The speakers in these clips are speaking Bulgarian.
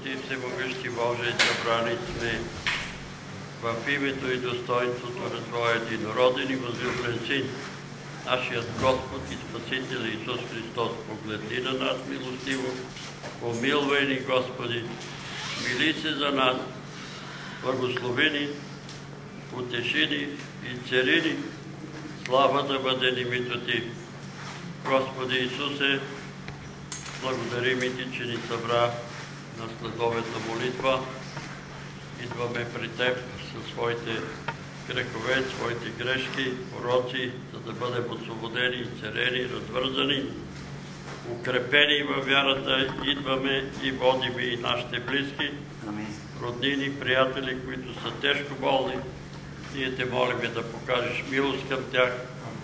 Ти всемогъщи Боже, събрани сме в името и достоинството на Твоя единороден и възлюблен Син, нашият Господ и Спасител Исус Христос. Погледни на нас милостиво, помилвай ни, Господи, мили се за нас, благослови ни, утеши ни и цари ни. Слава да бъде името Ти. Господи Исусе, благодарим Ти, че ни събра на следобедна молитва. Идваме при Теб със своите грехове, своите грешки, пороци, за да бъдем освободени, царени, развързани, укрепени във вярата. Идваме и водим и нашите близки, роднини, приятели, които са тежко болни. Ние Те молиме да покажеш милост към тях.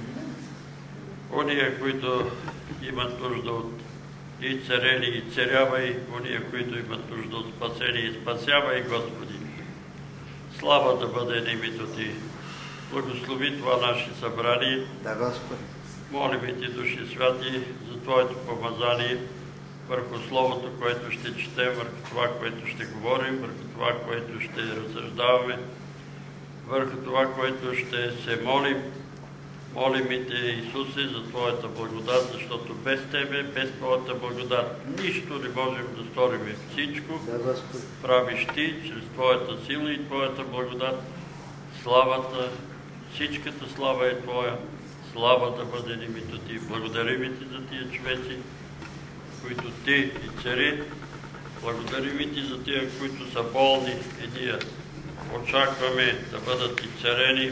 Ония, които имат нужда от и царени, и царявай, ония, които имат нужда от спасение, и спасявай, Господи. Слава да бъде на името Ти. Благослови това наше събрание. Да, Господи. Молиме Ти, Души Святи, за Твоето помазание върху Словото, което ще четем, върху това, което ще говорим, върху това, което ще разсъждаваме, върху това, което ще се молим. Молим и Те, Исусе, за Твоята благодат, защото без Тебе, без Твоята благодат, нищо не можем да сторим. Всичко правиш Ти, чрез Твоята сила и Твоята благодат. Славата, всичката слава е Твоя. Слава да бъде името Ти. Благодарим Ти за тия човеци, които Ти и цари. Благодарим Ти за тия, които са болни и ние очакваме да бъдат и царени.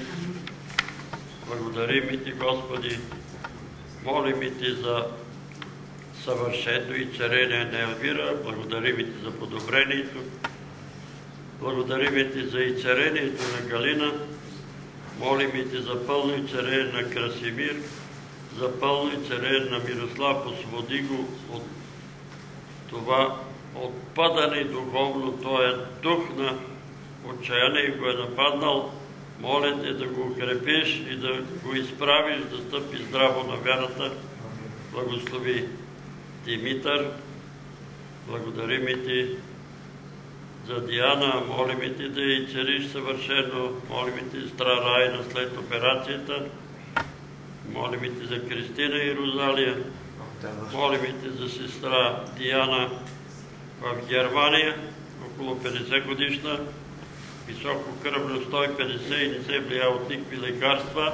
Благодарим Ти, Господи. Молим Ти за съвършено и царение на Елвира. Благодарим Ти за подобрението. Благодарим Ти за и царението на Галина. Молим Ти за пълно и царение на Красимир, за пълно и царение на Мирослав. Освободи го от това отпадане духовно. Той е дух на отчаяние и го е нападнал. Моля Те да го укрепиш и да го изправиш, да стъпи здраво на вярата. Благослови Димитър. Благодарим Ти за Диана. Молим Ти да и цариш съвършено. Молим Ти за сестра Райна след операцията. Молим Ти за Кристина и Розалия. Молим Ти за сестра Диана в Германия, около 50 годишна. Високо кръвно 150 и не се влия от никакви лекарства.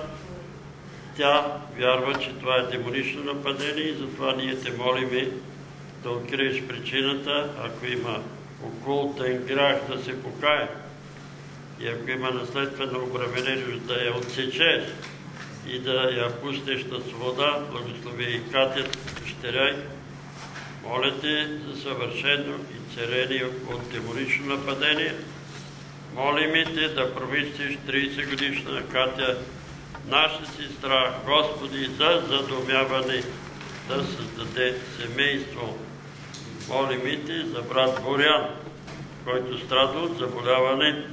Тя вярва, че това е демонично нападение и затова ние Те молиме да откриеш причината. Ако има окултен грях, да се покае. И ако има наследствена обремененост, да я отсечеш и да я пуснеш на свобода. Благослови и Катя, дъщеря. Моля Те за съвършено и царение от демонично нападение. Молим Те да промислиш 30 годишна Катя, наша сестра, Господи, за задумяване, да създаде семейство. Молим Те за брат Борян, който страда от заболяване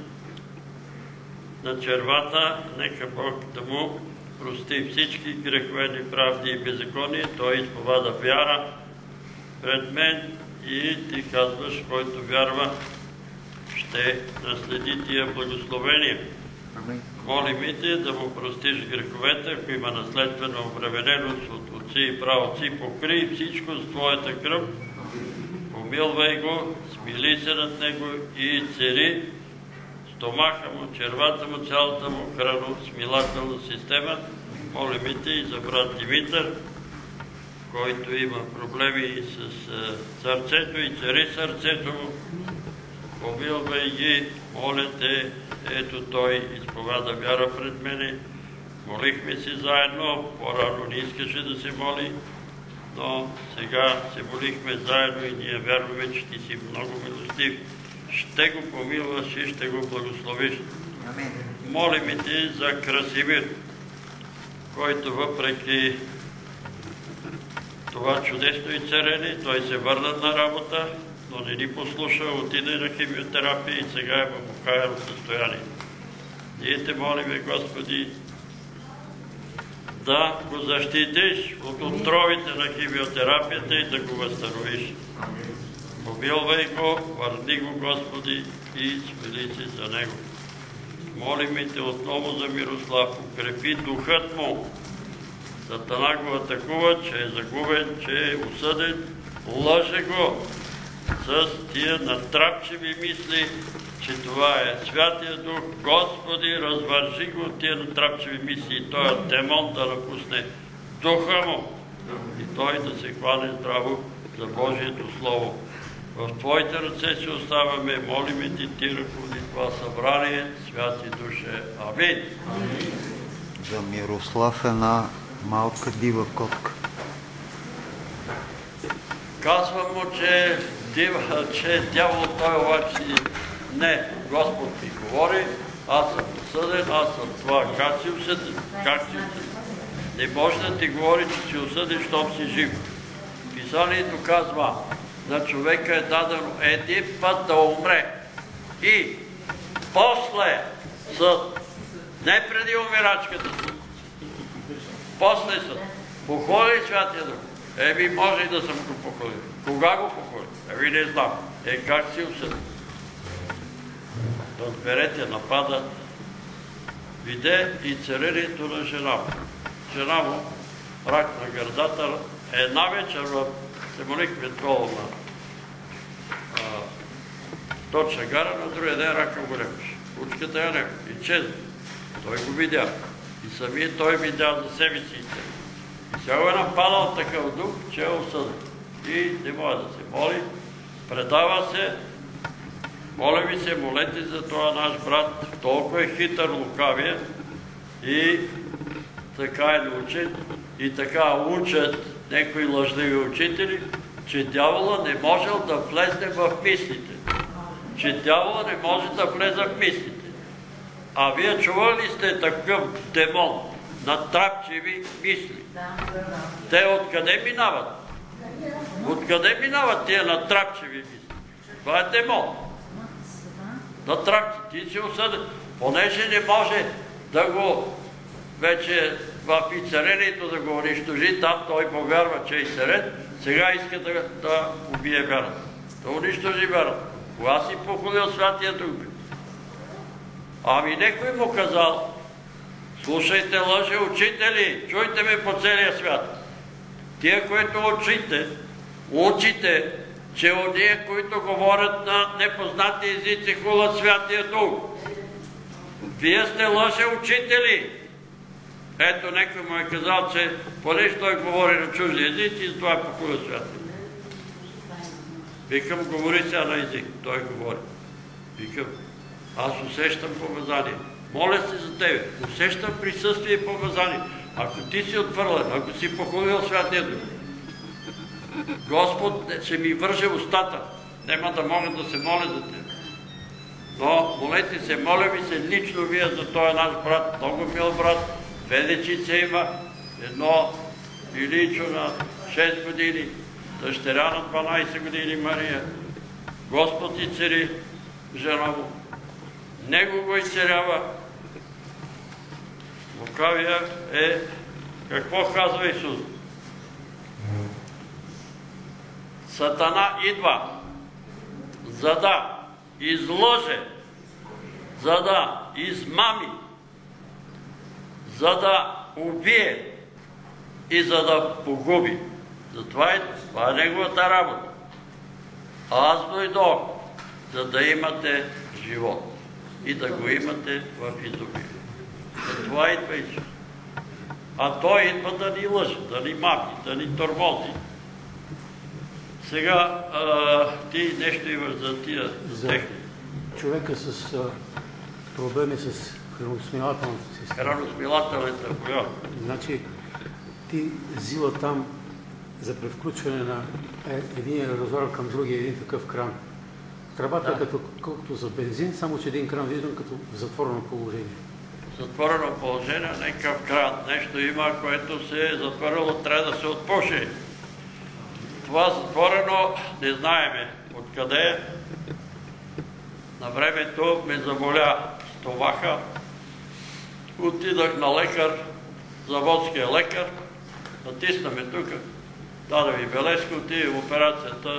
на червата. Нека Бог да му прости всички грехове, неправди и беззаконие. Той изповяда вяра пред мен и Ти казваш, който вярва, ще наследи тия благословения. Молим Те да му простиш греховете, ако има наследствена обремененост от отци и праотци. Покрий всичко с Твоята кръв. Помилвай го, смили се над него и цари стомаха му, червата му, цялата му храносмилателна система. Молим Те и за брат Димитър, който има проблеми с сърцето и цари сърцето му. Помилвай ги, моля Те, ето той изповяда вяра пред мене. Молихме се заедно, по-рано не искаше да се моли, но сега се молихме заедно и ние вярваме, че Ти си много милостив. Ще го помилваш и ще го благословиш. Молим Те за Красимир, който въпреки това чудесно и царение, той се върна на работа, но не ни послуша, отиде на химиотерапия и сега е в окаяно състояние. Ние Те молиме, Господи, да го защитиш от отровите на химиотерапията и да го възстановиш. Помилвай го, върни го, Господи, и смили се за него. Молиме те отново за Мирослав, укрепи духът му. Сатана го атакува, че е загубен, че е осъден, лъже го с тия натрапчиви мисли, че това е Святия Дух. Господи, развържи го от тия натрапчиви мисли и този демон да напусне духа му и той да се хване здраво за Божието Слово. В Твоите ръце се оставяме, молиме Ти ръководи това събрание, Святи Душе. Амин. За Мирослав една малка дива котка. Казвам му, че е дявол, той обаче не. Господ ми говори, аз съм осъден, аз съм това. Как си осъден? Как си осъден? Не може да ти говори, че си осъден, щом си жив. Писанието казва, на човека е дадено един път да умре и после съд, не преди умирачката съд, после съд. Похвали Святия Дух? Може и да съм го похвалил. Кога го похвали? Не знам. Как си осъден? Разберете, нападат. Виде и царението на жена му. Жена му, рак на гърдата, една вечер се молихме долу на точна гара, на другия ден рака го нямаше. Учката я няма. И чезна. Той го видя. И самия той видя за себе си. И сега го е нападал такъв дух, че е осъден. И не може да се моли. Предава се. Моля ви се, молете за това наш брат. Толкова е хитър, лукавия. И така е научен. И така учат някои лъжливи учители, че дявола не можел да влезне в мислите. Че дявола не може да влезе в мислите. А вие чували сте такъв демон, натрапчиви мисли? Те откъде минават? Откъде минават тия натрапчиви мисли? Това е демон. Натрапчи, ти си осъден. Понеже не може да го вече в изцерението да го унищожи, там той повярва, че е изцерен, сега иска да убие вярата. Да унищожи вярата. Кога си похвалил Святия Дух? Ами некой му казал, слушайте, лъже учители, чуйте ме по целия свят. Тия, които учите, че ония, които говорят на непознати езици, хулят Святия Дух. Вие сте лъже учители. Ето, некой му е казал, че понеже той говори на чужди езици, и това е похуля Святия. Викам, говори сега на език. Той говори. Викам, аз усещам помазание. Моля се за тебе. Усещам присъствие и помазание. Ако ти си отвърлен, ако си похулил Святия Дух, Господ ще ми върже устата. Нема да мога да се моля за теб. Но молете се, моля ви се лично вие за този наш брат, много мил брат. Две дечица има, едно Иличо на 6 години, дъщеря на 12 години Мария. Господ изцери жена му. Него го изцерява. Лукавия е, какво казва Исус? Сатана идва, за да излъже, за да измами, за да убие и за да погуби. Това е неговата работа. Аз дойдох, за да имате живот и да го имате в изобилие. За това идва Исус. А той идва да ни лъже, да ни мами, да ни тормози. Сега ти нещо имаш за тия техники. Човека с проблеми с храносмилателната система. Храносмилателната боя. Значи ти взила там за превключване на един резервоар към другия един такъв кран. Тръбата е колкото за бензин, само че един кран виждам като в затворено положение. Затворено положение, някакъв кран. Нещо има, което се е затворило, трябва да се отпуши. Това затворено не знаеме откъде е. На времето ме заболя стомаха. Отидах на лекар, заводския лекар, натиснаме тук, даде ми бележка, отиде в операцията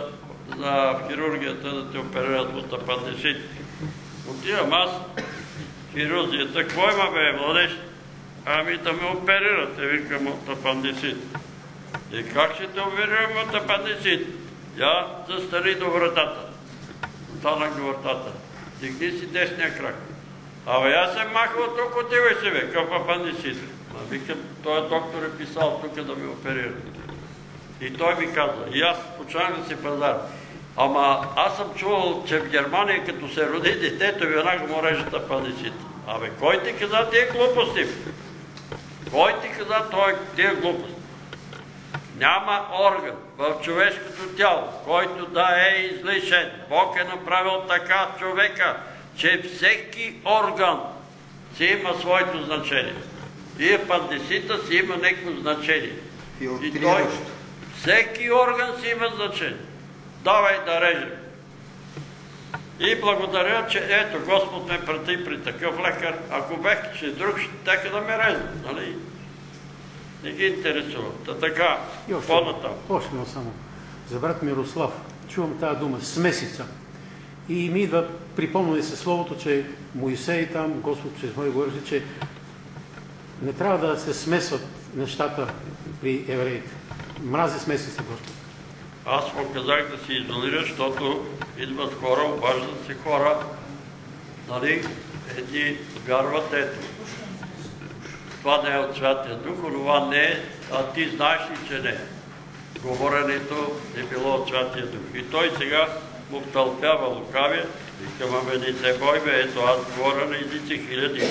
за хирургията да те оперират от апандисит. Отивам аз в хирургията, кой има бе, младеж? Ами да ме оперирате, викам, от апандисит. И как ще те оперирам от апандисит? Я застани до вратата. Станах до вратата. Дигни си десния крак. Абе, аз съм махал тук, отивай се, бе, към апандисит. Викам, той доктор е писал тук да ме оперира. И той ми каза, и аз почнах да се пазар. Ама аз съм чувал, че в Германия, като се роди детето, веднага му режат апандисит. Абе, кой ти каза тия глупости? Кой ти каза тия глупости? Няма орган в човешкото тяло, който да е излишен. Бог е направил така човека, че всеки орган си има своето значение. И апандисита си има някакво значение. И той, всеки орган си има значение. Давай да режем. И благодаря, че ето Господ ме прати при такъв лекар. Ако бех, че друг, ще да ме резнат, нали? Не ги интересува. Та така, по-натам. Още само. За брат Мирослав, чувам тази дума, смесица. И ми идва, припомня се словото, че Моисей там, Господ чрез Моисей говореше, че не трябва да се смесват нещата при евреите. Мрази смесица, Господ. Аз му казах да се изолира, защото идват хора, обаждат се хора, нали, едни вярват, ето. Това не е от Святия Дух, това не е, а ти знаеш ли, че не. Говоренето е било от Святия Дух. И той сега му втълпява лукавия, викам, ами не се бой, бе, ето аз говоря на езици хиляди.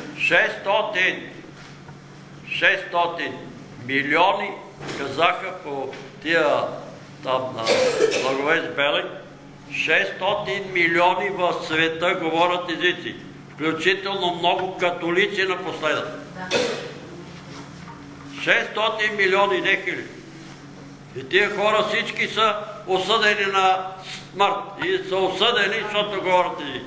600 милиони казаха по тия там на Благовест Белег, 600 милиони в света говорят езици, включително много католици напоследък. 600 милиони, не хиляди. И тия хора всички са осъдени на смърт. И са осъдени, защото говорят езици.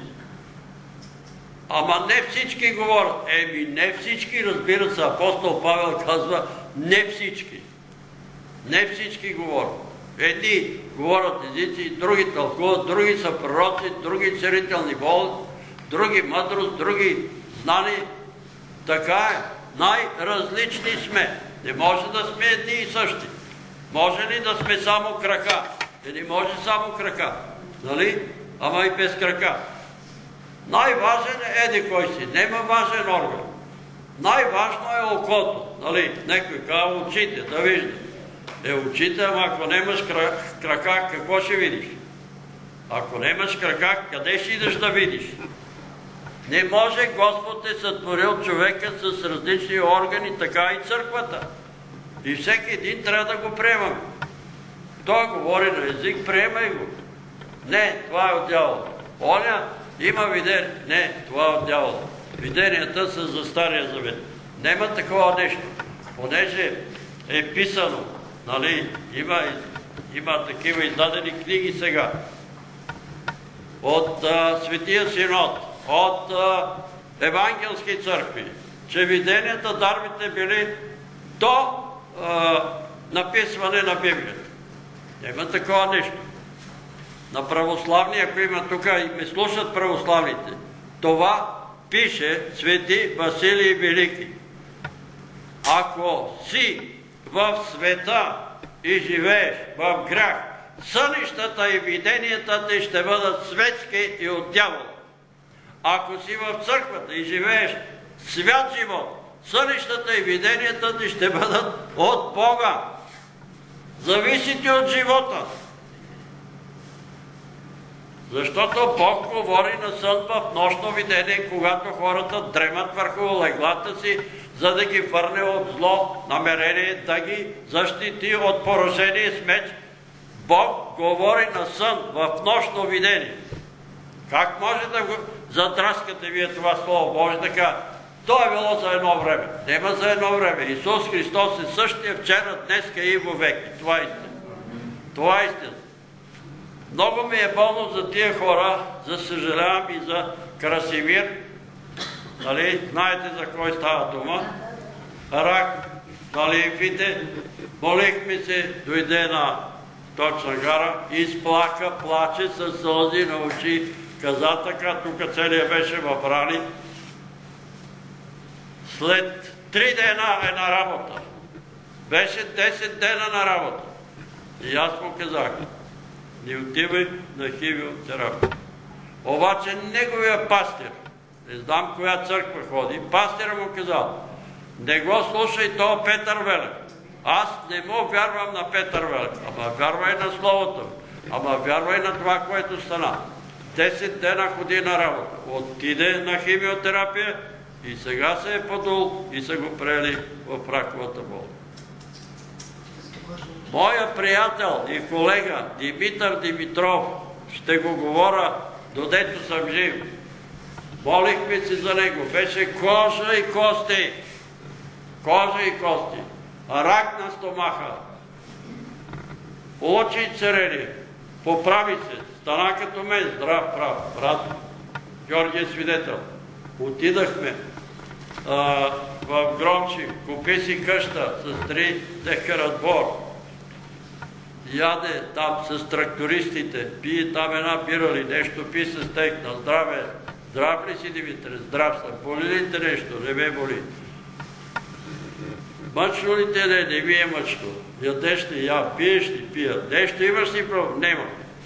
Ама не всички говорят. Еми, не всички, разбира се. Апостол Павел казва, не всички. Не всички говорят. Едни говорят езици, други тълкуват, други са пророци, други царителни болни, други мъдрост, други знани. Така е. Най-различни сме. Не може да сме едни и същи. Може ли да сме само крака? Или може само крака? Нали? Ама и без крака. Най-важен е еди кой си. Нема важен орган. Най-важно е окото. Нали? Некой казва очите, да вижда. Очите, ама ако нямаш крака, какво ще видиш? Ако нямаш крака, къде ще идеш да видиш? Не може, Господ е сътворил човека с различни органи, така и църквата. И всеки един трябва да го приемаме. Той говори на език, приемай го. Не, това е от дявола. Оня има видение. Не, това е от дявола. Виденията са за Стария Завет. Нема такова нещо. Понеже е писано, нали, има такива издадени книги сега. От Светия Синод, от евангелски църкви, че виденията, дарбите били до написване на Библията. Няма такова нещо. На православни, ако има тук и ме слушат православните, това пише Свети Василий Велики. Ако си в света и живееш в грях, сънищата и виденията ти ще бъдат светски и от дявола. Ако си в църквата и живееш свят живот, сънищата и виденията ти ще бъдат от Бога. Зависи ти от живота. Защото Бог говори на сън в нощно видение, когато хората дремат върху леглата си, за да ги върне от зло намерение, да ги защити от поражение с меч. Бог говори на сън в нощно видение. Как може да го задраскате вие това слово? Може да кажа, то е било за едно време. Нема за едно време. Исус Христос е същия вчера, днеска и вовеки. Това е истина. Това е истина. Много ми е болно за тия хора, за съжалявам и за Красимир. Нали, знаете за кой става дума? Рак на лимфите. Молихме се, дойде на точна гара, изплака, плаче със сълзи на очи, каза така, тук целият беше в рани. След 3 дена е на работа. Беше 10 дена на работа. И аз му казах, не отивай на химиотерапия. Обаче неговия пастир, не знам коя църква ходи, пастира му казал, не го слушай това Петър Велев. Аз не му вярвам на Петър Велев, ама вярвай на Словото, ама вярвай на това, което стана. 10 дена ходи на работа, отиде на химиотерапия и сега се е подул и са го приели в раковата болка. Моя приятел и колега Димитър Димитров, ще го говоря додето съм жив. Молихме се за него. Беше кожа и кости. Кожа и кости. Рак на стомаха. Очи царени. Поправи се. Стана като мен. Здрав прав. Брат Георги е свидетел. Отидахме в Громчи. Купи си къща с 3 декара двор. Яде там с трактористите, пие там една бира ли, нещо пи с стейк на здраве. Здрав ли си, Димитре? Здрав съм. Боли ли те нещо? Не ме боли. Мъчно ли те не ми е мъчно? Ядеш ли я, пиеш ли пия? Нещо имаш ли проблем? Нема.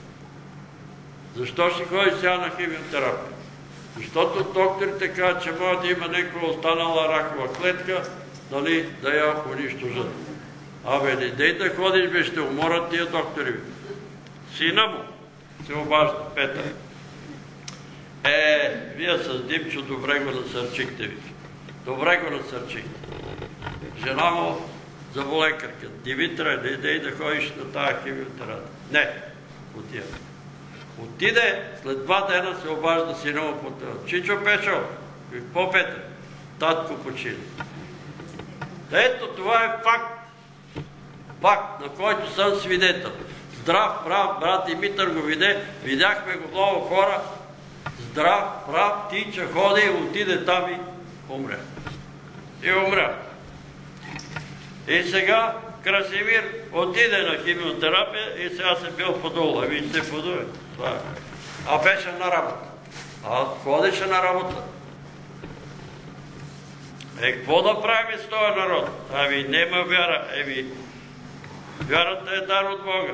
Защо ще ходиш сега на химиотерапия? Защото докторите казват, че може да има някаква останала ракова клетка, дали да я унищожат. Абе, не дей да ходиш, бе, ще уморят тия доктори. Сина му се обажда, Петър. Вие с Димчо добре го насърчихте, ви. Добре го насърчихте. Жена му заболекарка. Димитра, не дей да ходиш на тая химиотерапия. Не, отиде. Отиде, след 2 дена се обажда сина му по телефон. Чичо Печо, какво Петър? Татко почина. Ето, това е факт. Факт, на който съм свидетел. Здрав, прав, брат Димитър го видяхме го много хора. Здрав, прав, тича, ходи, отиде там и умря. И умря. И сега Красимир отиде на химиотерапия и сега се бил подул. Ами се подуе. А беше на работа. А ходеше на работа. Какво да правим с този народ? Ами нема вяра. Вярата е дар от Бога.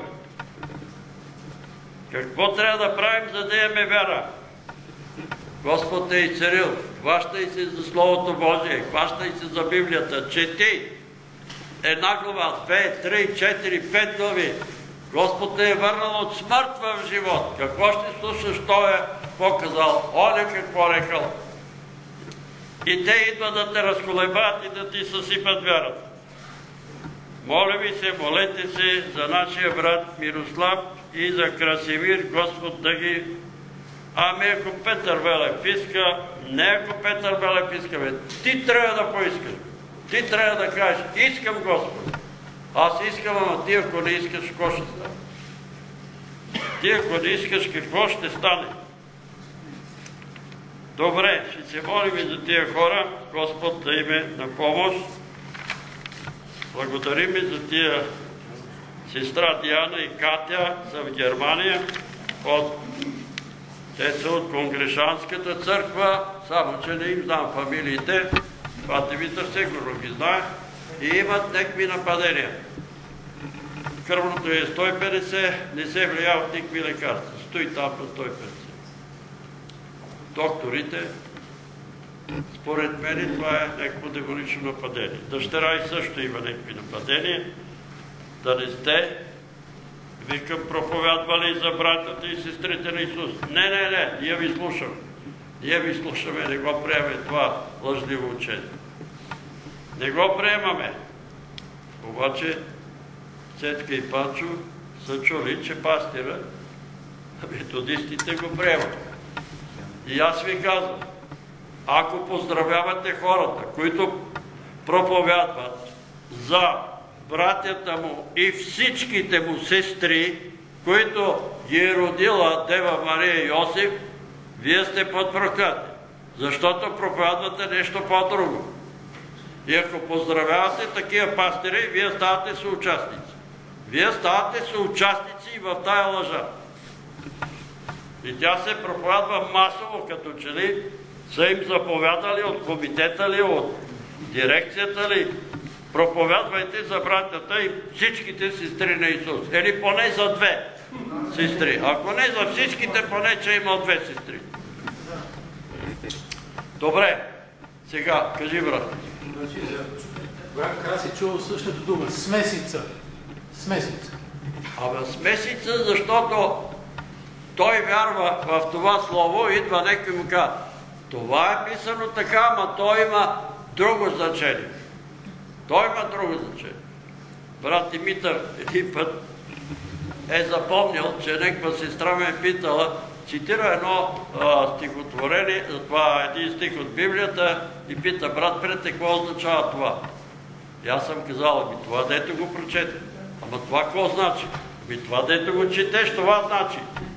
Какво трябва да правим, за да имаме вяра? Господ е изцелил. Хващай се за Словото Божие, хващай се за Библията, чети. 1 глава, 2, 3, 4, 5 глави. Господ те е върнал от смърт в живот. Какво ще слушаш? Той е показал, оня какво рекал. И те идват да те разколебат и да ти съсипат вярата. Моля ви се, молете се за нашия брат Мирослав и за Красимир, Господ да ги... Ами ако Петър Велев иска, не ако Петър Велев иска, бе, ти трябва да поискаш. Ти трябва да кажеш, искам Господ. Аз искам, ама ти ако не искаш, какво ще стане? Ти ако не искаш, какво ще стане? Добре, ще се молим и за тия хора, Господ да им е на помощ. Благодарим и за тия сестра Диана и Катя са в Германия. Те са от Конгрешанската църква, само че не им знам фамилиите. Това Димитър сигурно ги знае. И имат някакви нападения. Кръвното е 150, не се влиява от никакви лекарства. Стои там на 150. Докторите, според мен това е някакво демонично нападение. Дъщеря и също има някакви нападения. Да не сте, викам, проповядвали за братята и сестрите на Исус. Не, ние ви слушаме. Ние ви слушаме, не го приемаме това лъжливо учение. Не го приемаме. Обаче Цецка и Панчо са чули, че пастира, методистите го приемат. И аз ви казвам, ако поздравявате хората, които проповядват за братята му и всичките му сестри, които ги е родила Дева Мария и Йосиф, вие сте под проклятие, защото проповядвате нещо по-друго. И ако поздравявате такива пастири, вие ставате съучастници. Вие ставате съучастници в тая лъжа. И тя се проповядва масово, като че ли са им заповядали от комитета ли, от дирекцията ли. Проповядвайте за братята и всичките сестри на Исус. Или поне за 2 сестри. Ако не за всичките, поне че има 2 сестри. Добре. Сега, кажи, брат. Значи, брат Краси чувал същата дума. Смесица. Смесица. Абе, смесица, защото той вярва в това слово, идва някой му казва, това е писано така, ама той има друго значение. Той има друго значение. Брат Димитър един път е запомнил, че някаква сестра ме е питала, цитира едно стихотворение, това е един стих от Библията и пита, брат Прете, какво означава това? И аз съм казал, това дето го прочете. Ама това какво значи? Това дето го четеш, това значи.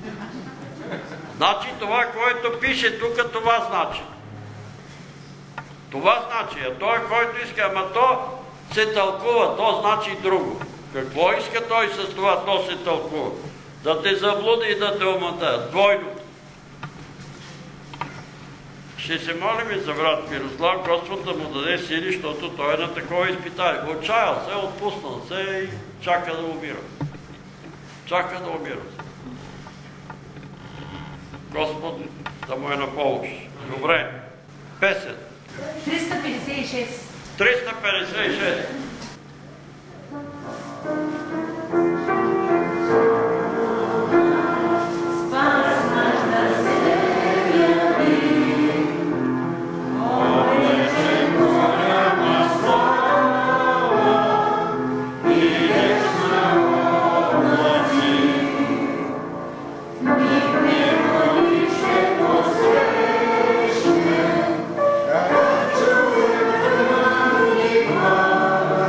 Значи това, което пише тук, това значи. Това значи, а той, който иска, ама то се тълкува, то значи друго. Какво иска той с това, то се тълкува? Да те заблуди и да те омата. Двойно. Ще се молим за брат Мирослав, Господ да му даде сили, защото той е на такова изпитание. Отчаял се, отпуснал се и чака да умира. Чака да умира. Господ да му е на помощ. Добре. Песен. 356. 356. Thank you.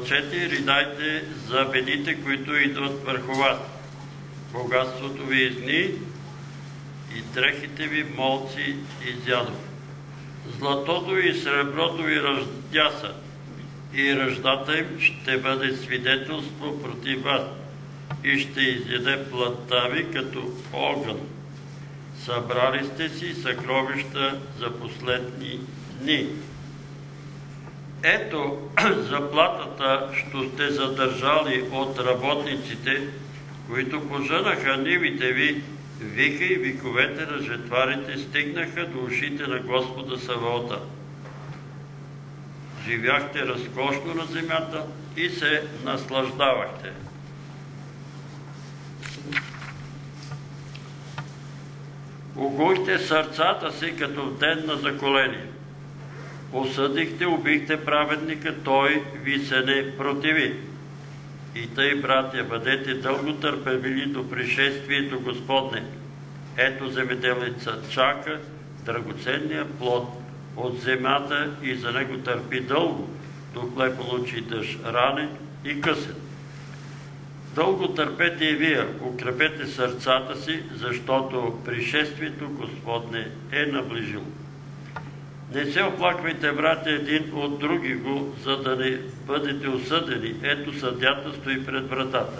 плачете и ридайте за бедите, които идват върху вас. Богатството ви изни и дрехите ви молци изядох. Златото ви и среброто ви ръждяса и ръждата им ще бъде свидетелство против вас и ще изяде плътта ви като огън. Събрали сте си съкровища за последни дни. Ето заплатата, що сте задържали от работниците, които пожънаха нивите ви, вика и виковете на жетварите стигнаха до ушите на Господа Саваота. Живяхте разкошно на земята и се наслаждавахте. Угуйте сърцата си като в ден на заколение. Осъдихте, убихте праведника, той ви се не противи. И тъй, братя, бъдете дълго търпеливи до пришествието Господне. Ето земеделеца чака драгоценния плод от земята и за него търпи дълго, докле получи дъжд ранен и късен. Дълго търпете и вие, укрепете сърцата си, защото пришествието Господне е наближило. Не се оплаквайте, братя, един от други го, за да не бъдете осъдени. Ето съдята стои пред вратата.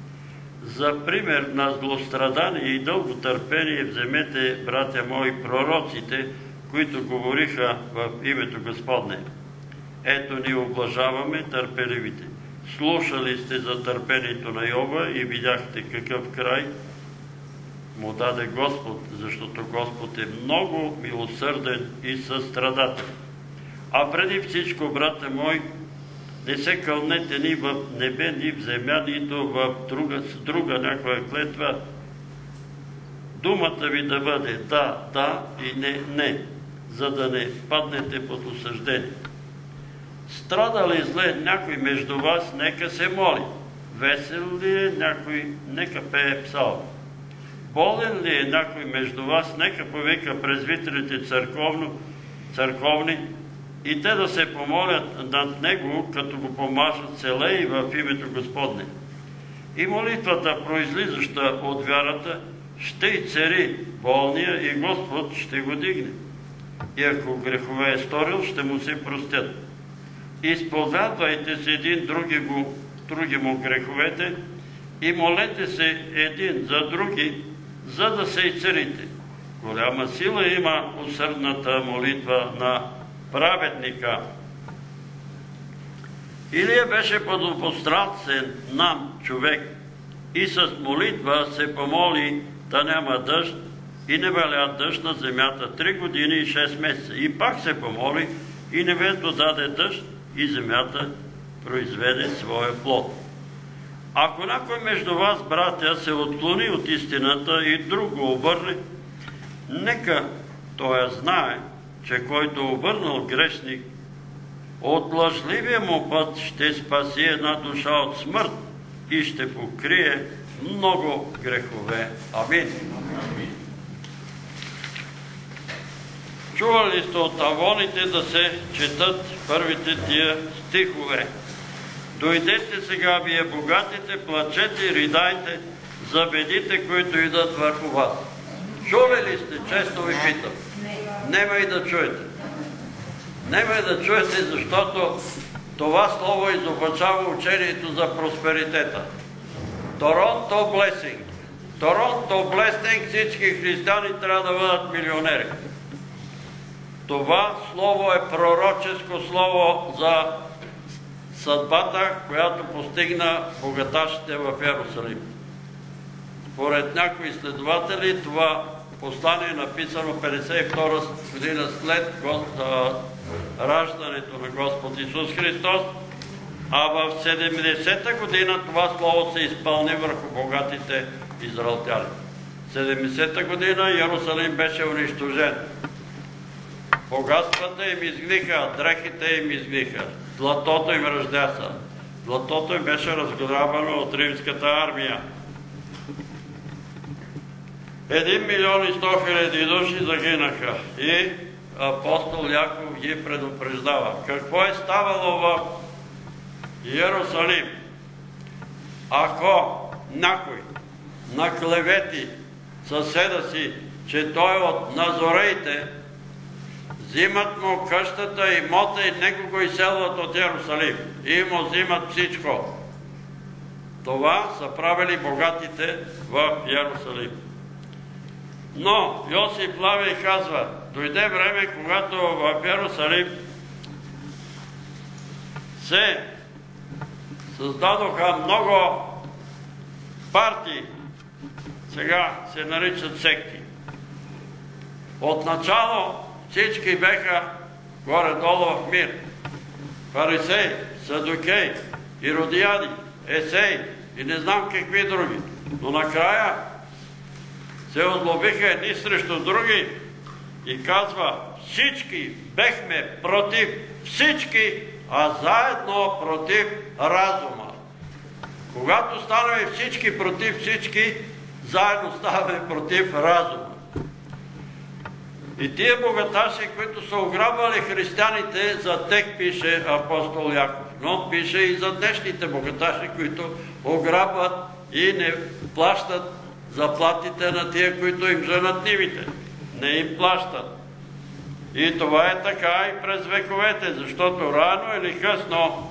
За пример на злострадание и дълго търпение вземете, братя мои, пророците, които говориха в името Господне. Ето ни облажаваме търпеливите. Слушали сте за търпението на Йова и видяхте какъв край му даде Господ, защото Господ е много милосърден и състрадател. А преди всичко, брата мой, не се кълнете ни в небе, ни в земя, нито в друга някоя клетва. Думата ви да бъде да, да и не, не, за да не паднете под осъждение. Страда ли зле някой между вас, нека се моли. Весел ли е някой, нека пее псалми. Болен ли е някой между вас, нека повика презвитерите църковни и те да се помолят над него, като го помажат целей в името Господне. И молитвата, произлизаща от вярата, ще и цари болния и Господ ще го дигне. И ако грехове е сторил, ще му се простят. Изповядвайте се един други му греховете и молете се един за други, за да се изцелите. Голяма сила има усърдната молитва на праведника. Илия беше подобострастен нам човек и с молитва се помоли да няма дъжд и не валя дъжд на земята 3 години и 6 месеца. И пак се помоли и небето даде дъжд и земята произведе своя плод. Ако някой между вас, братя, се отклони от истината и друг го обърне, нека той знае, че който обърнал грешник, от лъжливия му път ще спаси една душа от смърт и ще покрие много грехове. Амин. Чували сте от авоните да се четат първите тия стихове. Дойдете сега, вие богатите, плачете и ридайте за бедите, които идат върху вас. Чули ли сте? Често ви питам. Нема и да чуете. Нема и да чуете, защото това слово изопачава учението за просперитета. Торонто Blessing. Торонто Blessing, всички християни трябва да бъдат милионери. Това слово е пророческо слово за съдбата, която постигна богаташите в Йерусалим. Според някои изследователи, това послание е написано 52 година след раждането на Господ Исус Христос, а в 70-та година това слово се изпълни върху богатите израелтяни. 70-та година Йерусалим беше унищожен. Богатствата им изгниха, дрехите им изгниха, златото им ръждяса. Златото им беше разграбвано от римската армия. 1 милион и 100 хиляди души загинаха и апостол Яков ги предупреждава. Какво е ставало в Иерусалим. Ако някой наклевети съседа си, че той е от назореите, взимат му къщата, имота и него го изселват от Иерусалим и му взимат всичко. Това са правили богатите в Иерусалим. Но Йосиф Флавий казва, дойде време, когато в Иерусалим се създадоха много партии, сега се наричат секти. Отначало всички беха горе-долу в мир. Фарисеи, Садукеи, Иродияди, Есеи и не знам какви други. Но накрая се озлобиха едни срещу други и казва, всички бехме против всички, а заедно против разума. Когато станаме всички против всички, заедно ставаме против разума. И тия богаташи, които са ограбвали християните, за тях пише апостол Яков. Но пише и за днешните богаташи, които ограбват и не плащат заплатите на тия, които им женат нивите. Не им плащат. И това е така и през вековете, защото рано или късно,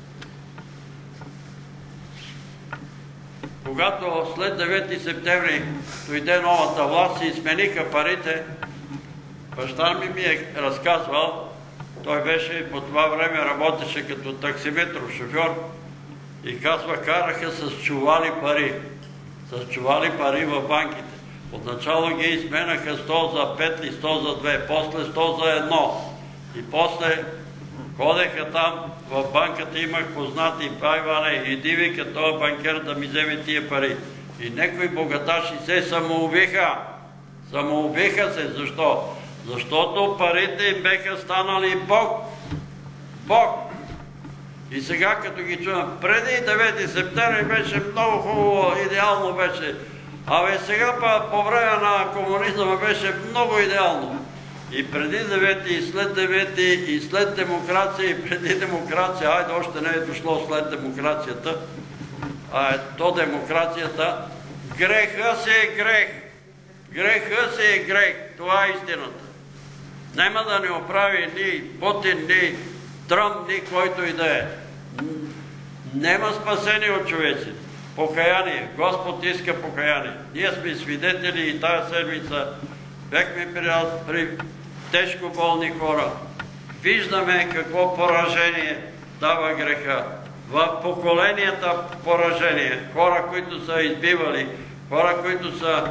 когато след 9 септември дойде новата власт и смениха парите, баща ми е разказвал, той беше по това време работеше като таксиметров шофьор и казва, караха с чували пари. С чували пари в банките. Отначало ги изменяха 100 за 5 и 100 за 2, после 100 за 1. И после ходеха там, в банката имах познати, Иване, иди вика този банкер да ми вземе тия пари. И някои богаташи се самоубиха. Самоубиха се. Защо? Защото парите им беха станали Бог. Бог. И сега като ги чувам, преди 9 септември беше много хубаво, идеално беше. Абе сега по време на комунизма беше много идеално. И преди 9, и след 9, и след демокрация, и преди демокрация, айде още не е дошло след демокрацията, а до демокрацията, греха си е грех. Греха си е грех. Това е истината. Нема да ни оправи ни Путин, ни Тръмп, ни който и да е. Нема спасение от човеците. Покаяние. Господ иска покаяние. Ние сме свидетели и тая седмица бехме при тежко болни хора. Виждаме какво поражение дава греха. В поколенията поражение. Хора, които са избивали, хора, които са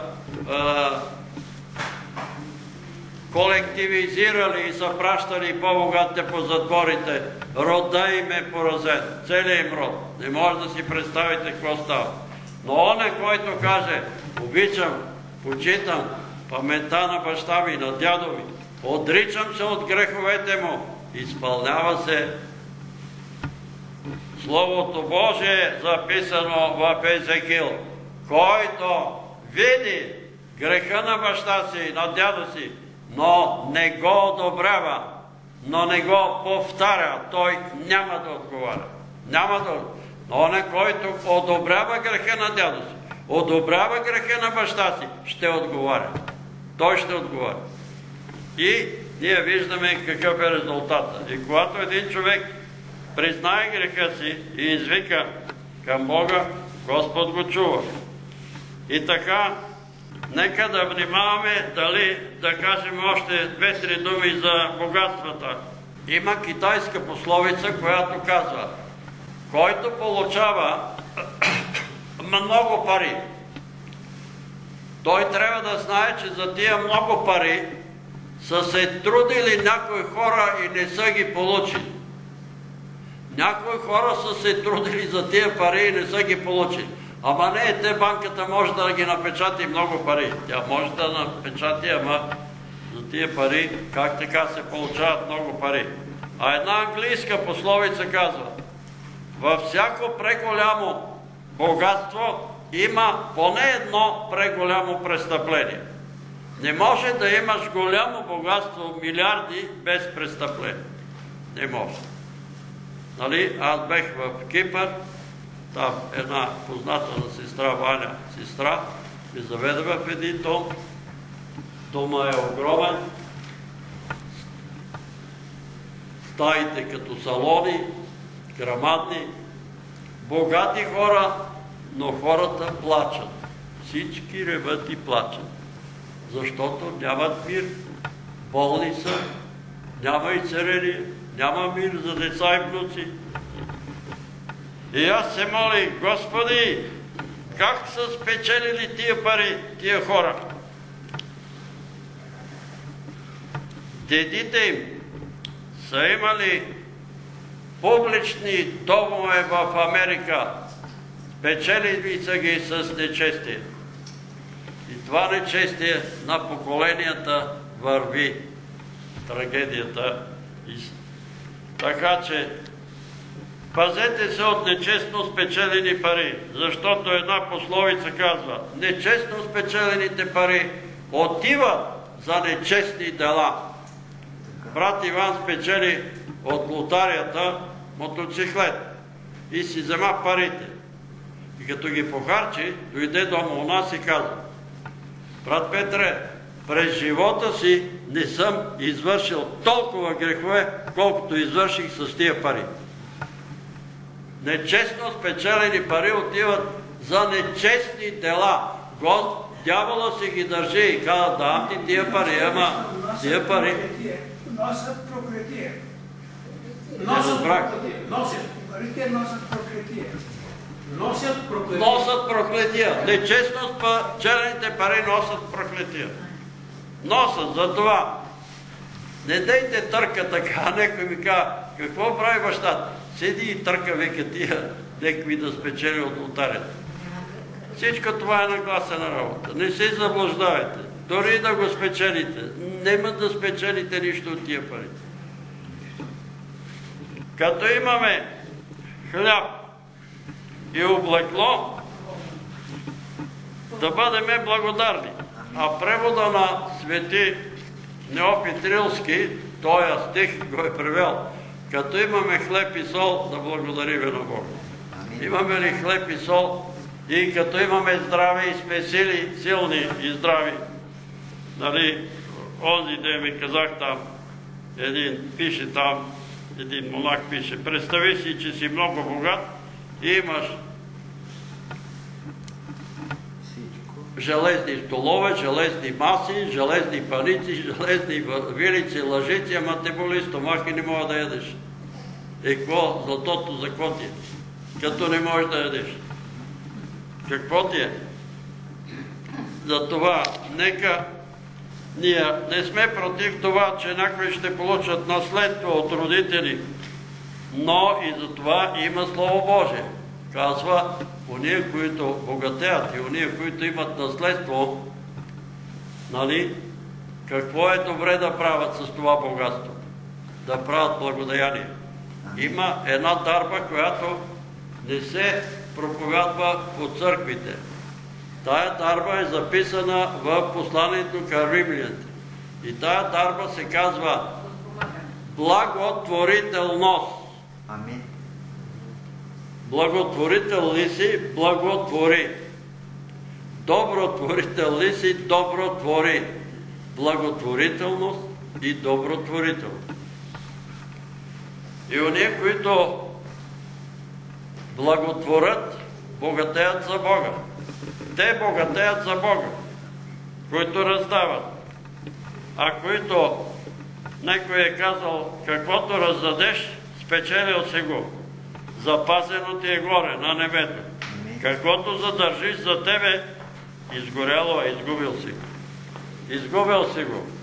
колективизирали и са пращали по-богатите по затворите. Рода им е поразен. Целият им род. Не може да си представите какво става. Но оне, който каже, обичам, почитам паметта на баща ми, на дядо ми, отричам се от греховете му, изпълнява се Словото Божие, записано в Езекил, който види греха на баща си, на дядо си, но не го одобрява, но не го повтаря, той няма да отговаря. Няма да отговаря. Но оне, който одобрява греха на дядо си, одобрява греха на баща си, ще отговаря. Той ще отговаря. И ние виждаме какъв е резултата. И когато един човек признае греха си и извика към Бога, Господ го чува. И така, нека да внимаваме дали да кажем още 2-3 думи за богатствата. Има китайска пословица, която казва, който получава много пари, той трябва да знае, че за тия много пари са се трудили някои хора и не са ги получили. Някои хора са се трудили за тия пари и не са ги получили. Ама не, те банката може да ги напечати много пари. Тя може да напечати, ама за тия пари, как така се получават много пари. А една английска пословица казва, във всяко преголямо богатство има поне едно преголямо престъпление. Не може да имаш голямо богатство, милиарди, без престъпление. Не може. Нали, аз бех в Кипър, там една позната на сестра Ваня, сестра, ми заведе в един дом. Дома е огромен. Стаите като салони, грамадни, богати хора, но хората плачат. Всички реват и плачат, защото нямат мир. Болни са, няма и царение, няма мир за деца и внуци. И аз се молих: Господи, как са спечелили тия пари, тия хора? Дедите им са имали публични домове в Америка, спечелили са ги с нечестие. И това нечестие на поколенията върви. Трагедията. Така че пазете се от нечестно спечелени пари, защото една пословица казва: нечестно спечелените пари отиват за нечестни дела. Брат Иван спечели от лотарията мотоциклет и си взема парите. И като ги похарчи, дойде дома у нас и каза: брат Петре, през живота си не съм извършил толкова грехове, колкото извърших с тия пари. Нечестно спечелени пари отиват за нечестни дела. Дявола си ги държи и казва: давам ти тия пари, ама тия пари носят проклетие. Носят проклетие. Носят проклетия. Нечестно спечелените пари носят проклетия. Носят за това. Не дейте търка така. Некой ми казва: какво прави бащата? Седи и търка, века тия, некой да спечели от лотарията. Всичко това е нагласена работа. Не се заблуждавайте. Дори да го спечелите, нема да спечелите нищо от тия пари. Като имаме хляб и облекло, да бъдем благодарни. А превода на свети Неофит Рилски, този стих го е превел: като имаме хлеб и сол, да благодариме на Бога. Имаме ли хлеб и сол и като имаме здраве и сме силни и здрави? Нали, онзи ден ми казах там, пише там, един монах пише: представи си, че си много богат и имаш железни столове, железни маси, железни паници, железни вилици, лъжици, ама те боли стомах и не мога да ядеш. Какво? Златото за какво ти е? Като не можеш да ядеш. Какво ти е? Затова нека ние не сме против това, че някои ще получат наследство от родители, но и за това има Слово Божие. Казва: уния, които богатеят и уния, които имат наследство, нали, какво е добре да правят с това богатство? Да правят благодаяние. Има една дарба, която не се проповядва от църквите. Тая дарба е записана в посланието към римляните. И тая дарба се казва благотворителност. Амин. Благотворител ли си? Благотвори. Добротворител ли си? Добротвори. Благотворителност и добротворителност. И ония, които благотворят, богатеят за Бога. Те богатеят за Бога, които раздават. А които някой е казал: каквото раздадеш, спечелил си го. Запазено ти е горе, на небето. Каквото задържиш за тебе, изгоряло е, изгубил си го. Изгубил си го.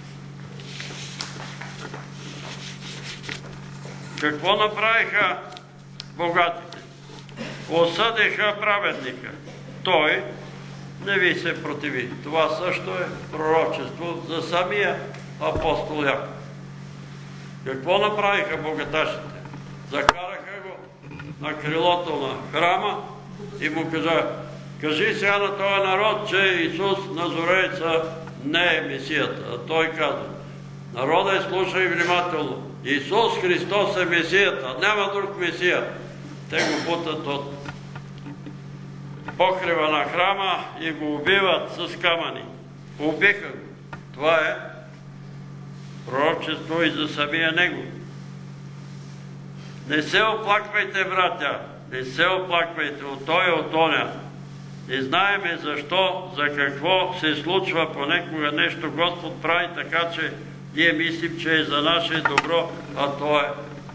Какво направиха богатите? Осъдиха праведника. Той не ви се противи. Това също е пророчество за самия апостол Яков. Какво направиха богаташите? Закараха го на крилото на храма и му каза: кажи сега на този народ, че Исус Назорееца не е Месията. А той каза: народе, слушай внимателно. Исус Христос е Месията, няма друг Месия. Те го бутат от покрива на храма и го убиват с камъни. Убиха го. Това е пророчество и за самия него. Не се оплаквайте, братя, не се оплаквайте от той и от оня. Не знаеме защо, за какво се случва понекога нещо. Господ прави така, че ние мислим, че е за наше добро, а то е,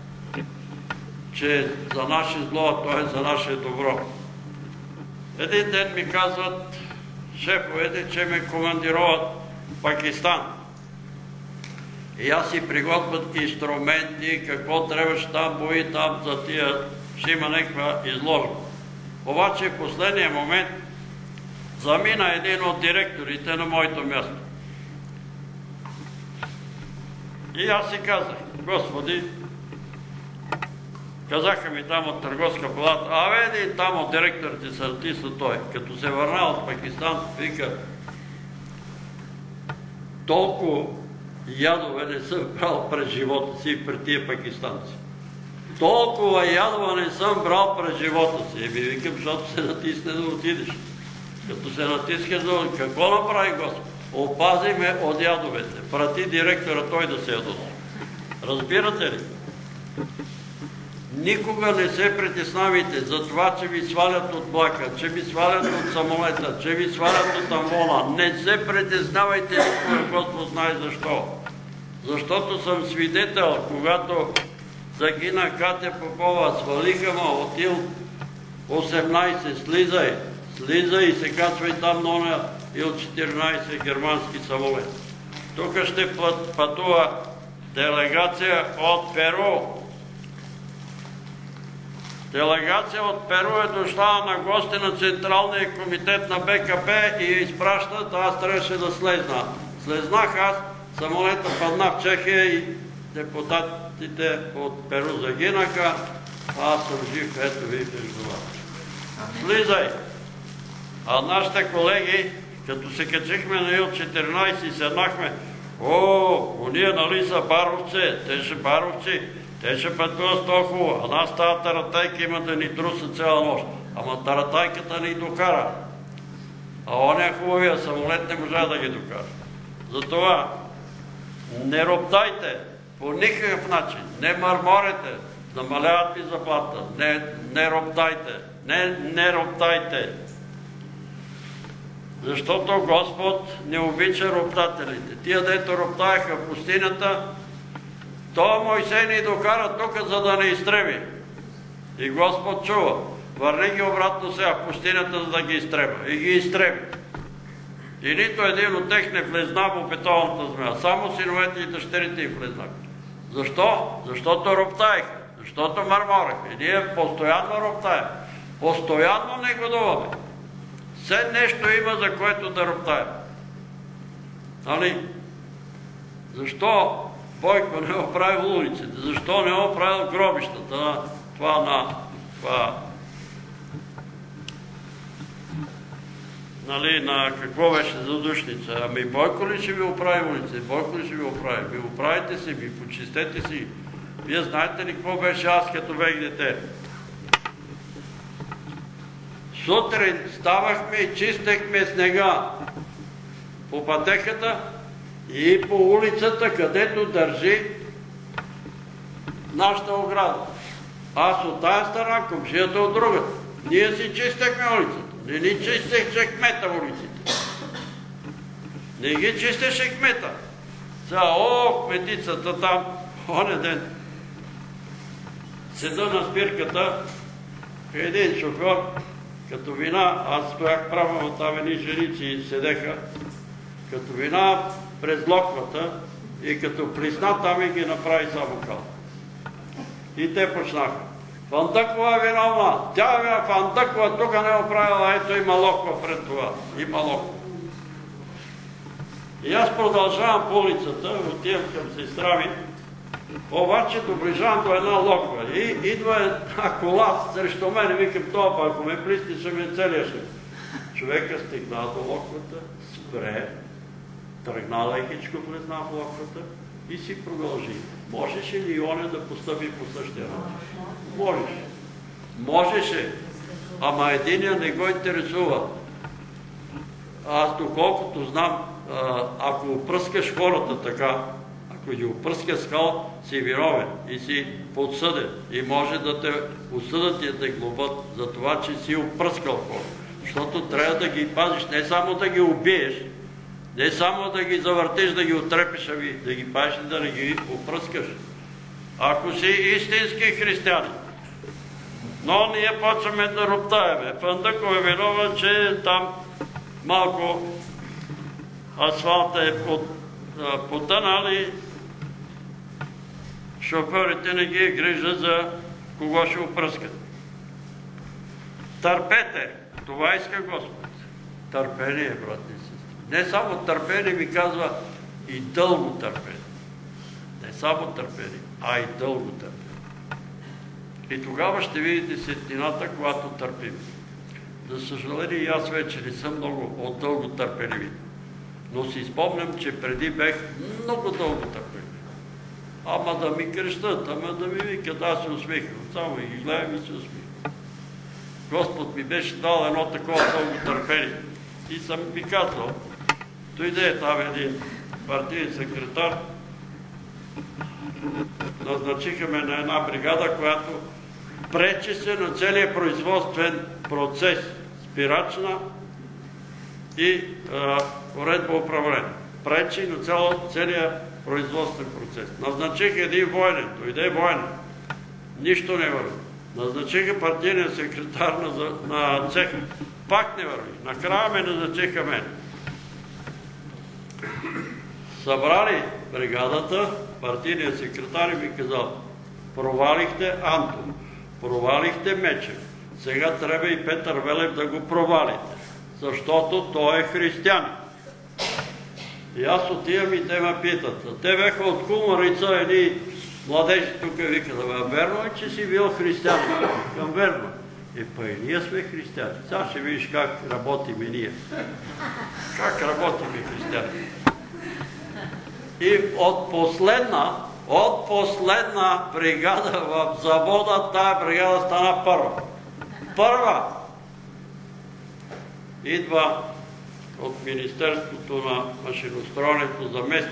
че е за наше зло, а то е за наше добро. Един ден ми казват шефовете, че ме командироват в Пакистан. И аз си приготвят инструменти, какво трябваше там, бои там, за тия, ще има някаква изложба. Обаче в последния момент замина един от директорите на моето място. И аз си казах, Господи, казаха ми там от търговска палата, един там от директорите се натисна той. Като се върна от Пакистан, вика, толкова ядове не съм брал през живота си и пред тия пакистанци. Толкова ядова не съм брал през живота си. Еми викам, защото се натисне да отидеш. Като се натиска, какво направи Господ? Опази ме от ядовете. Прати директора той да се ядоса. Разбирате ли? Никога не се притеснавайте за това, че ви свалят от влака, че ви свалят от самолета, че ви свалят от амвона. Не се притеснавайте никога, Господ знае защо. Защото съм свидетел, когато загина Катя Попова, свалиха ма от Ил-18, слизай и се качвай там на оня Ил-14 германски самолет. Тук ще пътува делегация от Перу. Делегация от Перу е дошла на гости на Централния комитет на БКП и изпращат, аз трябваше да слезна. Слезнах аз, самолета падна в Чехия и депутатите от Перу загинаха, аз съм жив, ето ви между вас. Слизай! А нашите колеги, като се качихме на Ил-14 и седнахме, уния нали са баровци, те ще баровци, те ще пътуват толкова, а нас тази таратайка има да ни труса цяла нощ. Ама таратайката ни докара. А оня хубавия самолет не можа да ги докара. Затова не роптайте по никакъв начин, не мърморете, намаляват ви заплата, не роптайте, не роптайте. Защото Господ не обича роптателите. Тия, дето роптаеха в пустинята, то Мойсей ни докара тук, за да не изтреби. И Господ чува. Върни ги обратно сега в пустинята, за да ги изтреба. И ги изтреби. И нито един от тях не влезна в опитованата земя. Само синовете и дъщерите им влезнаха. Защо? Защото роптаеха. Защото мърмореха. И ние постоянно роптаем. Постоянно негодуваме. Все нещо има, за което да роптаем. Нали? Защо Бойко не оправил улиците? Защо не оправил гробищата на това нали, на какво беше задушница? Ами Бойко ли ще ви оправи улиците? Бойко ли ще ви оправи? Ви оправите си, ви почистете си. Вие знаете ли какво беше аз като бех дете? Сутрин ставахме и чистехме снега по пътеката и по улицата, където държи нашата ограда. Аз от тая страна, комшията от другата. Ние си чистехме улицата. Не ни чистеше кмета улиците. Не ги чистеше кмета. Сега, кметицата там, оня ден, седа на спирката, един шофьор, като вина, аз стоях право, там едни женици седеха, като вина през локвата и като плисна, там и ги направи само кал. И те почнаха. Фандъкова е виновна. Тя е Фандъкова, тук не е оправила, ето има локва пред това. Има локва. И аз продължавам по улицата, отивам към сестра ми, обаче доближавам до една локва. И идва една кола срещу мен и викам, това, ако ме плисти, ще ме целия ще. Човека стигна до локвата, спре, тръгна лекичко, влезна в локвата и си продължи. Можеше ли Ионе да постъпи по същия начин? Можеше. Можеше. Ама единия не го интересува. Аз доколкото знам, ако опръскаш хората така, ако ги опръскаш скал, си виновен и си подсъден. И може да те осъдат и да те глобат за това, че си опръскал хора. Защото трябва да ги пазиш, не само да ги убиеш, не само да ги завъртиш, да ги отрепеш, ами да ги пазиш и да не ги опръскаш. Ако си истински християнин. Но ние почваме да роптаеме. Фандъков е виновен, че там малко асфалта е потънал и шофьорите не ги е грижа за кого ще опръскат. Търпете! Това иска Господ. Търпение, брати и сестри. Не само търпение, ми казва и дълго търпение. Не само търпение, а и дълго търпение. И тогава ще видите светлината, когато търпим. За съжаление, и аз вече не съм много от дълго търпеливи. Но си спомням, че преди бех много дълго търпелив. Ама да ми крещат, ама да ми викат, аз се усмихвам. Само ги гледам и се усмихвам. Господ ми беше дал едно такова дълго търпение. И съм ми казал, дойде там един партиен секретар, назначиха ме на една бригада, която пречи се на целия производствен процес, спирачна и уредба управление. Пречи на целия производствен процес. Назначих един военен, дойде военен. Нищо не върви. Назначиха партийния секретар на цеха. Пак не върви. Накрая ме назначиха мен. Събрали бригадата, партийният секретар и ми казал: провалихте Анто, провалихте Мечев. Сега трябва и Петър Велев да го провалите, защото той е християнин. И аз отивам и те ме питат. Те бяха от Кумарица, едни младежи тук викат: верно е, че си бил християнин? Към верно. Па и ние сме християни. Сега ще видиш как работим и ние. Как работим и християни. И от последна бригада в завода, тая бригада стана първа. Първа! Идва от Министерството на машиностроенето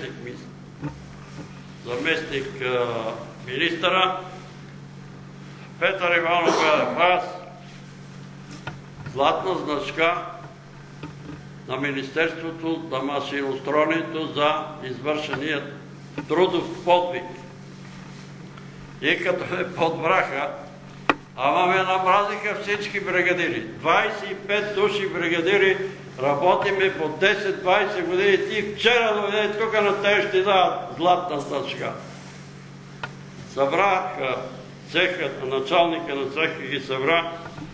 заместник министъра Петър Иванов Велев. Златна значка на Министерството на машиностроенето за извършения трудов подвиг. И като ме подбраха, ама ме намразиха всички бригадири. 25 души бригадири, работиме по 10-20 години. Ти вчера дойде тук на те ще дадат златна значка. Събрах цехът, началника на цеха ги събра.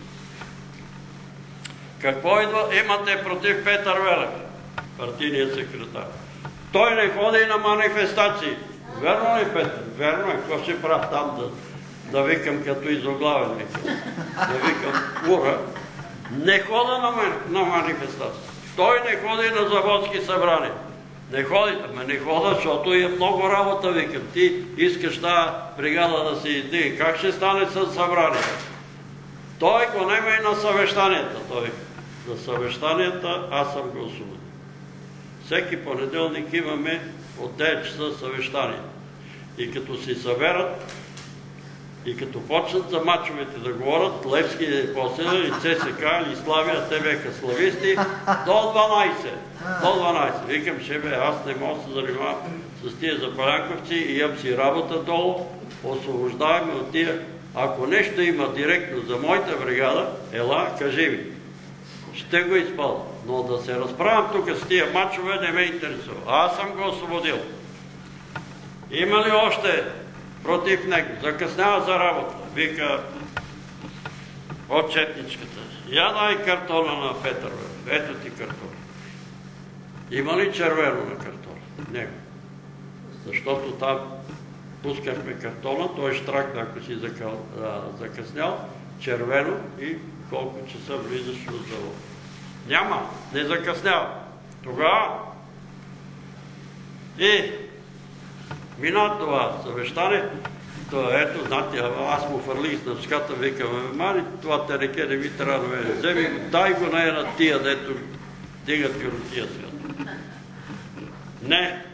Какво имате против Петър Велев, партийният секретар? Той не ходи на манифестации. Верно ли, Петър? Верно е. Какво ще правя там да викам като изоглавен? Да викам ура. Не хода на манифестации. Той не ходи на заводски събрания. Не ходи. Ама не хода, защото е много работа, викам. Ти искаш тази бригада да си иди. Как ще стане с събрания? Той го нема и на съвещанията. Той за съвещанията аз съм го освободил. Всеки понеделник имаме от 9 часа съвещания. И като си съберат, и като почнат за мачовете да говорят, Левски е после, и ЦСК, или Славия, те бяха слависти, до 12. До 12. Викам, аз не мога да се занимавам с тия запалянковци, и имам си работа долу, освобождаваме от тия. Ако нещо има директно за моята бригада, ела, кажи ми. Ще го изпълня. Но да се разправям тук с тия мачове не ме интересува. Аз съм го освободил. Има ли още против него? Закъснява за работа. Вика отчетничката. Я дай картона на Петър. Ето ти картона. Има ли червено на картона? Него. Защото там пускахме картона, той штракна, ако си закъснял, червено и колко часа влизаш в завод. Няма, не закъснява. Тогава и Мина това съвещание, ето, знаете, аз му фърлих с навската, викаме, мани, това тереке не ми трябва да ме вземи го, дай го на тия, дето дигат пиротия свят. Не.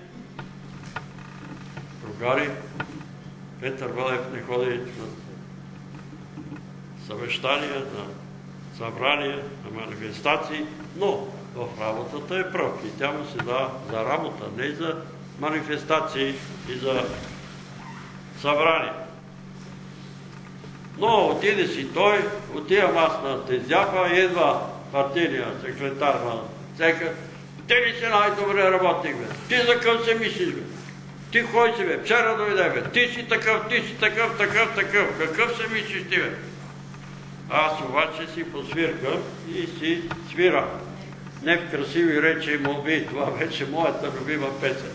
Другари, Петър Валев не ходи на съвещания, на събрания, на манифестации, но в работата е прав и тя му се дава за работа, не за манифестации и за събрания. Но отиде си той, отивам аз на Тездяпа и едва партийния секретар на цеха. Ти ли си най-добре работник, бе? Ти за къв се мислиш, бе? Ти кой си, бе? Вчера дойде, бе? Ти си такъв, такъв. Какъв се мислиш ти, бе? Аз обаче си посвиркам и си свирам. Не в красиви речи и молби, това вече моята любима песен.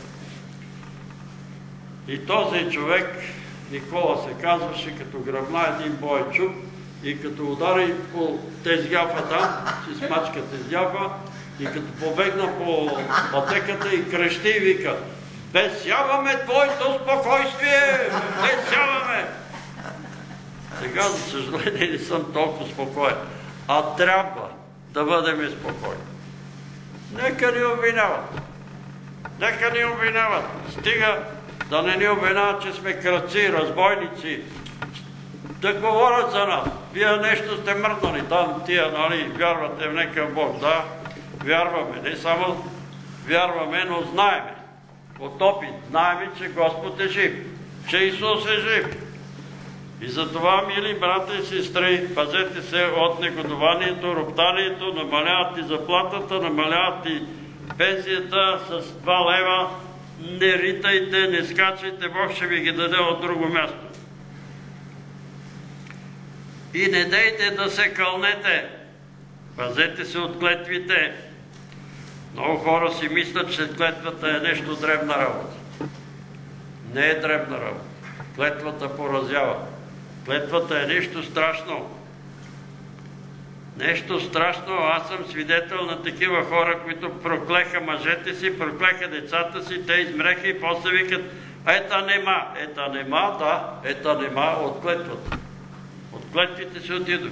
И този човек, Никола се казваше, като гръбна един бойчук и като удари по тезгяфа там, си смачка тезгяфа и като побегна по пътеката и крещи и вика: "Бесяваме твоето спокойствие! Бесяваме!" Сега, за съжаление, не съм толкова спокоен, а трябва да бъдем спокойни. Нека ни обвиняват. Нека ни обвиняват. Стига да не ни обвиняват, че сме крадци, разбойници. Да говорят за нас. Вие нещо сте мръднали там, тия, нали, вярвате в някакъв Бог. Да, вярваме. Не само вярваме, но знаеме. От опит знаеме, че Господ е жив. Че Исус е жив. И затова, мили брата и сестри, пазете се от негодованието, роптанието, намаляват и заплатата, намаляват и пенсията с 2 лева. Не ритайте, не скачайте, Бог ще ви ги даде от друго място. И не дейте да се кълнете. Пазете се от клетвите. Много хора си мислят, че клетвата е нещо дребна работа. Не е дребна работа. Клетвата поразява. Клетвата е нещо страшно. Нещо страшно. Аз съм свидетел на такива хора, които проклеха мъжете си, проклеха децата си, те измреха и после викат: "Ета нема, да, ета нема от клетвата." От клетвите си отидох.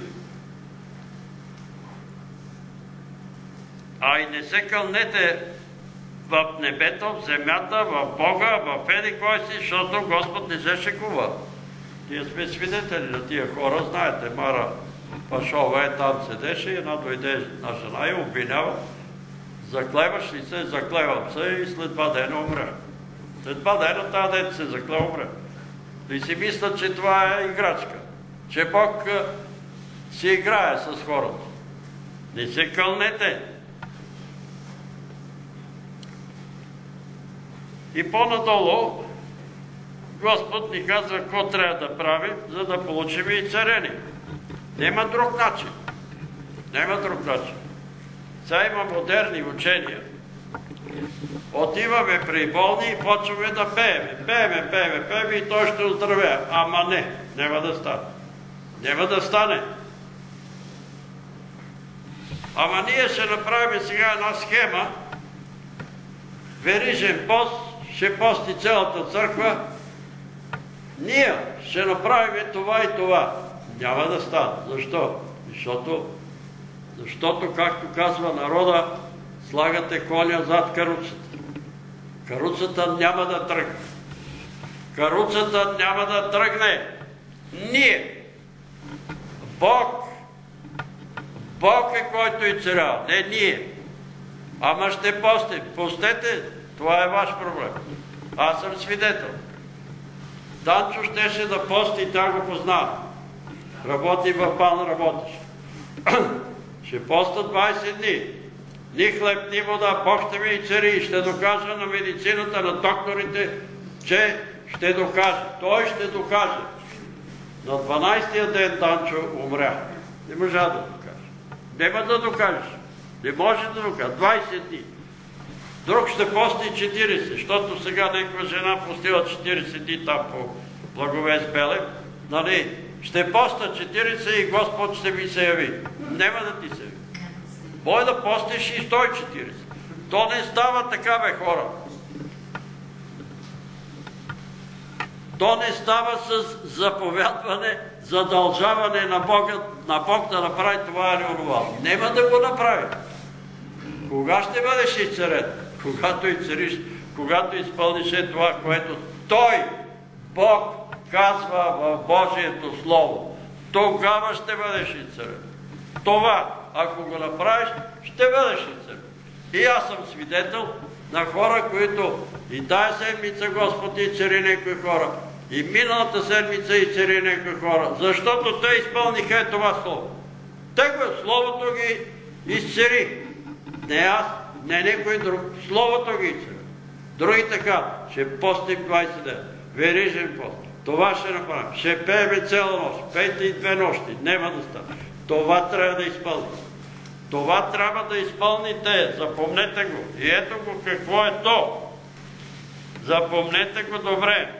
А и не се кълнете в небето, в земята, в Бога, в еди кой си, защото Господ не се шегува. Ние сме свидетели на тия хора, знаете, Мара Пашова там седеше и една дойде на жена и обвинява: "Заклеваш ли се?" "Заклевам се" и след 2 дена умря. След 2 дена тази дете се заклева, умря. И си мислят, че това е играчка. Че Бог си играе с хората. Не се кълнете. И по-надолу Господ ни казва какво трябва да правим, за да получим и царени. Няма друг начин. Няма друг начин. Сега има модерни учения. Отиваме при болни и почваме да пееме. Пееме и той ще оздравее. Ама не, няма да стане. Няма да стане. Ама ние ще направим сега една схема. Верижен пост, ще пости цялата църква. Ние ще направим това и това. Няма да стане. Защо? Защото, както казва народа, слагате коня зад каруцата. Каруцата няма да тръгне. Каруцата няма да тръгне. Ние. Бог е който и царя, не ние. Ама ще постим. Постете, това е ваш проблем. Аз съм свидетел. Данчо щеше да пости, тя го познава. Работи в БАН, работиш. Ще поста 20 дни. Ни хлеб, ни вода, Бог ще ми и цари. Ще докажа на медицината, на докторите, че ще докаже. Той ще докаже. На 12-тия ден Данчо умря. Не можа да докаже. Нема да докажеш. Не може да докаже. 20 дни. Друг ще пости 40, защото сега някаква жена постила 40 дни там по Благовест Белев. Нали? Ще поста 40 и Господ ще ми се яви. Нема да ти се яви. Бой да постиш и 140. То не става така, бе, хора. То не става с заповядване, задължаване на Бог да направи това или онова. Нема да го направи. Кога ще бъдеш изцерен? Когато изцериш, когато изпълниш това, което Той, Бог, казва в Божието Слово. Тогава ще бъдеш изцерен. Това, ако го направиш, ще бъдеш изцерен. И аз съм свидетел на хора, които и тая седмица Господ изцери някои хора, и миналата седмица изцери някои хора, защото те изпълниха това Слово. Словото ги изцери. Не аз, не някой друг. Словото ги изцери. Други така, ще постим 20 дена, верижен пост. Това ще направим. Ще пееме цяла нощ, пейте и 2 нощи, няма да стане. Това трябва да изпълни. Това трябва да изпълните. Запомнете го. И ето го какво е то. Запомнете го добре.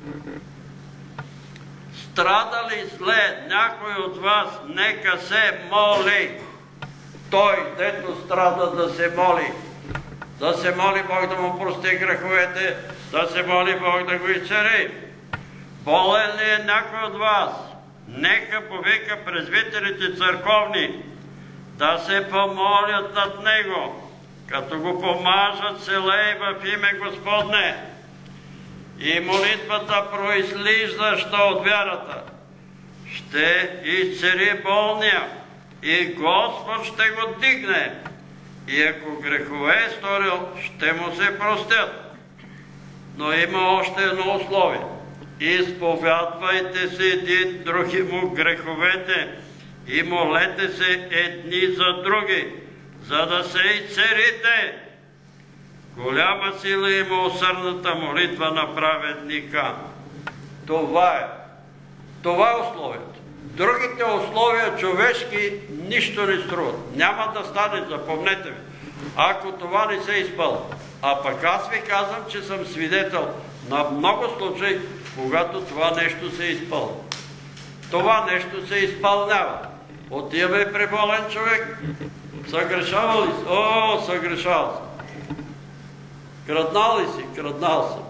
Страда ли зле някой от вас, нека се моли. Той, дето страда, да се моли. Да се моли Бог да му прости греховете, да се моли Бог да го изцери. Болен ли е някой от вас? Нека повика презвитерите църковни да се помолят над него, като го помажат се лей в име Господне. И молитвата, произлизаща от вярата, ще изцери болния и Господ ще го дигне. И ако грехове е сторил, ще му се простят. Но има още едно условие. Изповядвайте се един други му греховете и молете се едни за други, за да се изцерите. Голяма сила има усърдната молитва на праведника. Това е. Това е условието. Другите условия човешки нищо не струват. Няма да стане, запомнете ми, ако това не се изпълни. А пък аз ви казвам, че съм свидетел на много случаи, когато това нещо се изпълни. Това нещо се изпълнява. Отиваме при болен човек. Съгрешавал ли си? О, съгрешавал съм. Краднал ли си? Краднал съм.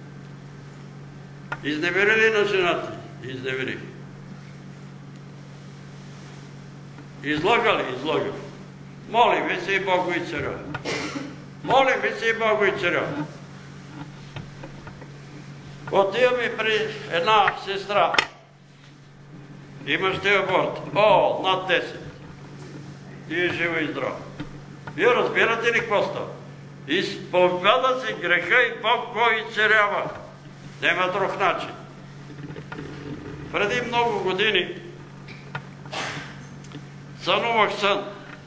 Изневери ли на жената? Изневерих. Излага ли? Излага. Моли ви се и Бог го изцерява. Моли ви се и Бог го изцерява. Отиваме при една сестра. Имаш ли аборт? О, над 10. И е жива и здрава. Вие разбирате ли какво става? Изповяда се греха и Бог го изцерява. Нема друг начин. Преди много години сънувах сън.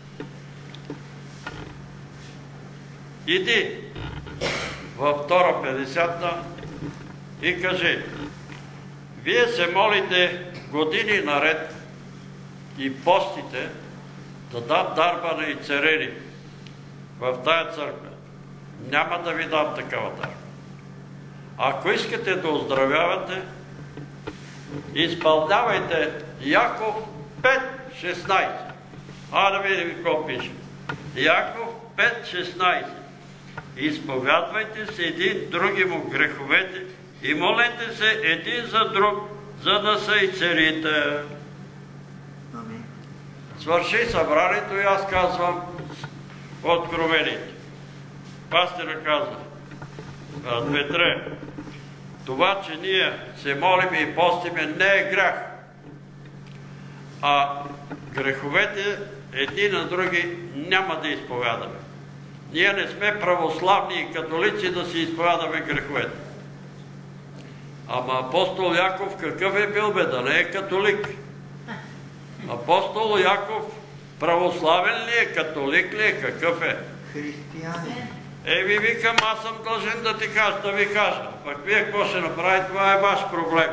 Иди във втора 50-та и кажи: вие се молите години наред и постите да дам дарба на изцерени в тая църква. Няма да ви дам такава дарба. Ако искате да оздравявате, изпълнявайте Яков 5.16. А да видим какво пише. Яков 5.16. Изповядвайте се един други му греховете и молете се един за друг, за да се изцерите. Свърши събранието и аз казвам откровението. Пастира казва: Петре, това, че ние се молиме и постиме, не е грях. А греховете едни на други няма да изповядаме. Ние не сме православни и католици да си изповядаме греховете. Ама апостол Яков какъв е бил, бе? Да не е католик. Апостол Яков православен ли е, католик ли е, какъв е? Християнин. Ви викам, аз съм дължен да ти кажа, да ви кажа. Пък вие какво ще направи, това е ваш проблем.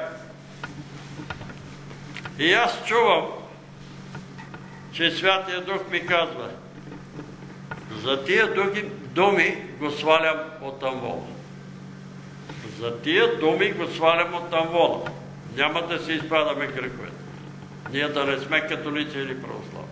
И аз чувам, че Святия Дух ми казва: за тия думи го свалям от амвона. За тия думи го свалям от амвона. Няма да се изпадаме греховете. Ние да не сме католици или православни.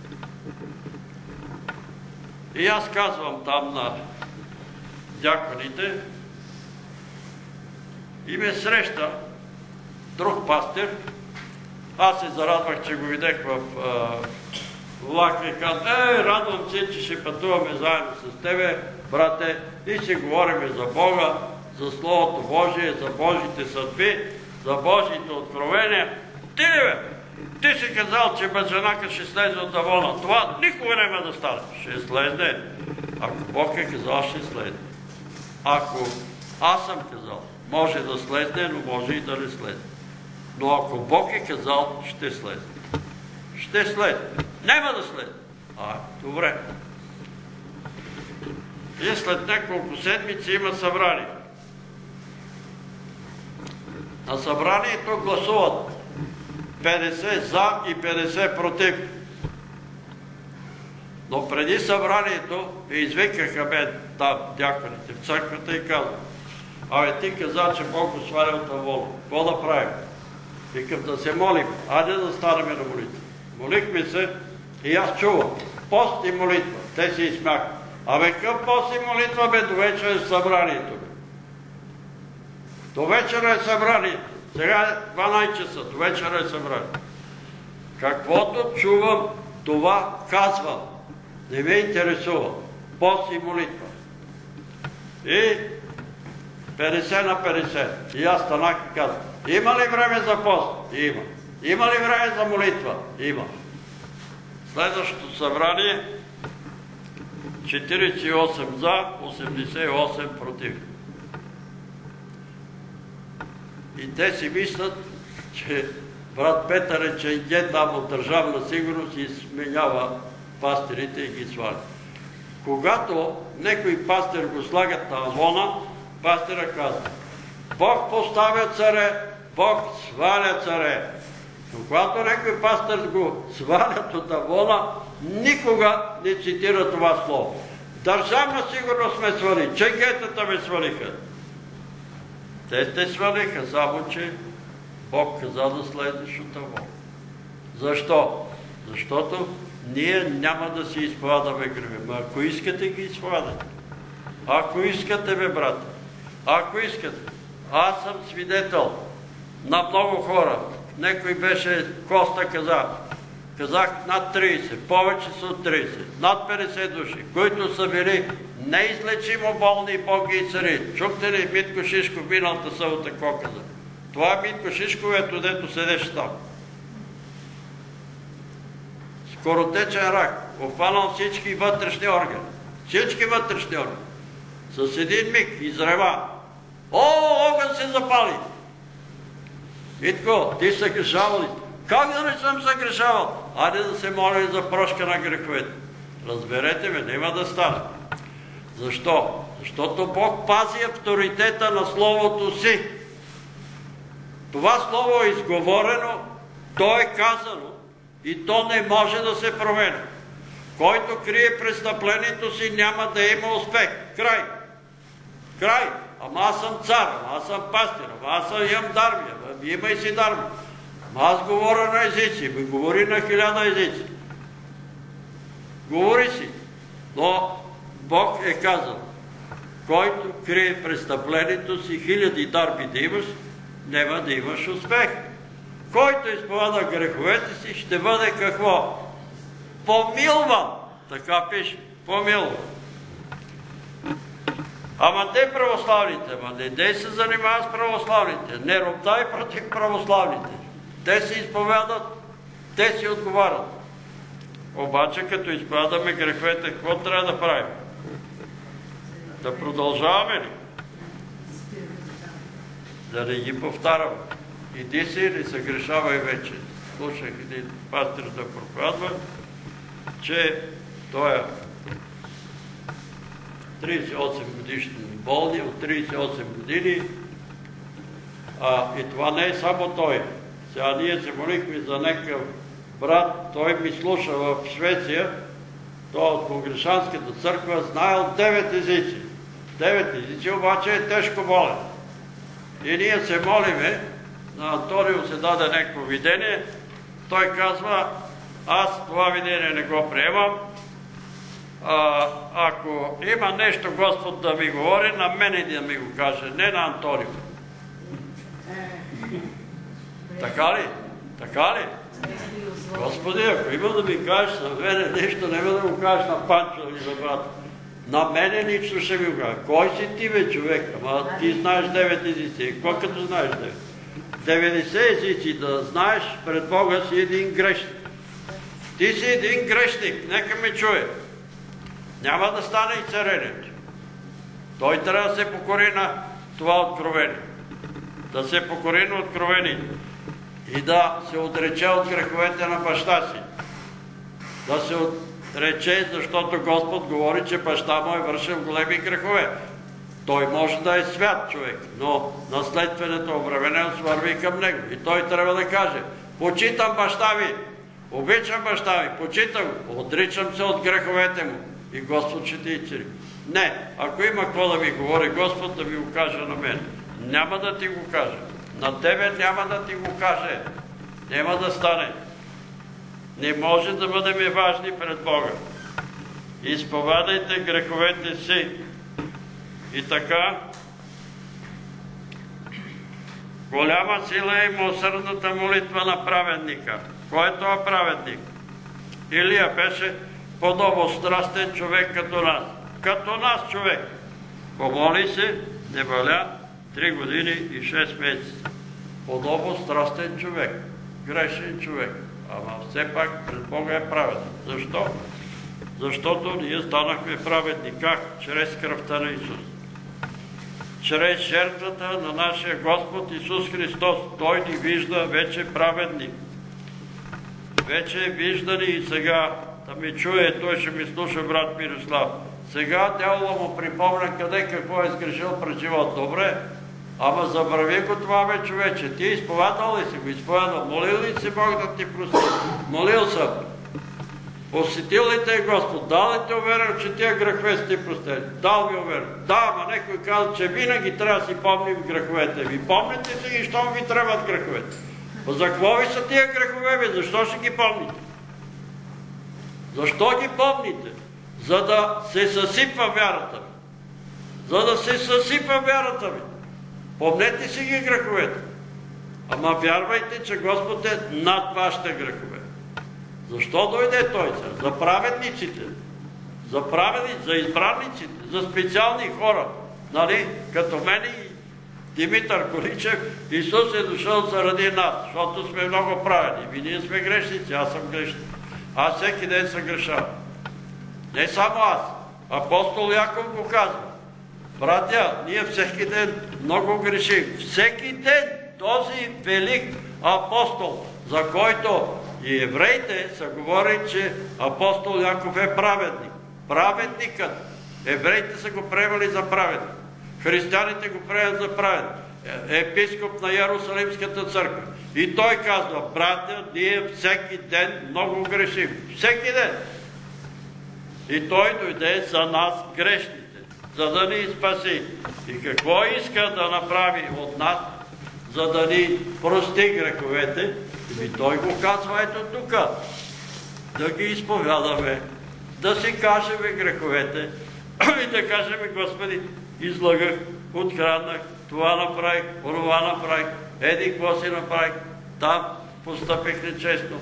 И аз казвам там на дяконите: и ме среща друг пастир. Аз се зарадвах, че го видях в влака и казах: радвам се, че ще пътуваме заедно с тебе, брате, и ще говорим за Бога, за Словото Божие, за Божите съдби, за Божите откровения. Ти ли бе? Ти си казал, че баджанака ще слезе от Авона. Това никога няма да стане. Ще слезне. Ако Бог е казал, ще слезне. Ако аз съм казал, може да слезне, но може и да не слезне. Но ако Бог е казал, ще слезне. Ще слезне. Няма да слезне. Добре. И след няколко седмици има събрание. На събранието гласуват 50 за и 50 против. Но преди събранието извикаха мен там дяконите в църквата и казват: ти каза, че Бог го сваля от Авона. Какво да правим? Викам: да се молим. Айде да станем на молитва. Молихме се и аз чувам: пост и молитва. Те се изсмяха. Какъв пост и молитва, бе? До вечера е събранието. До вечера е събранието. Сега е 12 часа. До вечера е събранието. Каквото чувам, това казвам. Не ме интересува. Пост и молитва. И 50 на 50. И аз станах и казах: има ли време за пост? Има. Има ли време за молитва? Има. Следващото събрание 48 за, 88 против. И те си мислят, че брат Петър е ченге там от Държавна сигурност и сменява пастирите и ги сваля. Когато некой пастир го слагат на Авона, пастира казва: Бог поставя царе, Бог сваля царе. Но когато некой пастир го свалят от Авона, никога не цитира това слово. Държавна сигурност ме свали, ченгетата ме свалиха. Те те свалиха, само че Бог каза да слезеш от Авона. Защо? Защото ние няма да си изповядаме грехове. Ако искате, ги изповядате. Ако искате, бе, брате, ако искате. Аз съм свидетел на много хора. Некой беше, Коста казах над 30, повече са от 30, над 50 души, които са били неизлечимо болни и Бог ги изцели. Чухте ли Митко Шишков миналата събота какво каза? Това е Митко Шишковето, дето седеше там. Скоротечен рак, обхванал всички вътрешни органи. Всички вътрешни органи. С един миг изрева: огън се запали! Митко, ти се грешавал ли? Как да не съм се грешавал? Айде да се молим за прошка на греховете. Разберете ме, няма да стане. Защо? Защото Бог пази авторитета на Словото си. Това Слово е изговорено, то е казано и то не може да се променя. Който крие престъплението си, няма да има успех. Край. Край. Ама аз съм цар, ама аз съм пастир, ама аз имам дармия, имай си дармия. Ама аз говоря на езици, говори на 1000 езици. Говори си. Но Бог е казал: който крие престъплението си, 1000 дарби да имаш, няма да имаш успех. Който изповяда греховете си, ще бъде какво? Помилван. Така пише. Помилван. Ама те православните, не се занимава с православните, не роптай против православните. Те се изповядат, те си отговарят. Обаче, като изповядаме греховете, какво трябва да правим? Да продължаваме ли? Да не ги повтаряме. Иди си или се грешавай вече. Слушах един пастир да проповядва, че той е 38 годишни болни, от 38 години. И това не е само той. Сега ние се молихме за някакъв брат, той ми слуша в Швеция, той от Конгрешанската църква, знаел 9 езици. 9 езици, обаче е тежко болен. И ние се молиме, на Антонио се даде някакво видение, той казва: аз това видение не го приемам, ако има нещо Господ да ми говори, на мене да ми го каже, не на Антонио. Така ли? Така ли? Господи, ако има да ми кажеш на мене нещо, няма да го кажеш на Панчо или на брата. На мене лично ще ми го кажа. Кой си ти, бе, човек? Ама ти знаеш 9 езици. Какво като знаеш 9? 90 езици да знаеш пред Бога си един грешник. Ти си един грешник. Нека ме чуе. Няма да стане и царението. Той трябва да се покори на това откровение. Да се покори на откровението. И да се отрече от греховете на баща си. Да се отрече, защото Господ говори, че баща му е вършил големи грехове. Той може да е свят човек, но наследствената обремененост върви към него. И той трябва да каже: почитам баща ви, обичам баща ви, почитам го, отричам се от греховете му и Господ ще ти изцели. Не, ако има какво да ми говори Господ, да ми го каже на мен. Няма да ти го каже. На тебе няма да ти го каже. Няма да стане. Не може да бъдем важни пред Бога. Изповядайте греховете си. И така, голяма сила е милосърдната молитва на праведника. Кой е това праведник? Илия беше подобострастен човек като нас. Като нас човек. Помоли се, не валя 3 години и 6 месеца. Подобострастен човек. Грешен човек. Ама все пак пред Бога е праведен. Защо? Защото ние станахме праведни. Как? Чрез кръвта на Исус. Чрез жертвата на нашия Господ Исус Христос. Той ни вижда вече праведни. Вече е виждани и сега да ми чуе, той ще ми слуша, брат Мирослав. Сега дявола му припомня къде какво е сгрешил пред живот. Добре, ама забрави го това, бе, човече. Ти изповядал ли си го? Изповядал. Молил ли си Бог да ти прости? Молил съм. Посетил ли те Господ? Дал ли те уверен, че тия грехове са ти простени? Дал ви уверен. Да, ама некой каза, че винаги трябва да си помним греховете ви. Помните си ги, щом ви трябват греховете. За какво ви са тия грехове, бе? Защо ще ги помните? Защо ги помните? За да се съсипва вярата ви. За да се съсипва вярата ви. Помнете си ги греховете. Ама вярвайте, че Господ е над вашите грехове. Защо дойде Той сега? За праведниците. За праведниците, за избранниците, за специални хора. Нали? Като мен и Димитър Количев, Исус е дошъл заради нас, защото сме много праведни. И ние сме грешници, аз съм грешник. Аз всеки ден съм грешал. Не само аз. Апостол Яков го казва. Братя, ние всеки ден много грешим. Всеки ден този велик апостол, за който и евреите са говорили, че апостол Яков е праведник. Праведникът. Евреите са го приемали за праведник. Християните го приемат за праведник. Епископ на Иерусалимската църква. И той казва: братя, ние всеки ден много грешим. Всеки ден. И той дойде за нас грешните, за да ни спаси. И какво иска да направи от нас, за да ни прости греховете? И той го казва ето тук. Да ги изповядаме, да си кажем греховете и да кажем: Господи, излагах, откраднах, това направих, онова направих, еди какво си направих, там постъпих нечестно,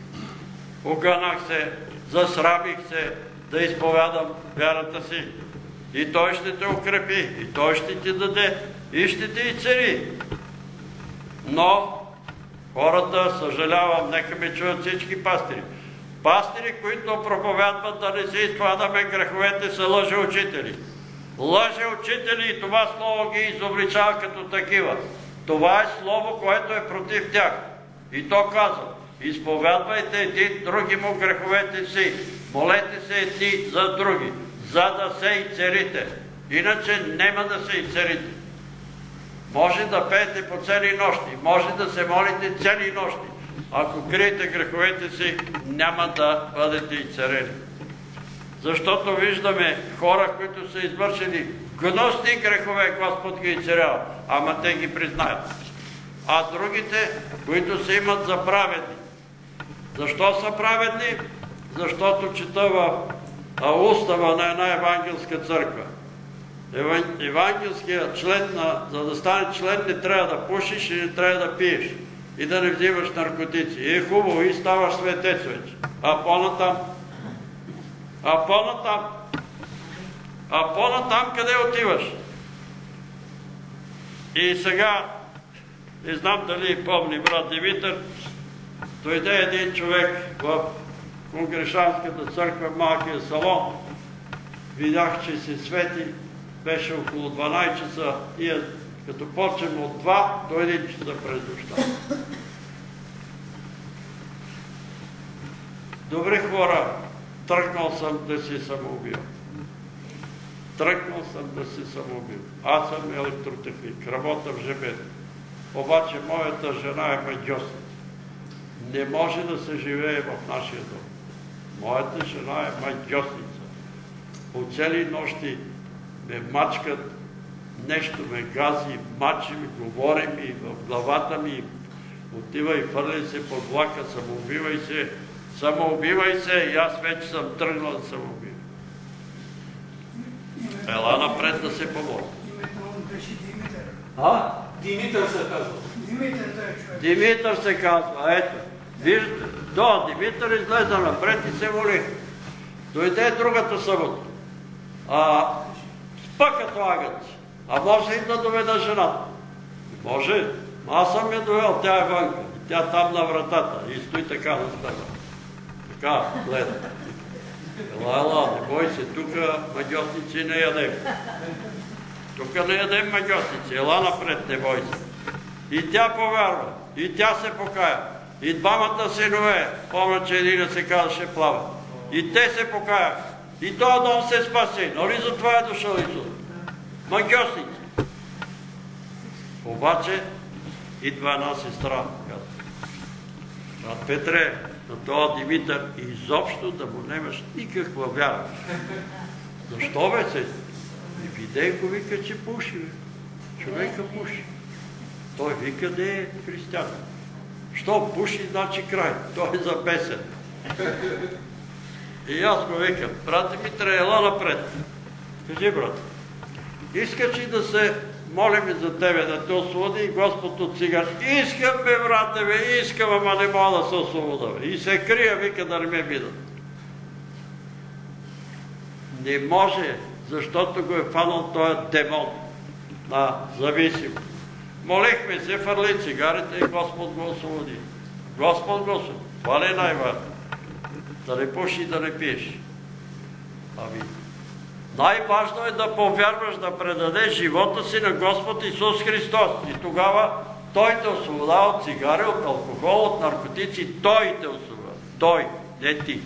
оганах се, засрамих се да изповядам вярата си. И той ще те укрепи, и той ще ти даде, и ще те изцели. Но хората, съжалявам, нека ме чуят всички пастири. Пастири, които проповядват да не се изповядаме греховете, са лъжеучители. Лъжеучители, и това слово ги изобличава като такива. Това е слово, което е против тях. И то казва: изповядвайте един други му греховете си, молете се едни за други, за да се изцелите. Иначе няма да се изцелите. Може да пеете по цели нощи, може да се молите цели нощи. Ако криете греховете си, няма да бъдете изцелени. Защото виждаме хора, които са извършили гнусни грехове, Господ ги изцелява, ама те ги признаят. А другите, които се имат за праведни. Защо са праведни? Защото чета в устава на една евангелска църква. Евангелският член, за да стане член, не трябва да пушиш и не трябва да пиеш. и да не взимаш наркотици. И е хубаво, и ставаш светец вече. А по-натам къде отиваш? И сега, не знам дали помни брат Димитър, дойде един човек в Конгрешанската църква, малкия салон, видях, че се свети, беше около 12 часа и като почнем от 2 до 1 часа през нощта. Добре хора, тръгнал съм да се самоубил. Аз съм електротехник, работя в ЖБ. Обаче моята жена е магьосница. Не може да се живее в нашия дом. Моята жена е магьосница. По цели нощи ме мачкат, нещо ме гази, мачи ми, говори ми в главата ми, отива и фърли се под влака, самоубивай се, и аз вече съм тръгнал да самоубивам. Ела напред да се помоли. Името му беше Димитър. Димитър се казва. Димитър той човек. Димитър се казва, ето. Виждате, Димитър излезе напред и се моли. Дойде другата събота. Спа като агъци. А може ли да доведа жената? Може. Аз съм я довел, тя е вънка. И тя там на вратата. И стои така на стъга. Така, гледа. Ела, не бой се, тук магьосници не ядем. Тук не ядем магьосници, ела напред, не бой се. И тя повярва, и тя се покая. И двамата синове, помня, че един се казваше Плава. И те се покаяха. И този дом се спаси. Нали за това е дошъл Исус? Магьосници. Обаче идва една сестра, казва: брат Петре, на този Димитър изобщо да му немаш никаква вяра. Защо бе, сестра? Видейко вика, че пуши, бе. Човека пуши. Той вика, не е християн. Що пуши, значи край. Той е запесен. И аз го викам: брат Димитър, ела напред. Кажи, брат, искаш ли да се молим за тебе, да те освободи Господ от цигар? Искам, бе, брате, бе, искам, ама не мога да се освобода. И се крия, вика, да не ме видят. Не може, защото го е фанал този демон на зависимост. Молихме се, фърли цигарите и Господ го освободи. Господ го освободи. Това не е най-важно. Да не пуши и да не пиеш. Най-важно е да повярваш, да предадеш живота си на Господ Исус Христос. И тогава Той те освобождава от цигари, от алкохол, от наркотици. Той те освобождава. Той, не ти.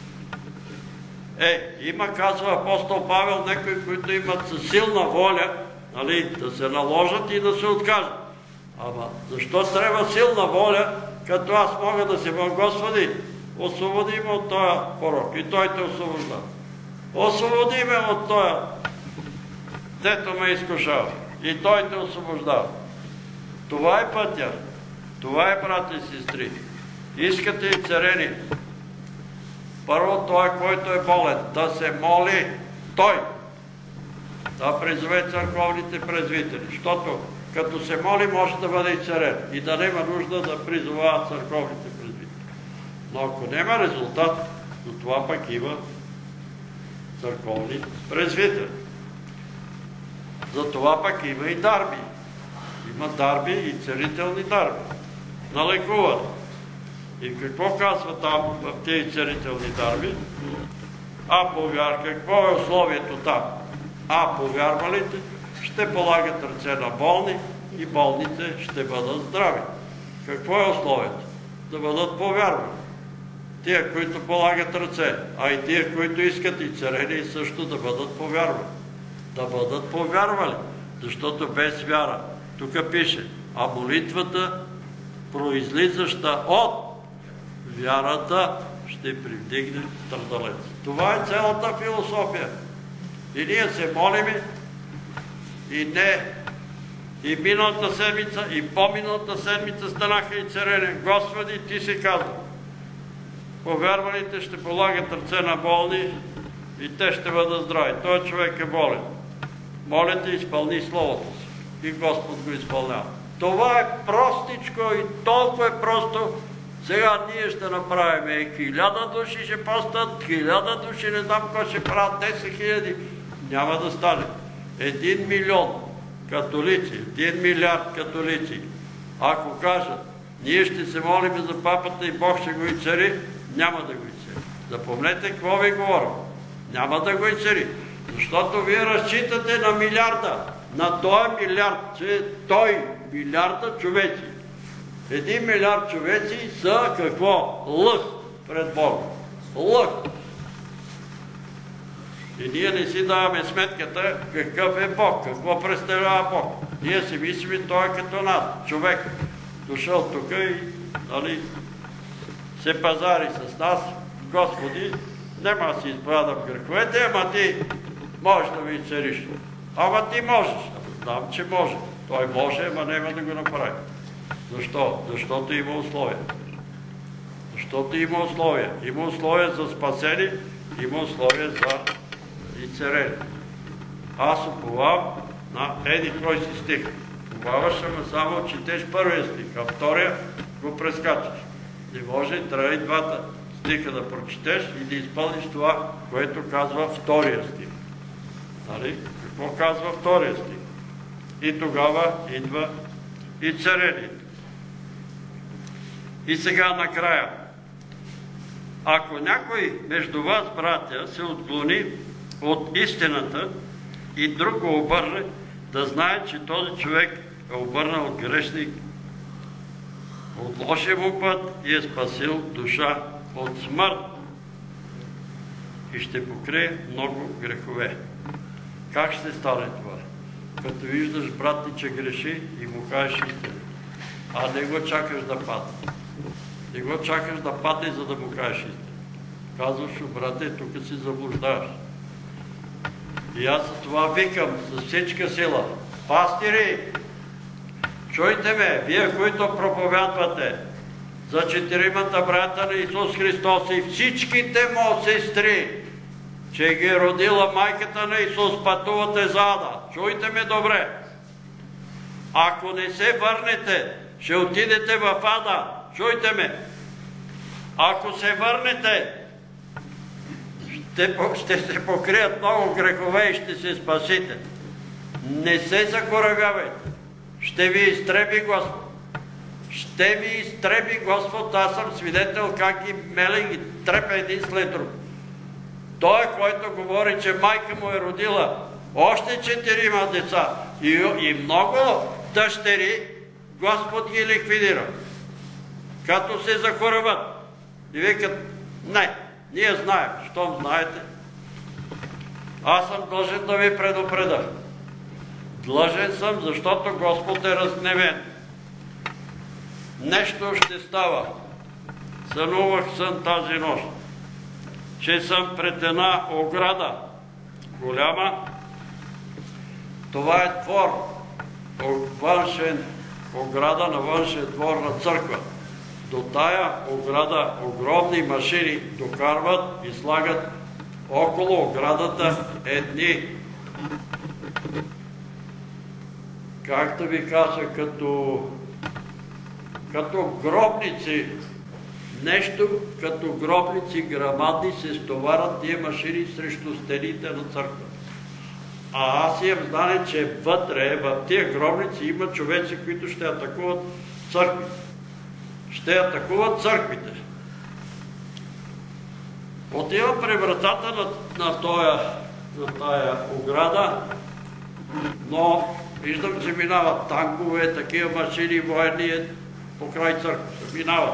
Има, казва апостол Павел, някои, които имат със силна воля, да се наложат и да се откажат. Ама защо трябва силна воля, като аз мога да се моля: Господи, освободи ме от този порок. И Той те освобождава. Освободи ме от този, дето ме изкушава. И Той те освобождава. Това е пътя. Това е, брати и сестри. Искате и царени. Първо той, който е болен, да се моли той. Да призове църковните презвитери. Защото като се моли, може да бъде и царен. И да няма нужда да призовава църковните презвитери. Но ако няма резултат, то това пък има църковни презвитери. За това пък има и дарби. Има дарби и целителни дарби. Налекуват. И какво казва там в тези целителни дарби? Какво е условието там? Повярвалите ще полагат ръце на болни и болните ще бъдат здрави. Какво е условието? Да бъдат повярвали. Тия, които полагат ръце, а и тия, които искат и царени, също да бъдат повярвали. Да бъдат повярвали, защото без вяра, тук пише, а молитвата, произлизаща от вярата, ще привдигне страдалец. Това е цялата философия. И ние се молиме, и миналата седмица, и по-миналата седмица станаха и царени. Господи, Ти си казва: повярвалите ще полагат ръце на болни и те ще бъдат здрави. Той човек е болен. Моля Те, изпълни Словото си. И Господ го изпълнява. Това е простичко и толкова е просто. Сега ние ще направим 1000 души ще постат, 1000 души не знам кой ще правят, 10 000. Няма да стане. 1 милион католици, 1 милиард католици, ако кажат, ние ще се молим за папата и Бог ще го изцери, няма да го изцери. Запомнете какво ви говоря. Няма да го изцери. Защото вие разчитате на милиарда, на този милиард, че той милиарда човеци. 1 милиард човеци са какво? Лъх пред Бога. Лъх. И ние не си даваме сметката какъв е Бог, какво представлява Бог. Ние си мислим, той е като нас, човек. Дошъл тук и се пазари с нас. Господи, нема да си изповядам греховете, ама ти можеш да ми изцериш. Ама ти можеш. Знам, че може. Той може, ама няма да го направи. Защо? Защото има условия. Защото има условия. Има условия за спасение, има условия за изцерение. Аз уповавам на еди кой си стих. Уповаваш, ама само четеш първия стих, а втория го прескачаш. Не може, трябва и двата стиха да прочетеш и да изпълниш това, което казва втория стих. Нали? Какво казва втория стих? И тогава идва и царението. И сега накрая. Ако някой между вас, братя, се отклони от истината и друг го обърне, да знае, че този човек е обърнал грешник от лошия му път и е спасил душа от смърт и ще покрие много грехове. Как ще стане това? Като виждаш брат ти, че греши и му кажеш истина, а не го чакаш да падне. Не го чакаш да падне, за да му кажеш истина. Казваш, брате, тук си заблуждаваш. И аз за това викам с всичка сила. Пастири, чуйте ме, вие, които проповядвате за 4 брата на Исус Христос и всичките му сестри, че ги е родила майката на Исус, пътувате за ада. Чуйте ме добре. Ако не се върнете, ще отидете в ада. Чуйте ме. Ако се върнете, ще се покрият много грехове и ще се спасите. Не се закоравявайте. Ще ви изтреби Господ. Ще ви изтреби Господ. Аз съм свидетел как ги меле и трепе един след друг. Той, който говори, че майка му е родила още 4 деца и много дъщери, Господ ги ликвидира. Като се закорават. И викат, не, ние знаем. Щом знаете, аз съм длъжен да ви предупреда. Длъжен съм, защото Господ е разгневен. Нещо ще става. Сънувах сън тази нощ, че съм пред една ограда, голяма. Това е двор, външен, ограда на външен двор на църква. До тая ограда огромни машини докарват и слагат около оградата едни, как да ви кажа, като гробници, нещо като гробници грамадни се стоварят тия машини срещу стените на църква. А аз имам знание, че вътре, в тия гробници има човеци, които ще атакуват църквите. Ще атакуват църквите. Отивам при вратата на тая ограда, но виждам, че минават танкове, такива машини, военни покрай църквата. Минават.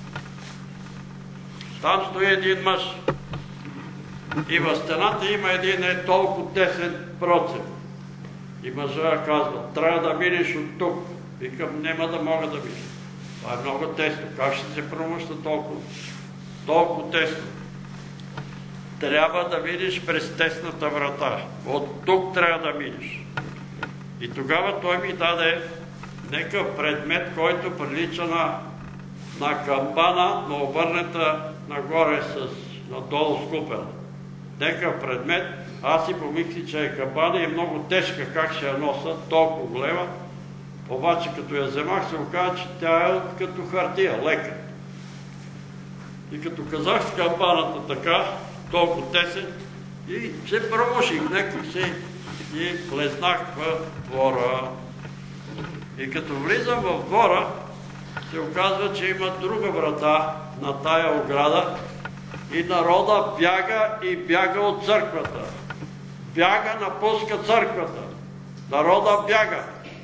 Там стои един мъж. И в стената има един толкова тесен процеп. И мъжа казва, трябва да минеш от тук. Викам, няма да мога да мина. Това е много тесно. Как ще се промъща толкова тесно? Трябва да минеш през тесната врата. От тук трябва да минеш. И тогава той ми даде някакъв предмет, който прилича на камбана, но обърната нагоре надолу скупена. Някакъв предмет. Аз си помисли, че е камбана и е много тежка, как ще я носа, толкова голема. Обаче като я вземах се оказа, че тя е като хартия, лека. И като казах с камбаната така, толкова тесен, и се промуших някак си и влезнах в двора. И като влизам в двора, се оказва, че има друга врата на тая ограда и народа бяга и бяга от църквата. Бяга, напуска църквата. Народа бяга.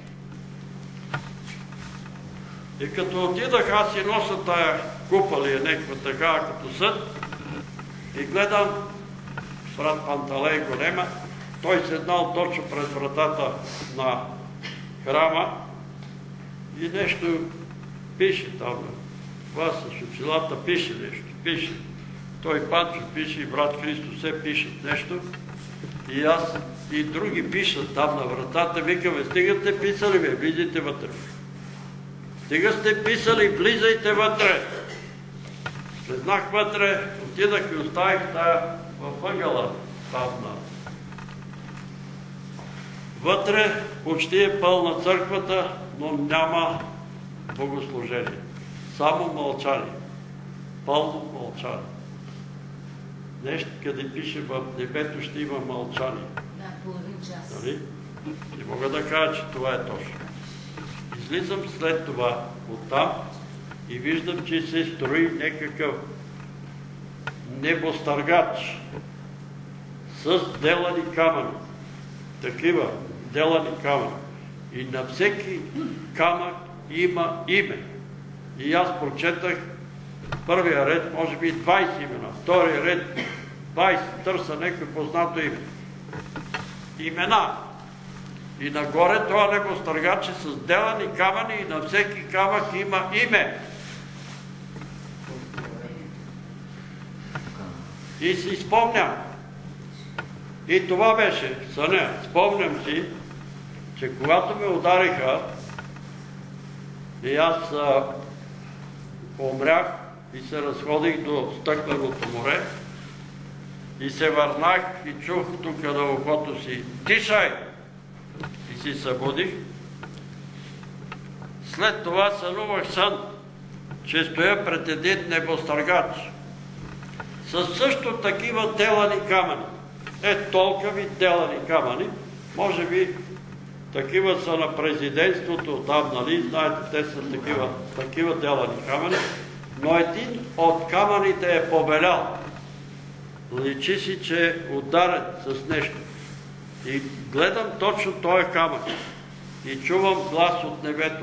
И като отидах, аз си нося тая купа ли е някаква така като съд и гледам брат Панталей го нема, той седнал точно пред вратата на храма и нещо пише там. Това с очилата пише нещо, пише. Той Панчо пише и брат Христо все пишат нещо. И аз и други пишат там на вратата, викаме, стига сте писали, бе, влизайте вътре. Стига сте писали, влизайте вътре. Влезнах вътре, отидах и оставих тая във ъгъла там на. Вътре почти е пълна църквата, но няма богослужение. Само мълчание. Пълно мълчание. Нещо, къде пише в небето, ще има мълчание. Да, половин час. Нали? Не мога да кажа, че това е точно. Излизам след това оттам и виждам, че се строи някакъв небостъргач с делани камъни. Такива делани камъни. И на всеки камък има име. И аз прочетах първия ред, може би 20 имена, втория ред 20, търса някакво познато име. Имена. И нагоре това небостъргач е с делани камъни и на всеки камък има име. И си спомням. И това беше съня. Спомням си, че когато ме удариха и аз умрях и се разходих до стъкленото море и се върнах и чух тук на ухото си "Дишай!" и си събудих. След това сънувах сън, че стоя пред един небостъргач със също такива делани камъни. Толкова делани камъни. Може би такива са на президентството там, нали? Знаете, те са такива делани камъни. Но един от камъните е побелял. Личи си, че е ударен с нещо. И гледам точно този камък. И чувам глас от небето.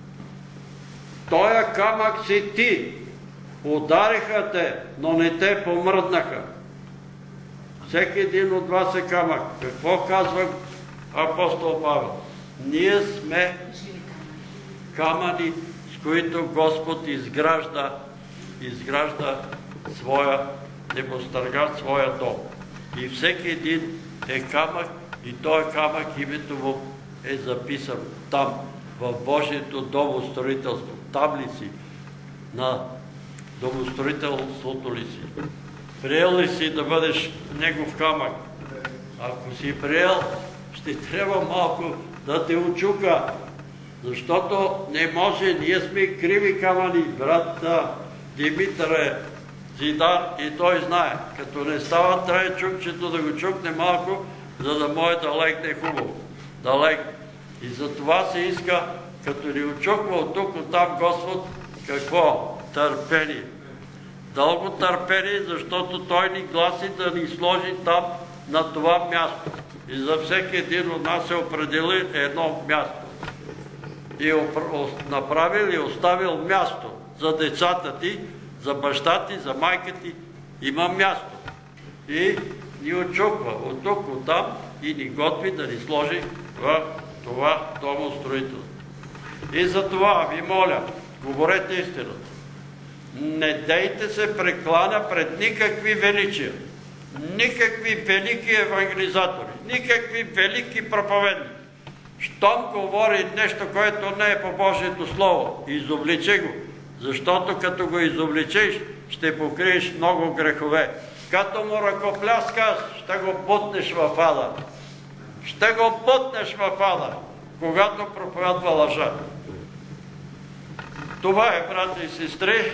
Тоя камък си ти. Удариха те, но не те помръднаха. Всеки един от вас е камък. Какво казва апостол Павел? Ние сме камъни, с които Господ изгражда своя небостъргач, своя дом. И всеки един е камък и той камък, името му е записано там, в Божието домостроителство. Там ли си? На домостроителството ли си? Приел ли си да бъдеш негов камък? Ако си приел, ще трябва малко да те очука, защото не може, ние сме криви камъни. Брат Димитър е зидар и той знае. Като не става, трябва чукчето да го чукне малко, за да може да легне хубаво. Да легне. И затова се иска, като ни очуква от тук, от там Господ, какво? Търпение. Дълго търпение, защото Той ни гласи да ни сложи там, на това място. И за всеки един от нас е определил едно място. И направил и оставил място за децата ти, за баща ти, за майка ти. Има място. И ни очуква от тук, от там и ни готви да ни сложи в това домостроителство. И за това ви моля, говорете истината. Не дейте се прекланя пред никакви величия, никакви велики евангелизатори, никакви велики проповедници. Щом говори нещо, което не е по Божието Слово, изобличи го, защото като го изобличиш, ще покриеш много грехове. Като му ръкопляскаш, ще го бутнеш в ада. Ще го бутнеш в ада. когато проповядва лъжа. Това е, брати и сестри,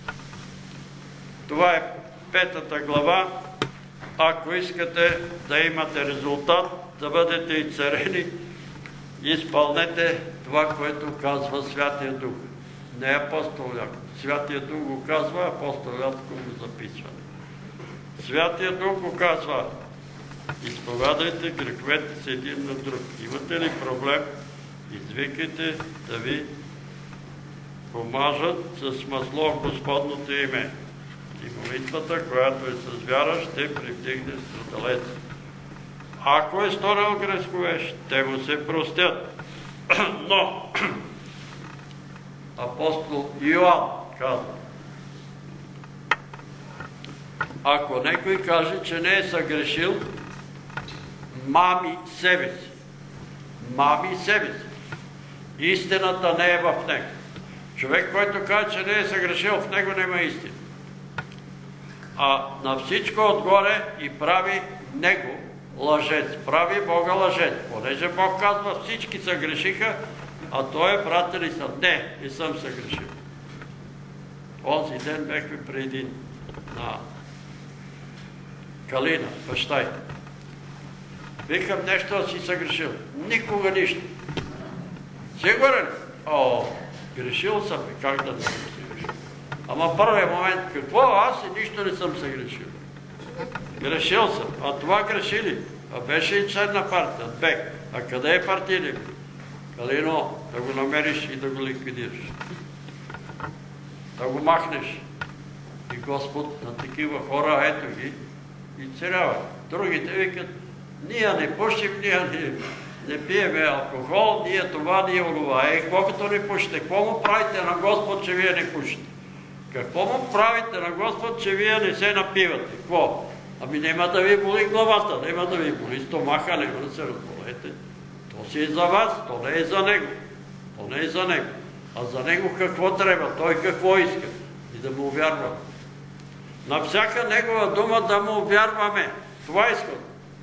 това е 5-та глава. Ако искате да имате резултат, да бъдете и царени, изпълнете това, което казва Святия Дух. Не апостол Яков. Святия Дух го казва, апостол Яков го записва. Святия Дух го казва: изповядайте греховете си един на друг. Имате ли проблем? Извикайте да ви помажат с масло в Господното име. И молитвата, която е с вяра, ще привдигне страдалеца. Ако е сторил грехове, ще му се простят. Но апостол Йоан казва: ако някой каже, че не е съгрешил, мами себе си. Мами себе си. Истината не е в него. Човек, който каже, че не е съгрешил, в него няма истина. А на всичко отгоре и прави него лъжец. Прави Бога лъжец. Понеже Бог казва, всички съгрешиха, а той е брат ли съм? Не съм съгрешил. Онзи ден бехме преди на Калина, бащай. Викам, нещо да си съгрешил. Никога нищо. Сигурен? Грешил съм. Как да не съм съгрешил? Ама първият момент, какво? Аз и нищо не съм съгрешил. Грешил съм. А това греши ли? А беше и член на партия. Бех. А къде е партийник? Калино, да го намериш и да го ликвидираш. Да го махнеш. И Господ на такива хора, ето ги, и царява. Другите викат, ние не пушим, ние не пиеме алкохол, ние това, ние онова. Какво като не пушите? Какво му правите на Господ, че вие не пушите? Какво му правите на Господ, че вие не се напивате? Какво? Ами няма да ви боли главата, няма да ви боли стомаха, няма да се разболете. То си е за вас, то не е за него. То не е за него. А за него какво трябва? Той какво иска? И да му вярваме. На всяка негова дума да му вярваме. Това искам.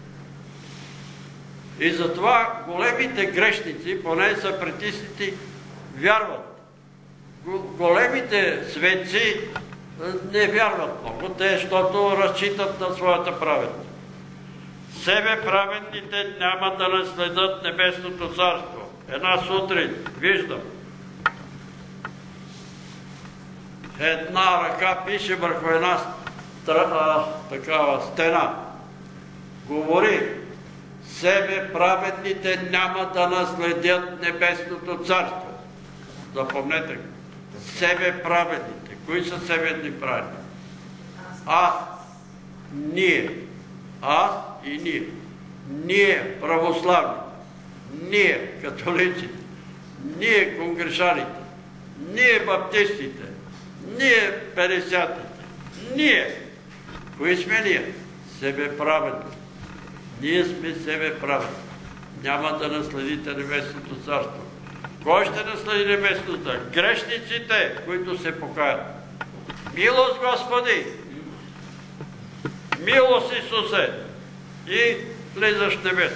И затова големите грешници, поне са притиснати, вярват. Големите светци не вярват много, защото разчитат на своята праведност. Себе праведните няма да наследят небесното царство. Една сутрин виждам, една ръка пише върху една такава стена. Говори, себе праведните няма да наследят небесното царство. Запомнете го. Себе праведните. Кои са себедни праведни? Аз, ние. Аз и ние. Ние православни. Ние католиците. Ние конгрешаните. Ние баптистите. Ние петдесятите. Ние. Кои сме ние? Себе праведни. Ние сме себе праведни. Няма да наследите небесното царство. Кой ще наследи небесното царство? Грешниците, които се покаят. Милост, Господи! Милост, Исусе! И влизаш в небето.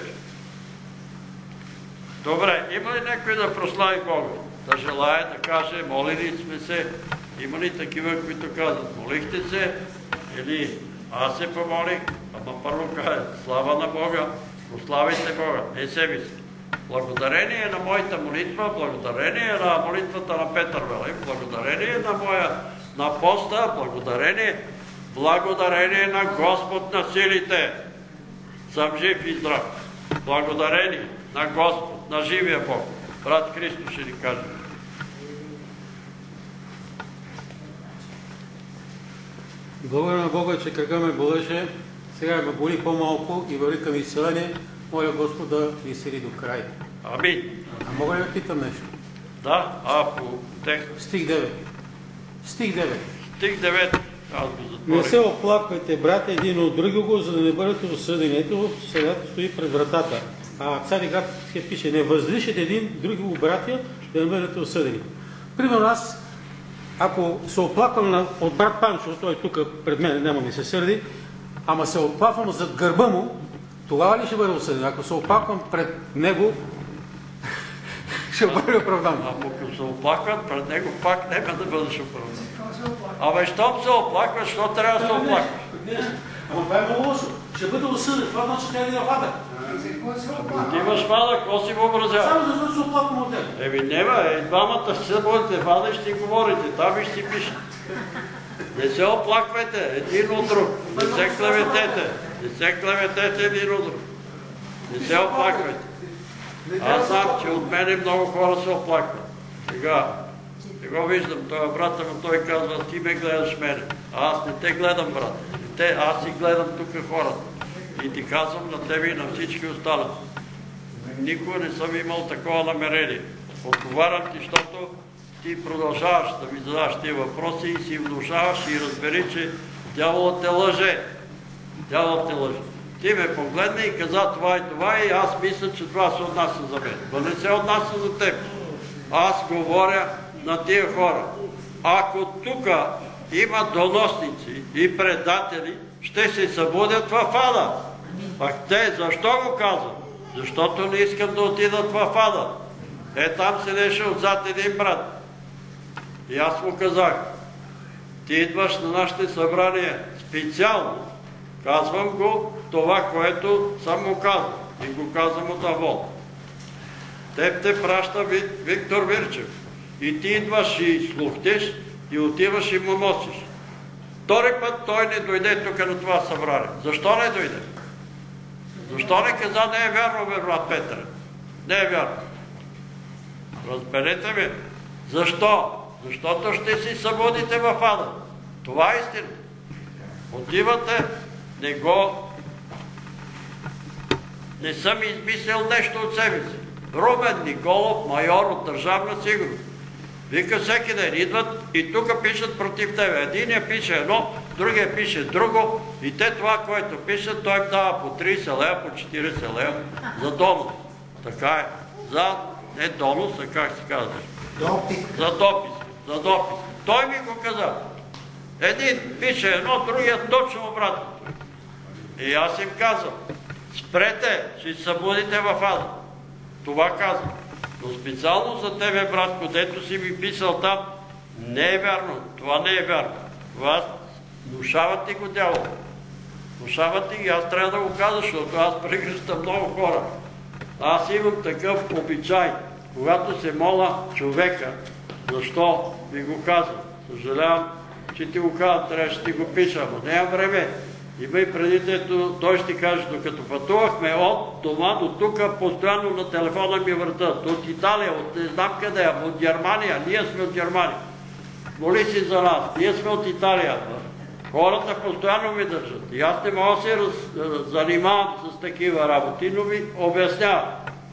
Добре, има ли някой да прослави Бога? Да желая да каже, молили сме се? Има ли такива, които казват, молихте се? Или аз се помолих? Ама първо каже, слава на Бога, прославите Бога, не себе си. Благодарение на моята молитва, благодарение на молитвата на Петър Велев, благодарение на поста, благодарение на Господ на силите, съм жив и здрав. Благодарение на Господ, на живия Бог. Брат Христо ще ни каже. Благодаря на Бога, че кръга ме болеше, сега ме боли по-малко и върви към изцеление. Моля Господ да ви изцели до край. Амин. А мога ли да питам нещо? Да, по текст. Стих 9. Стих 9. Стих 9. Аз го затворих. Не се оплаквайте, брат, един от другого, за да не бъдете осъдени. Ето, съдята стои пред вратата. А цари град пише, не възлишете един другого братя, да не бъдете осъдени. Примерно аз, ако се оплаквам от брат Панчо, той е тук пред мен, няма ми се сърди, ама се оплаквам зад гърба му, тогава ли ще бъде осъден? Ако се оплаквам пред него, ще бъде оправдан. Ако се оплакват, пред него пак няма да бъдеш оправдан. Какво се оплаква? Абе, щом се оплакваш, що трябва да се оплакваш? Ама това е много лошо. Ще бъде осъден. Това значи трябва да я вада. За какво се Ти оплаква? имаш вада, какво си въобразява? Само защото се оплаквам от теб. Еми нема, двамата ще се бъдете вада и ще говорите, там и ще пише. Не се оплаквайте един от друг, не се клеветете, не се клеветете един от друг. Не се оплаквайте. Аз знам, че от мене много хора се оплакват. Сега, не го виждам, той брата му, той казва, ти ме гледаш мене. А аз не те гледам, брат. Аз си гледам тук хората. И ти казвам на тебе и на всички останали. Никога не съм имал такова намерение. Отговарям ти, защото ти продължаваш да ми задаваш тия въпроси и си внушаваш и разбери, че дяволът те лъже. Дяволът те лъже. Ти ме погледна и каза това и аз мисля, че това се отнася за мен. Но не се отнася за теб. Аз говоря на тия хора. Ако тук има доносници и предатели, ще се събудят в ада. Пак те, защо го казвам? Защото не искам да отидат в ада. Там седеше отзад един брат. И аз му казах, ти идваш на нашите събрания специално. Казвам го това, което съм му казал. И го казвам от Авон. Теб те праща Виктор Вирчев. И ти идваш и слухтиш, и отиваш и му носиш. Втори път той не дойде тук на това събрание. Защо не дойде? Защо не каза, не е вярно, брат Петър? Не е вярно. Разберете ме. Защо? Защото ще си събудите в ада. Това е истина. Отивате, не съм измислил нещо от себе си. Румен Николов, майор от Държавна сигурност. Вика всеки ден, идват и тук пишат против тебе. Единия пише едно, другия пише друго и те това, което пишат, той им дава по 30 лева, по 40 лева за донос. Така е. Не донос, а как се казва? Допис. За допис. Той ми го каза. Един пише едно, другия точно обратното. И аз им казвам, спрете, ще събудите в ада. Това казвам. Но специално за тебе, братко, дето си ми писал там, не е вярно. Това не е вярно. Това внушават ти го дявол. Внушават ти ги. Аз трябва да го кажа, защото аз прегръщам много хора. Аз имам такъв обичай, когато се моля човека, защо ви го казвам. Съжалявам, че ти го казвам, трябваше да ти го пиша, но няма време. Има и преди тето, той ще каже, докато пътувахме от дома до тук, постоянно на телефона ми въртат. От Италия, от не знам къде, от Германия, ние сме от Германия. Моли си за нас, ние сме от Италия. Хората постоянно ми държат. И аз не мога да се занимавам с такива работи, но ви обяснявам.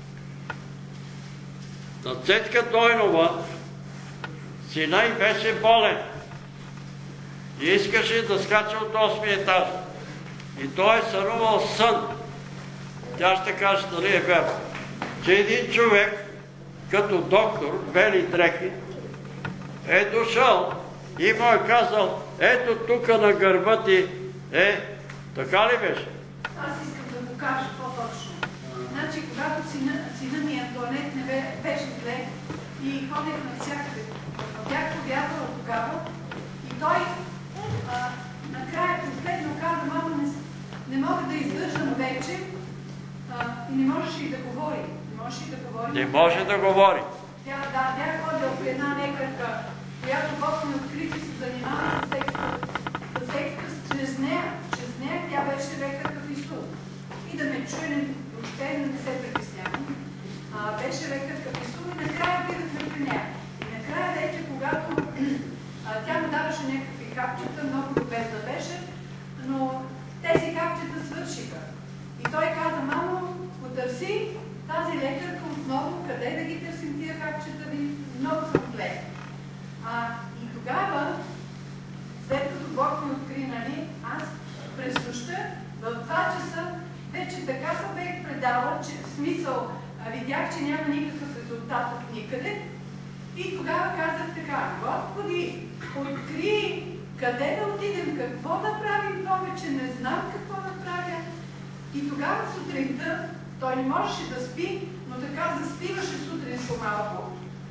На Цецка Дойнова сина й беше болен. И искаше да скача от 8-ми етаж. И той е сънувал сън. Тя ще каже, дали е вярно. Че един човек, като доктор, бели дрехи, е дошъл и му е казал, ето тук на гърба ти е, така ли беше? Аз искам да го кажа по-точно. Значи, когато сина ми Антонет не беше зле и ходех навсякъде, бях повярвала тогава и той накрая последно каза, мама, не мога да издържам вече и не можеше и да говори. Не може да говори. Бях ходила при една лекарка, която Бог ми откри, че се занимава с екстаз чрез нея. Тя беше лекарка в Исус. И да ме чуе, въобще не се притеснявам. Беше лекарка в Исус и накрая отидахме при нея. И накрая вече, когато тя му даваше някакви капчета, много любезна беше, но тези капчета свършиха. И той каза, мамо, потърси тази лекарка отново, къде да ги търсим тия капчета ви, много съм зле. И тогава, след като Бог ми откри, аз през нощта, в 2 часа, вече така съм бех предала, че в смисъл, видях, че няма никакъв резултат от никъде. И тогава казах така, Господи, откри къде да отидем, какво да правим повече, не знам какво да правя. И тогава сутринта Той не можеше да спи, но така заспиваше сутрин по-малко.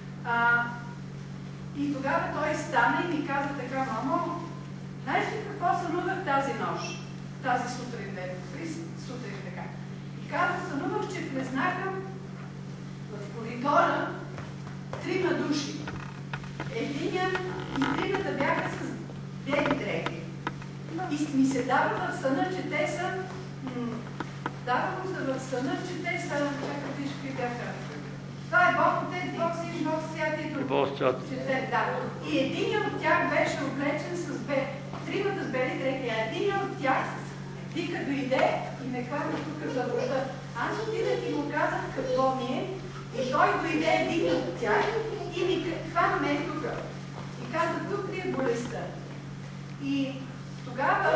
И тогава той стана и ми каза така: мамо, знаеш ли какво сънувах тази нощ? Тази сутрин, сутрин така. И казах, сънувах, че влезнаха в коридора 3 души. Единия и тримата бяха с бели дрехи. И ми се дава в съна, че те са... Дава му се в съна, че те са... Чакай, виж какви бяха. Това е Бог Отец, Бог Син, Бог Свят и Дух. Бог Свят. Да. И един от тях беше облечен с тримата с бели дрехи, а един от тях вика дойде и ме хвана тук за врата. Аз отидах и му казах какво ми е, и той дойде един от тях и ми хвана мен тук. И каза, тук ли е болестта? И тогава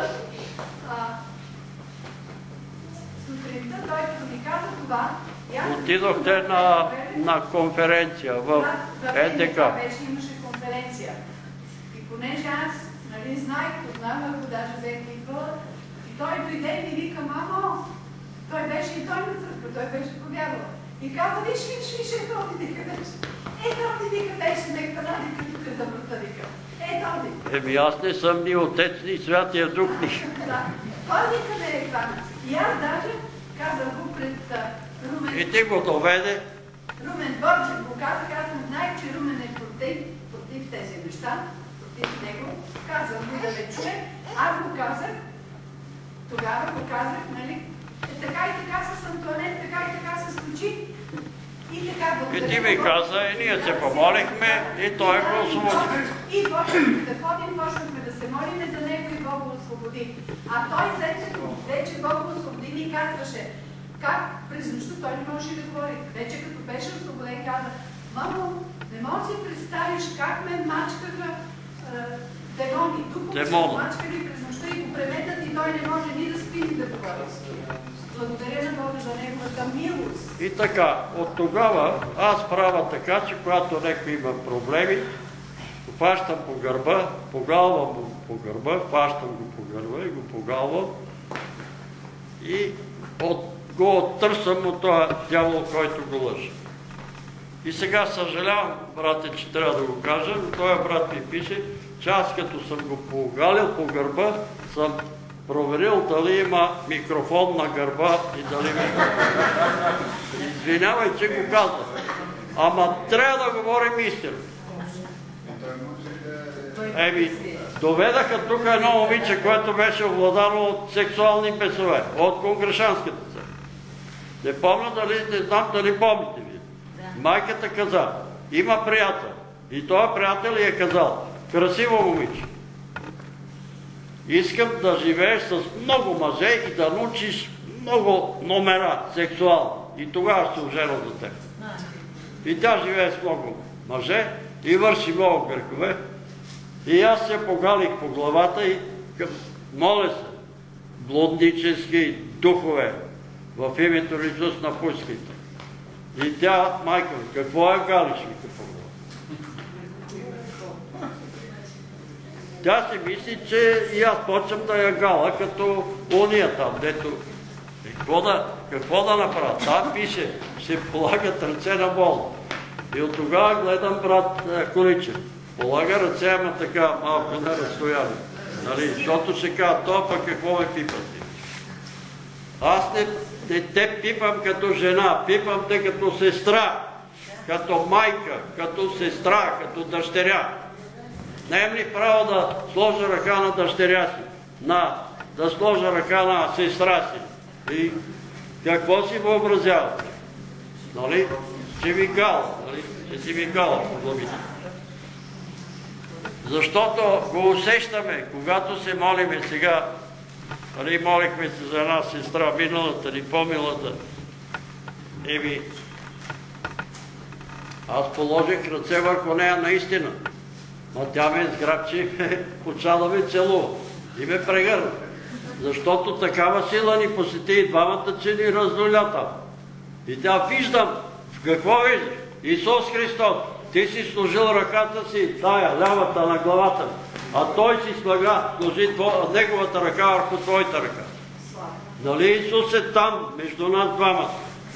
сутринта той като ми каза това, отидохте на конференция в ЕТК. Имаше конференция. И понеже аз знаех, познавах го, даже взех идвала, и той дойде и ми вика: мамо, той беше и той на църква, той беше повярвал. И каза: виж, ето ти вика беше. Ето ти вика беше, ме хвана, вика тук за врата, вика. Ето ти. Аз не съм ни Отец, ни Святия Дух, ни. Да. Той вика ме е хвана. И аз даже казах го пред Румен. И ти го доведе. Румен Дворчев го казах, аз не знаех, че Румен е против тези неща, против него. Казах го да ме чуе. Аз го казах, тогава го казах, нали? Така и така с Антуанет, така и така с Лучи. И така благодаря. И ти ми каза, и ние се помолихме, и той го освободи. И почнахме да ходим, почнахме да се молиме за него и Бог го освободи. А той след като вече Бог го освободи, ни казваше: как през нощта той не можеше да говори. Вече като беше освободен, каза: мамо, не можеш да си представиш как ме мачкаха демони. Духове са мачкали през нощта и го преметат и той не може ни да спи, ни да говори. Благодаря на Бога за неговата милост. И така, от тогава аз правя така, че когато някой има проблеми, фащам по гърба, погалвам го по гърба, фащам го по гърба и го погалвам и го оттърсвам от този дявол, който го лъжи. И сега съжалявам, брате, че трябва да го кажа, но този брат ми пише, че аз като съм го погалил по гърба, съм проверил дали има микрофон на гърба и дали ми... Извинявай, че го казвам. Ама трябва да говорим истина. Доведаха тук едно момиче, което беше обладано от сексуални бесове, от Конгрешанската църква. Не помня дали, не знам дали помните ви. Майката каза: има приятел. И този приятел е казал: красиво момиче, искам да живееш с много мъже и да научиш много номера сексуални. И тогава ще се оженя за теб. И тя живее с много мъже и върши много грехове. И аз се погалих по главата и моля се: блуднически духове, в името на Исус напускайте. И тя, майка, какво е галиш, вика по глава? Тя си мисли, че и аз почвам да я гала, като уния там, дето... Какво да направя? Там пише: ще полагат ръце на болна. И от тогава гледам брат Количев. Полага ръце, ама така малко на разстояние. Нали? Защото ще кажа: то пък какво ме пипате? Аз не те пипам като жена, пипам те като сестра, като майка, като сестра, като дъщеря. Не имам ли право да сложа ръка на дъщеря си, да сложа ръка на сестра си? И какво си въобразявате? Нали? Ще ви гала, нали? Ще си ви гала по главите. Защото го усещаме, когато се молиме сега. Нали, молихме се за една сестра, миналата или по-милата. Аз положих ръце върху нея наистина. Но тя ме сграбчи и ме поча да ме целува. И ме прегърна. Защото такава сила ни посети и двамата, че ни раздоля там. И тя: виждам. В какво виждаш? Исус Христос. Ти си сложил ръката си, тая, лявата на главата, а той си сложи неговата ръка върху твоята ръка. Нали Исус е там, между нас двамата?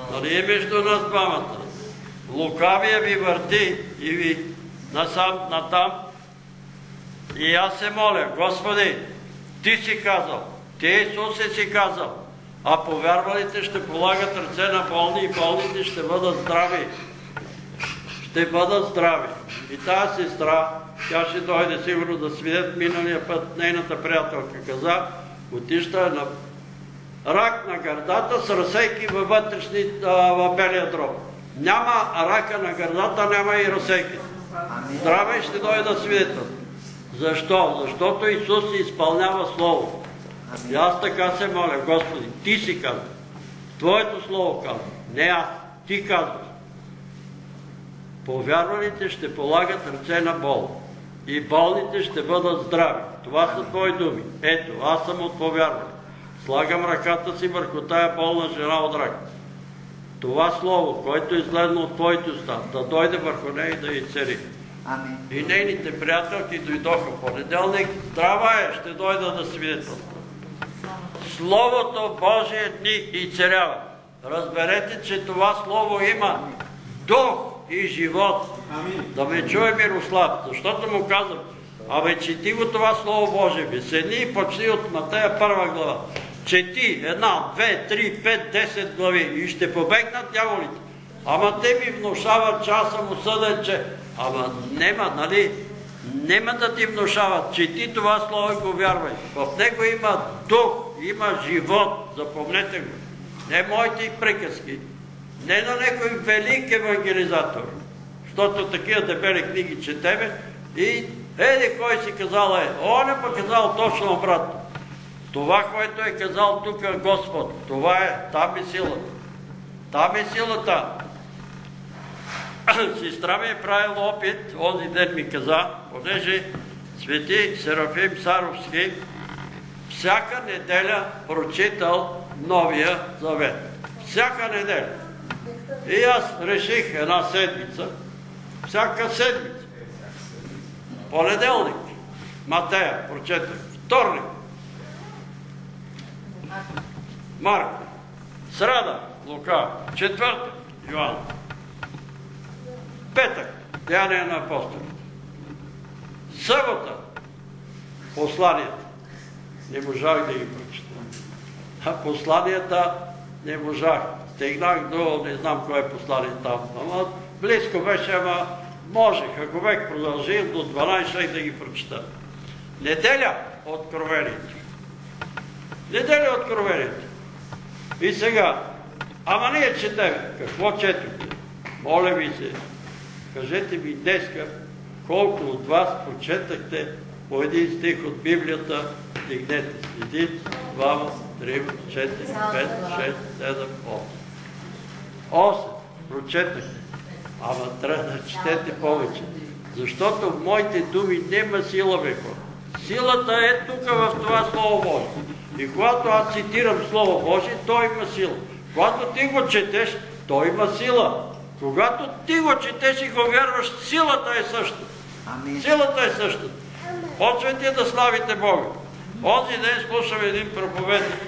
Нали е между нас двамата? Лукавия ви върти и ви насам, натам. И аз се моля, Господи, Ти си казал, Ти Исус си казал, а повярвалите ще полагат ръце на болни и болните ще бъдат здрави. Ще бъдат здрави. И тази сестра, тя ще дойде сигурно да свидет миналия път, нейната приятелка каза, отища на рак на гърдата с разсейки във белия дроб. Няма рака на гърдата, няма и разсейки. Здраве ще дойде да свидетел. Защо? Защото Исус изпълнява Слово. И аз така се моля, Господи, Ти си казва. Твоето Слово казва. Не аз, Ти казваш. Повярвалите ще полагат ръце на бол. И болните ще бъдат здрави. Това са Твои думи. Ето, аз съм от повярвали. Слагам ръката си върху тая болна жена от рак. Това Слово, което е излезло от Твоите уста, да дойде върху нея и да я цари. И нейните приятелки дойдоха понеделник. Здрава е, ще дойда да свидетелства. Словото Божие ни и царява. Разберете, че това Слово има дух и живот. Да ме чуе Мирослав, защото му казвам, абе чети го това Слово Божие, седни и почни от Матея 1 глава. Чети 1, 2, 3, 5, 10 глави и ще побегнат дяволите. Ама те ми внушават, че аз съм осъден, че... Ама нема, нали? Нема да ти внушават. Чети това Слово и го вярвай. В него има дух, има живот. Запомнете го. Не моите приказки. Не на някой велик евангелизатор. Защото такива дебели книги четеме и еди кой си казал он е пък казал точно обратно. Това, което е казал тук Господ, това е, там е силата. Там е силата. Сестра ми е правила опит, онзи ден ми каза, понеже свети Серафим Саровски всяка неделя прочитал Новия Завет. Всяка неделя. И аз реших една седмица, всяка седмица. Понеделник, Матея, прочетах. Вторник, Марко. Сряда, Лука. Четвъртък, Йоан. Петък, Деяния на апостолите. Събота, посланията. Не можах да ги прочета. А посланията не можах. Стигнах до, не знам кое е послание там. Ама близко беше, ама можех. Ако бех продължил до 12, ще да ги прочета. Неделя, Откровението. Неделя, Откровението. И сега, ама ние четем. Какво четете? Моля ви се, кажете ми днеска, колко от вас прочетахте по един стих от Библията, дигнете. 1, 2, 3, 4, 5, 6, 7, 8. 8 прочетахте. Ама трябва да четете повече. Защото в моите думи нема сила, бе хора. Силата е тук в това Слово Божие. И когато аз цитирам Слово Божие, то има сила. Когато ти го четеш, то има сила. Когато ти го четеш и го вярваш, силата е същата. Силата е същата. Почвайте да славите Бога. Онзи ден слушам един проповедник.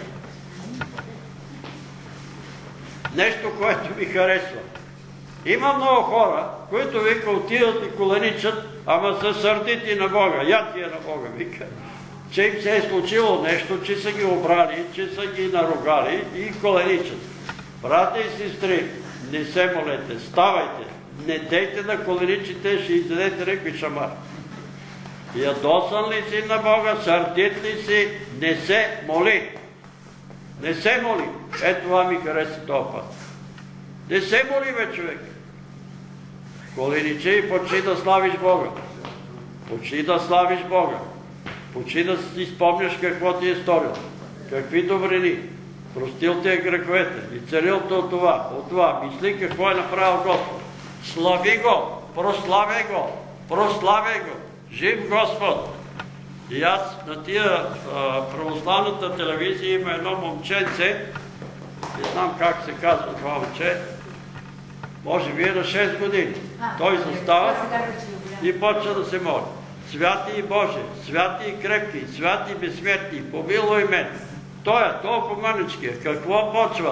Нещо, което ми харесва. Има много хора, които вика отидат и коленичат, ама са сърдити на Бога. Ятия на Бога, вика. Че им се е случило нещо, че са ги обрали, че са ги наругали и коленичат. Брати и сестри, не се молете, ставайте, не дейте да коленичите, ще издадете някой шамар. Ядосан ли си на Бога, сърдит ли си, не се моли. Не се моли. Ето това ми хареса този път. Не се моли, бе, човек. Коленичи и почни да славиш Бога. Почни да славиш Бога. Почни да си спомняш какво ти е сторил. Какви добрини. Простил ти е греховете. И целил те от това. Мисли какво е направил Господ. Слави го. Прославяй го. Прославяй го. Жив Господ. И аз на тия православната телевизия има едно момченце, не знам как се казва това момче, може би е на 6 години. Той застава и почва да се моли. Святи и Боже, святи и крепки, святи и безсмертни, помилуй мен. Той е толкова мъничкия. Какво почва?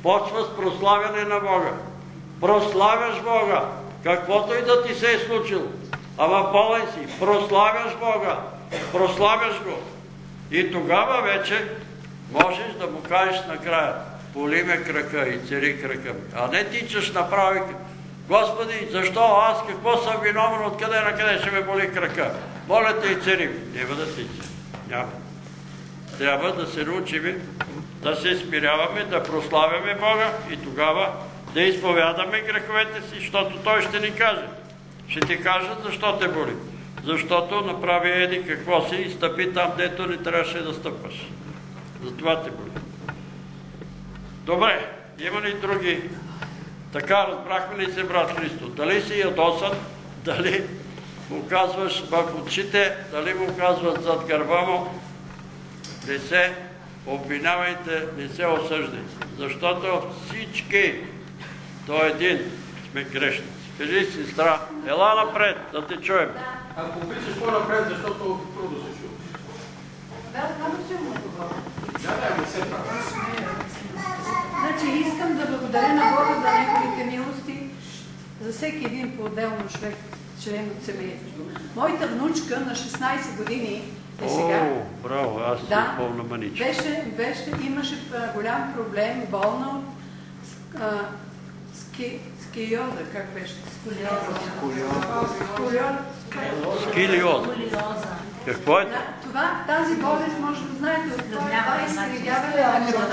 Почва с прославяне на Бога. Прославяш Бога, каквото и да ти се е случило. Ама болен си, прославяш Бога, прославяш го. И тогава вече можеш да му кажеш накрая: поли ме крака и цери крака ми. А не тичаш направо и: Господи, защо аз, какво съм виновен, откъде на къде ще ме боли крака? Моля те и цери ми. Няма да тича. Няма. Трябва да се научим да се смиряваме, да прославяме Бога и тогава да изповядаме греховете си, защото Той ще ни каже. Ще ти каже защо те боли. Защото направи еди какво си и стъпи там, дето не трябваше да стъпваш. Затова те боли. Добре, има ли други? Така, разбрахме ли се, брат Христо? Дали си ядосан, дали му казваш в очите, дали му казват зад гърба му, не се обвинявайте, не се осъждайте. Защото всички до един сме грешници. Кажи, сестра, ела напред, да те чуем. Ако обичаш по-напред, защото трудно се чува. Да, много силно говоря. Да, не се прави. Значи искам да благодаря на Бога за неговите милости, за всеки един по-отделно човек, член от семейството. Моята внучка на 16 години е сега. О, браво, аз си пълна маничка. Имаше голям проблем, болна от сколиоза, как беше? Сколиоза. Какво е? Тази болест може да знаете от това изкривяване на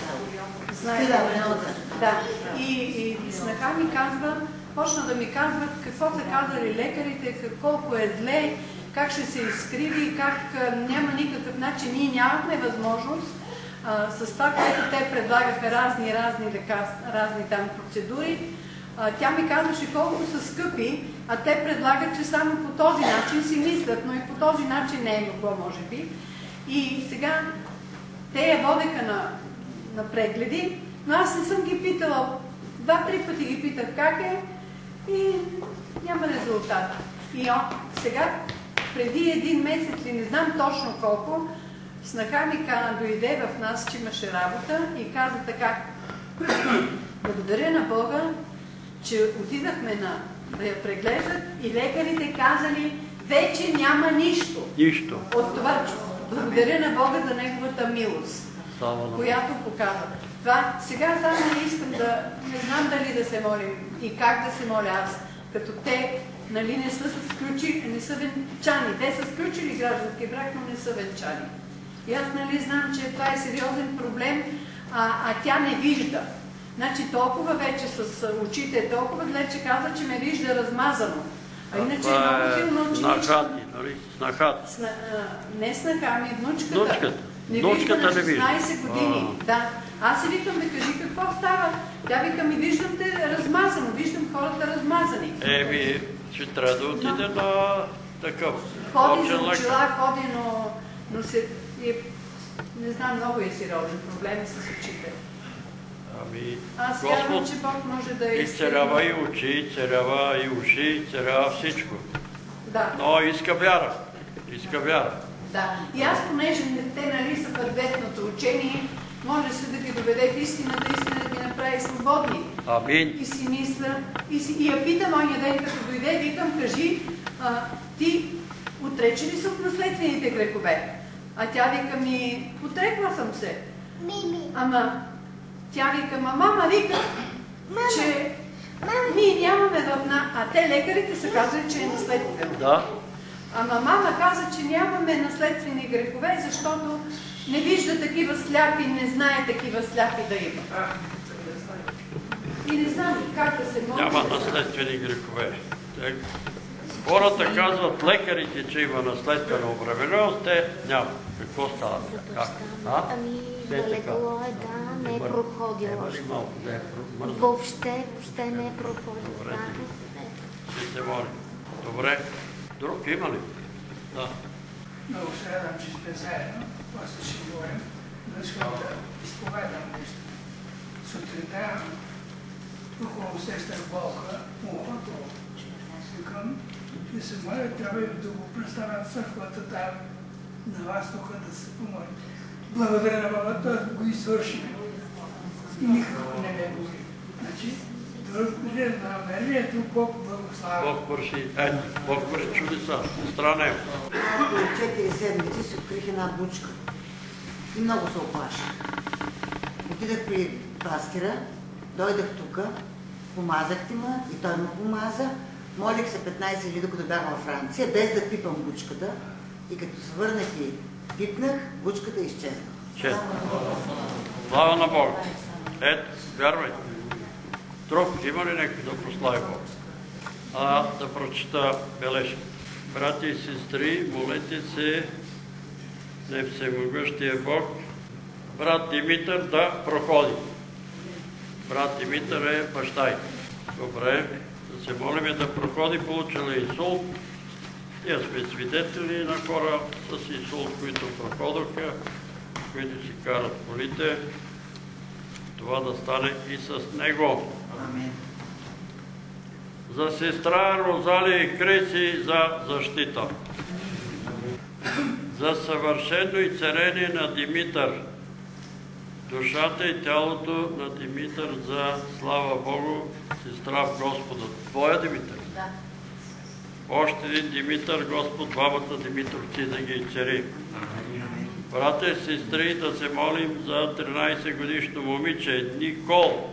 да. И снаха ми казва, почна да ми казват какво са казали лекарите, колко е зле, как ще се изкриви, как няма никакъв начин. Ние нямахме възможност с това, което те предлагаха разни лекарства, разни там процедури. Тя ми казваше колко са скъпи, а те предлагат, че само по този начин си мислят, но и по този начин не е могло, може би. И сега те я водеха на прегледи, но аз не съм ги питала. 2-3 пъти ги питах как е и няма резултат. И сега, преди 1 месец, и не знам точно колко, снаха ми дойде в нас, че имаше работа и каза така: благодаря на Бога, че отидахме да я преглеждат и лекарите казали, вече няма нищо. Нищо. От това, благодаря на Бога за неговата милост, която показва. Това сега само не искам да, не знам дали да се молим и как да се моля аз, като те, нали, не са сключили, не са венчани. Те са сключили граждански брак, но не са венчани. И аз, нали, знам, че това е сериозен проблем, а тя не вижда. Значи толкова вече с очите е толкова зле, че каза, че ме вижда размазано. А иначе е много силно ученичка. Снахати, нали? Снахата. Не снаха, ми внучката. Внучката. Не вижда на 16 години. Да. Аз си викам, да кажи какво става. Тя вика, ми виждам те размазано, виждам хората размазани. Ще трябва да отиде на такъв. Ходи за очила, ходи, но се... Не знам, много е сериозен проблем с очите. Аз вярвам, че Бог може да изцелява и очи, изцелява и уши, изцелява всичко. Да. Но иска вяра. Иска вяра. Да. И аз, понеже те, нали, са в адвентното учение, може се да ги доведе в истината, истината ги направи свободни. Амин. И си мисля, и я питам оня ден, като дойде, викам, кажи, ти отрече ли се от наследствените грехове? А тя вика ми, отрекла съм се. Ама тя вика, мама вика, че ние нямаме а те лекарите са казали, че е наследствено. Да. Ама мама каза, че нямаме наследствени грехове, защото не вижда такива сляпи, не знае такива сляпи да има. И не знам как да се може. Няма наследствени грехове. Хората казват, лекарите, че има наследствена обремененост, те няма. Какво става? Ами, болегло е, да, не е проходило. Въобще не е проходило. Добре. Ще се моли. Добре. Друг има ли? Да. Много се радвам, че сте заедно. После ще говорим. Но искам да изповядам нещо. Сутринта духовно сестър болка, ухото. Викам и се моля, трябва да го представя в църквата там. На вас тук да се помоли. Благодаря на Бога, той го извърши. никакво не ме боли. Значи, благодаря на намерението, Бог благославя. Бог върши чудеса. Страна е. Преди 4 седмици си открих една бучка и много се оплаших. Отидах при пастира, дойдах тук, помазахте ме и той ме помаза. Молих се 15 дни, докато бях във Франция, без да пипам бучката. И като се върнах и пипнах, бучката изчезна. Слава на Бога. Ето, вярвайте. Друг, има ли някой да прослави Бог? Да прочита бележка. Брати и сестри, молете се, не всемогъщия Бог, брат Димитър да проходи. Брат Димитър е баща й. Добре, да се молим да проходи, получила инсулт. Ние сме свидетели на хора с инсулт, които проходоха, които си карат колите. Това да стане и с него. За сестра Розалия и Креси за защита. За съвършено изцеление на Димитър. Душата и тялото на Димитър за слава Богу, сестра в Господа. Твоя Димитър? Да. Още един Димитър, Господ, двамата Димитровци да ги изцели. Брата и сестри, да се молим за 13 годишно момиче Никол,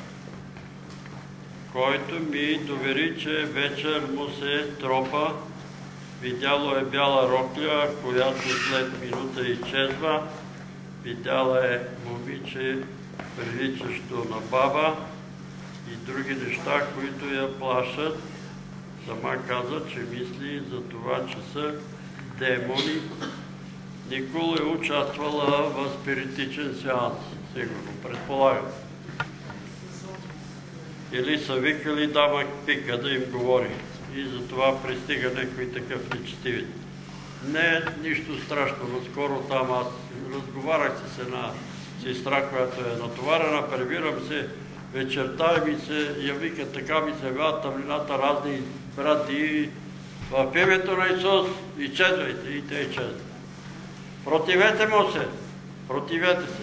който ми довери, че вечер му се тропа. Видяло е бяла рокля, която след минута изчезва. Видяла е момиче, приличащо на баба и други неща, които я плашат. Сама каза, че мисли за това, че са демони. Никол е участвала в спиритичен сеанс, сигурно, предполагам. Или са викали дама пика да им говори. И затова пристига някой такъв нечестивец. Не е нищо страшно. Наскоро там аз разговарях с една сестра, която е натоварена, прибирам се вечерта и ми се явика, така ми се явяват тъмнината разни брати. В името на Исус изчезвайте и те изчезват. Противете му се. Противете се.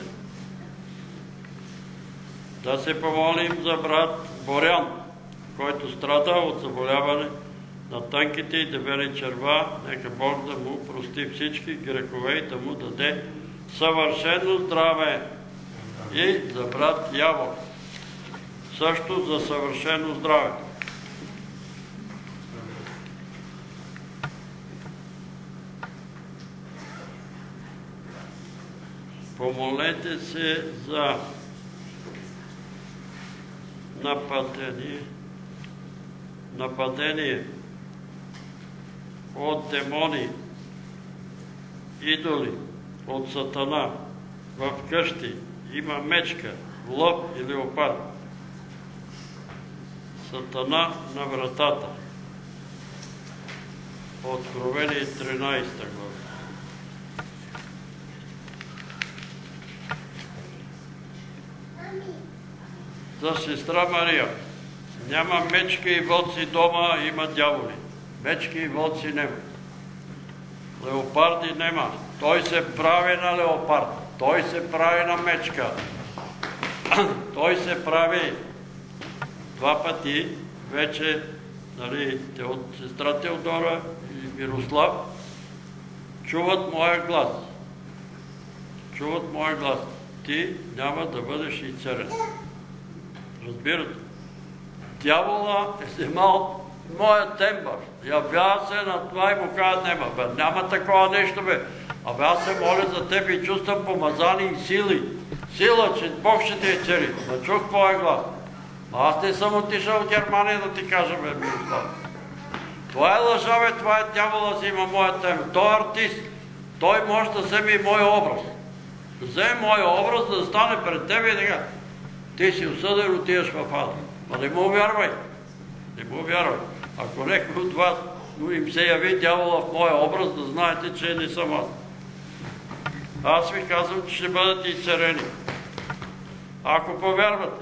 Да се помолим за брат Борян, който страда от заболяване на тънките и дебели черва. Нека Бог да му прости всички грехове и да му даде съвършено здраве. И за брат Явор. Също за съвършено здраве. Помолете се за нападение от демони, идоли, от сатана. В къщи има мечка, лъв или леопард. Сатана на вратата. Откровение 13 глава. За сестра Мария. Няма мечки и вълци дома, има дяволи. Мечки и вълци няма. Леопарди няма. Той се прави на леопард. Той се прави на мечка. Той се прави 2 пъти. Вече, от сестра Теодора и Мирослав чуват моя глас. Чуват моя глас. Ти няма да бъдеш изцелен. Разбирате? Дявола е вземал моя тембър. Явява се на това и му казва, няма такова нещо, бе. Аз се моля за теб и чувствам помазани и сили. Сила, че Бог ще те изцели. Но чух твоя глас. Аз не съм отишъл в Германия да ти кажа, бе, Мирослав. Това е лъжа, бе, това е дявола си има моя тембър. Той е артист. Той може да вземе и моя образ. Вземе моя образ, да стане пред тебе и така. Ти си осъден, отиваш в ада. Ма не му вярвай. Не му вярвай. Ако някой от вас им се яви дявола в моя образ, да знаете, че не съм аз. Аз ви казвам, че ще бъдете изцелени. Ако повярвате.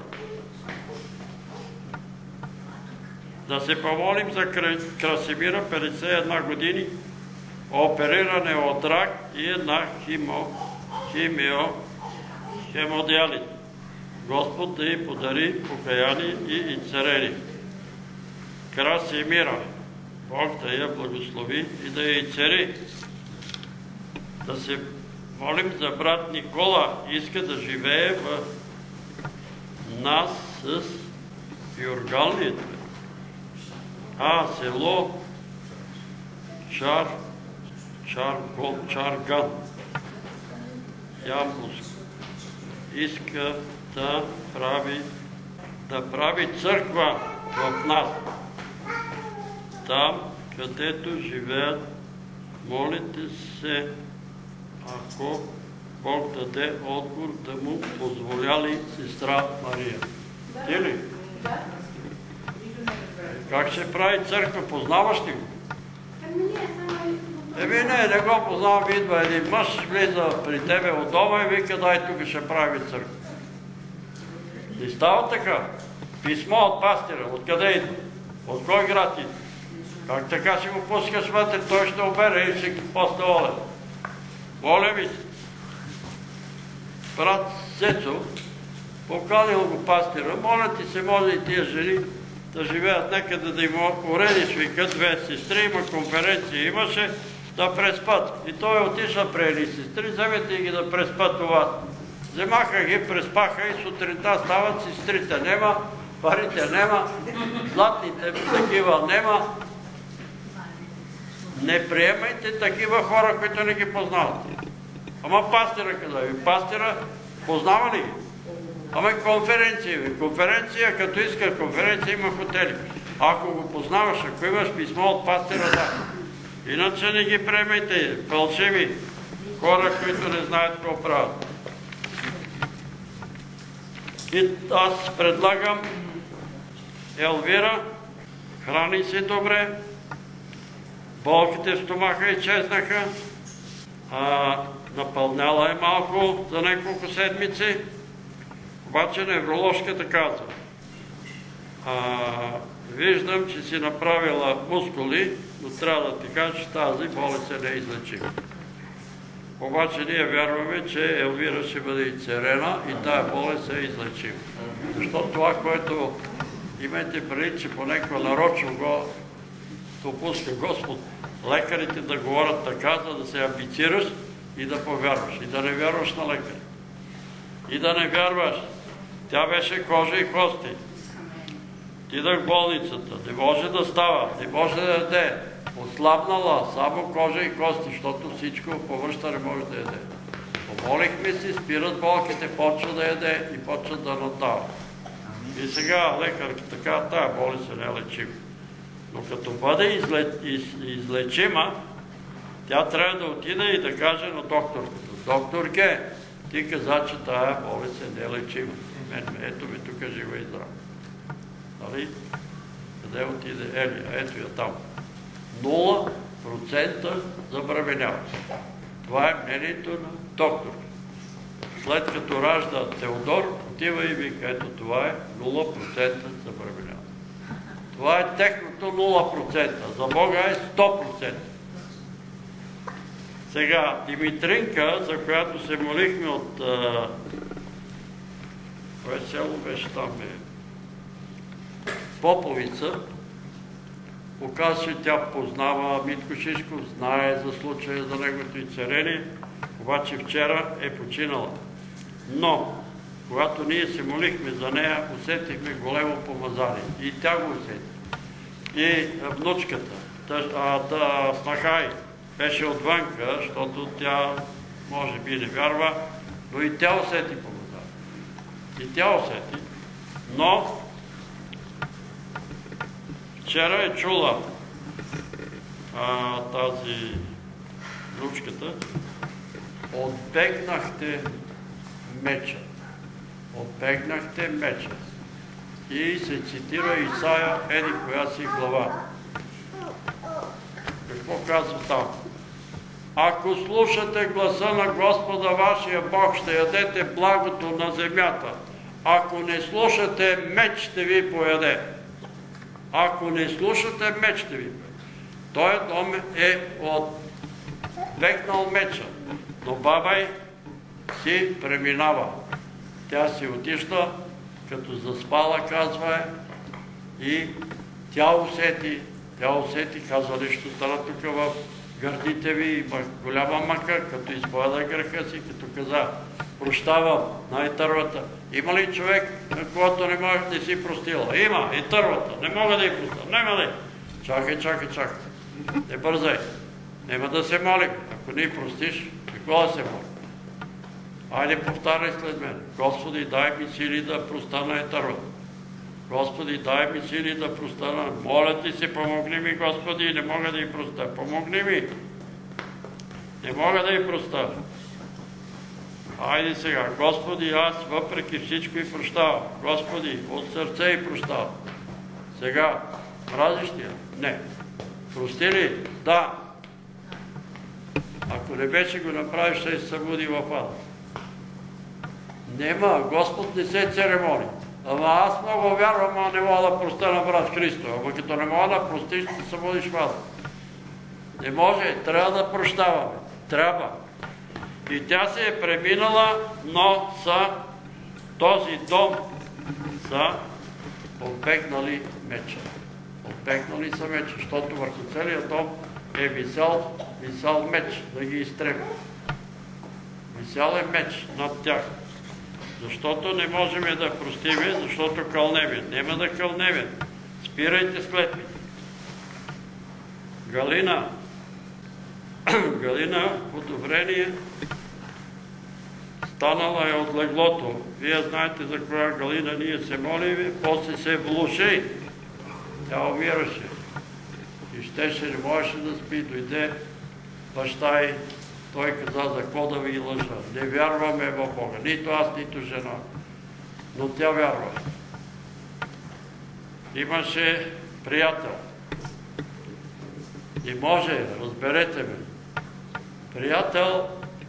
Да се помолим за Красимира, 51 години, опериране от рак и една хемодиализа. Господ да й подари покаяние и царени. Красимира, Бог да я благослови и да я цари. Да се молим за брат Никола, иска да живее в нас с Юргалният. Село Чарган, Ямбуск. Иска да прави църква в нас. Там, където живеят, молите се, ако Бог даде отговор, да му позволяли сестра Мария. Ти ли? Да. Как се прави църква? Познаваш ли го? Не го познавам. Идва един мъж, влиза при тебе от дома и вика, дай тук ще прави църква. Не става така. Писмо от пастира. Откъде идва? От кой град идва? Как така си го пускаш вътре, той ще обере и ще после оле. Моля ви се. Брат Сецо, поканил го пастира, моля ти се, може и тия жени да живеят някъде, да им уредиш, вика, две сестри, има конференция, имаше, да преспат. И той отишла при едни сестри, вземете ги да преспат у вас. Вземаха ги, преспаха и сутринта стават, сестрите нема, парите нема, златните такива нема. Не приемайте такива хора, които не ги познават. Ама пастира къде ви? Пастира познава ли ги? Ама конференция ви. Конференция, като иска конференция, има хотели. Ако го познаваш, ако имаш писмо от пастира, да. Иначе не ги приемайте. Фалшиви хора, които не знаят какво правят. И аз предлагам Елвира, храни се добре, болките в стомаха изчезнаха, напълняла е малко за няколко седмици, обаче невроложката казва. Виждам, че си направила мускули, но трябва да ти кажа, че тази болест е неизлечима. Обаче ние вярваме, че Елвира ще бъде изцелена и тая болест е излечима. Защото това, което имайте предвид, че понекога нарочно го допуска Господ, лекарите да говорят така, за да се амбицираш и да повярваш. И да не вярваш на лекари. И да не вярваш. Тя беше кожа и кости. Отидах в болницата. Не може да става. Не може да яде. Отслабнала. Само кожа и кости, защото всичко повършта не може да яде. Помолихме си, спират болките, почва да яде и почва да надава. И сега лекарката така, тая болест е нелечима. Но като бъде излечима, тя трябва да отиде и да каже на докторката. Докторке, ти каза, че тая болест е нелечима. Ето ви тук жива и здрава. Нали? Къде отиде Елия? Ето я там. 0% забременяване. Това е мнението на докторка. След като ражда Теодор, отива и вика, ето това е 0% забременяване. Това е техното 0%. За Бога е 100%. Сега, Димитринка, за която се молихме от... Кое село беше там? Поповица. Оказва, че тя познава Митко Шишков, знае за случая за неговото изцеление, обаче вчера е починала. Но, когато ние се молихме за нея, усетихме големо помазание. И тя го усети. И внучката, Снахай, беше отвънка, защото тя може би не вярва, но и тя усети помазание. И тя усети. Но вчера е чула тази внучката, отбегнахте меча. Отбегнахте меча. И се цитира Исаия, еди коя си глава. Какво казва там? Ако слушате гласа на Господа вашия Бог, ще ядете благото на земята. Ако не слушате, меч ще ви пояде. Ако не слушате, меч ще ви пояде. Той дом е отбегнал меча, но бабай си преминава. Тя си отишла, като заспала, казва и тя усети, казва, нещо стана тук в гърдите ви, има голяма мъка, като изповяда греха си, като каза, прощавам на тървата. Има ли човек, на когото не може да си простила? Има, и тървата, не мога да й простя. Нема ли? Чакай. Не бързай. Нема да се молим. Ако не простиш, какво да се молим? Айде, повтаряй след мен. Господи, дай ми сили да простана и тървата. Господи, дай ми сили да простана. Моля ти се, помогни ми, Господи, не мога да й простя. Помогни ми. Не мога да й простя. Айде сега, Господи, аз въпреки всичко и прощавам. Господи, от сърце и прощавам. Сега, мразиш ли я? Не. Прости ли? Да. Ако не беше го направиш, ще се събуди в ада. Нема, Господ не се церемони. Ама аз много вярвам, а не мога да простя на брат Христо. Ама като не мога да простиш, ще се събудиш в ада. Не може, трябва да прощаваме. Трябва. И тя се е преминала, но този дом са обегнали меча. Обегнали са меча, защото върху целият дом е висял меч, да ги изтреби. Висял е меч над тях. Защото не можем да простиме, защото кълнеме. Нема да кълнеме. Спирайте с клетвите. Галина, подобрение, станала е от леглото. Вие знаете за коя Галина ние се молим, после се влуши. Тя умираше. И щеше, не можеше да спи. Дойде баща и той каза, за какво да ви лъжа. Не вярваме в Бога. Нито аз, нито жена. Но тя вярва. Имаше приятел. И може, разберете ме. Приятел,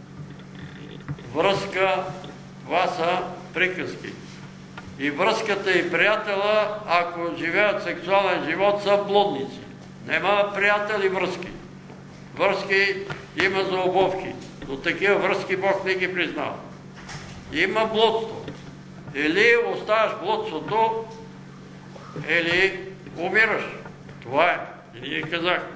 връзка, това са приказки. И връзката и приятела, ако живеят сексуален живот, са блудници. Нема приятел и връзки. Връзки има за обувки, но такива връзки Бог не ги признава. Има блудство. Или оставаш блудството, или умираш. Това е. И ние казахме.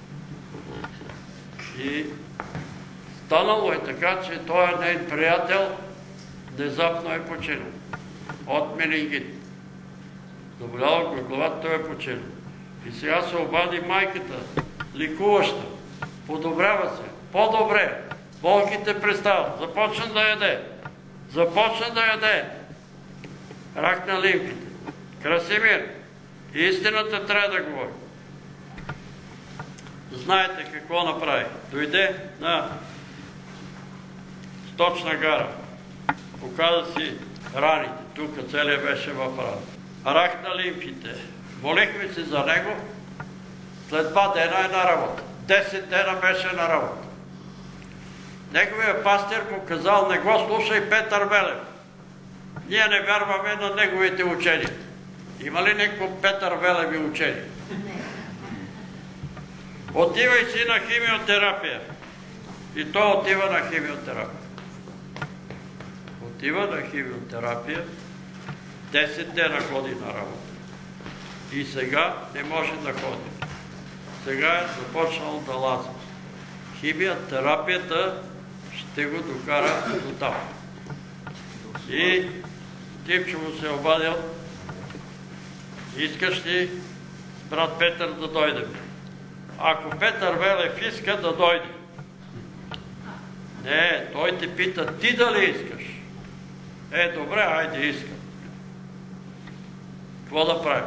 И станало е така, че той е нейн приятел, внезапно е починал. От менингит. Заболяла го главата, той е починал. И сега се обади майката, ликуваща. Подобрява се. По-добре. Болките престават. Започна да яде. Рак на лимфите. Красимир. Истината трябва да говори. Знаете какво направи. Дойде на Сточна гара. Показа си раните. Тук целият беше в рана. Рак на лимфите. Молихме се за него. След 2 дена е на работа. 10 дена беше на работа. Неговия пастир му казал, не го слушай Петър Велев. Ние не вярваме на неговите учения. Има ли някакво Петър Велеви учения? Отивай си на химиотерапия. И той отива на химиотерапия. Отива на химиотерапия. 10 дена ходи на работа. И сега не може да ходи. Сега е започнал да лази. Химиотерапията ще го докара до там. И Тимчо му се обадил. Искаш ли брат Петър да дойде? Ако Петър Велев иска да дойде. Не, той те пита, ти дали искаш? Добре, айде искам. Какво да правим?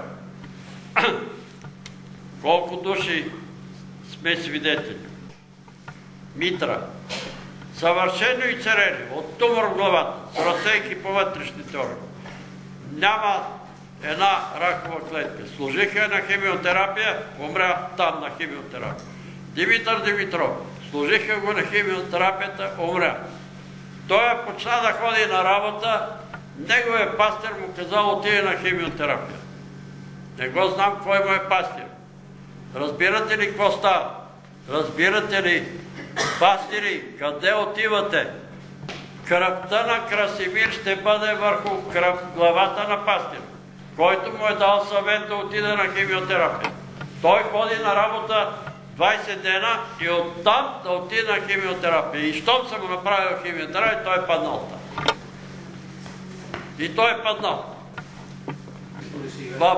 Колко души сме свидетели? Митра. Съвършено и царени, от тумор в главата, с разсейки по вътрешните органи. Няма една ракова клетка. Служиха на химиотерапия, умря там на химиотерапия. Димитър Димитров. Служиха го на химиотерапията, умря. Той почна да ходи на работа, неговия пастир му казал, отиде на химиотерапия. Не го знам кой му е пастир. Разбирате ли какво става? Разбирате ли, пастири, къде отивате? кръвта на Красимир ще бъде върху главата на пастира, който му е дал съвет да отиде на химиотерапия. Той ходи на работа 20 дена и оттам да отиде на химиотерапия. И щом съм му направил химиотерапия, той е паднал там. И той е паднал. В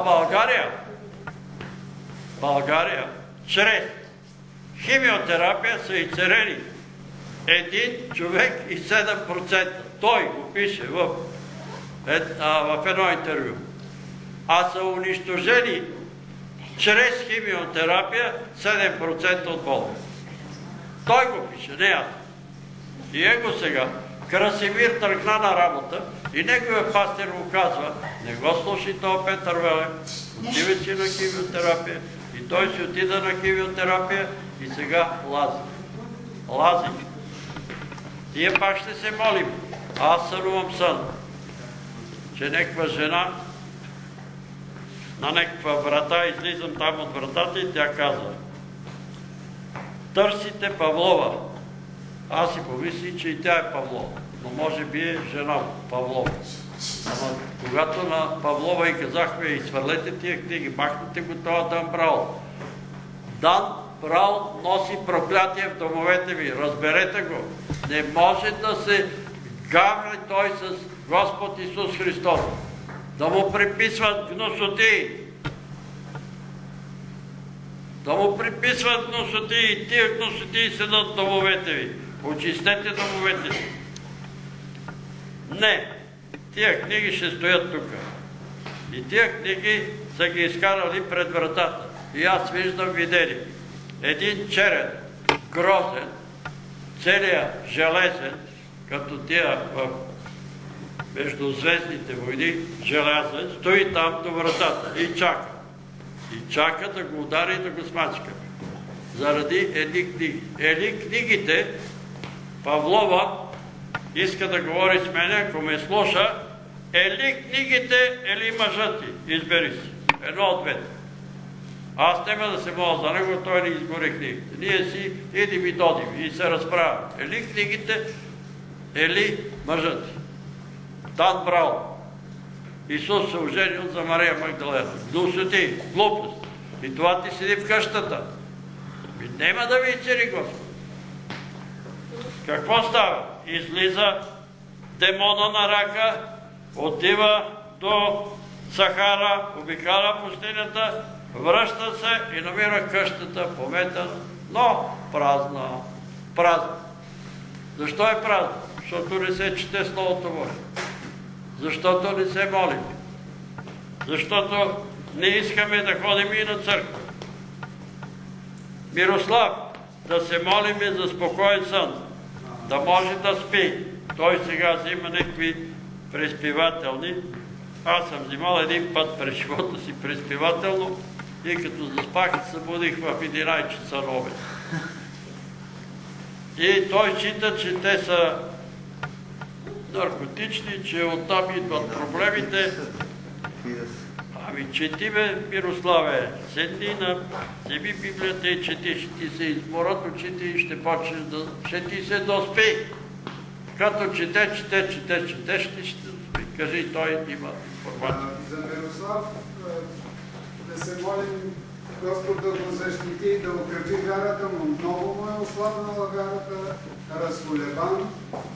България, чрез химиотерапия са изцелени 1 човек и 7%. Той го пише в едно интервю. А са унищожени чрез химиотерапия 7% от болните. Той го пише, не аз. И его сега. Красимир тръгна на работа и неговия пастир му казва: не го слушай този Петър Велев, отивай си на химиотерапия. И той си отида на химиотерапия и сега лази. Ние пак ще се молим. Аз сънувам сън, че някаква жена на някаква врата, излизам там от вратата и тя казва: търсите Павлова. Аз си помислих, че и тя е Павлова, но може би е жена Павлова. Ама когато на Павлова и казахме: изхвърлете тия книги, махнете го това Дан Браун. Дан Браун носи проклятие в домовете ви, разберете го. Не може да се гаври той с Господ Исус Христос, да му приписват гнусоти. Да му приписват гнусоти и тия гнусоти седат в домовете ви. Очистете домовете си. Не, тия книги ще стоят тук. И тия книги са ги изкарали пред вратата. И аз виждам видели. Един черен, грозен, целият железен, като тия в междузвездните войни, железен, стои там до вратата и чака. И чака да го удари и да го смачка. Заради едни книги. Едни книгите, Павлова иска да говори с мене, ако ме слуша, ели книгите, ели мъжът ти. Избери си. Едно от двете. Аз няма да се моля за него, той не изгори книгите. Ние си идим и додим и се разправяме. Ели книгите, ели мъжът ти. Дан Браун. Исус се оженил за Мария Магдалена. Гнусоти, глупост. И това ти седи в къщата. Нема да ви изцели Господ. Какво става? Излиза демона на рака, отива до Сахара, обикаля пустинята, връща се и намира къщата пометана, но празна. Празна. Защо е празна? Защото не се чете Словото Божие. Защото не се молим. Защото не искаме да ходим и на църква. Мирослав, да се молиме за спокоен сън, да може да спи. Той сега взима някакви преспивателни. Аз съм взимал един път през живота си преспивателно и като заспах се събудих в 11 часа на обед. И той счита, че те са наркотични, че оттам идват проблемите. Ами чети бе, Мирославе, седни вземи Библията и чети, ще ти се изморят очите и ще почнеш да... ще ти се доспи. Като чете, ще ти ще доспи. Кажи, той има информация. За Мирослав да се молим Господ да го защити и да укрепи вярата му. Много му е ослабнала вярата, разколебан.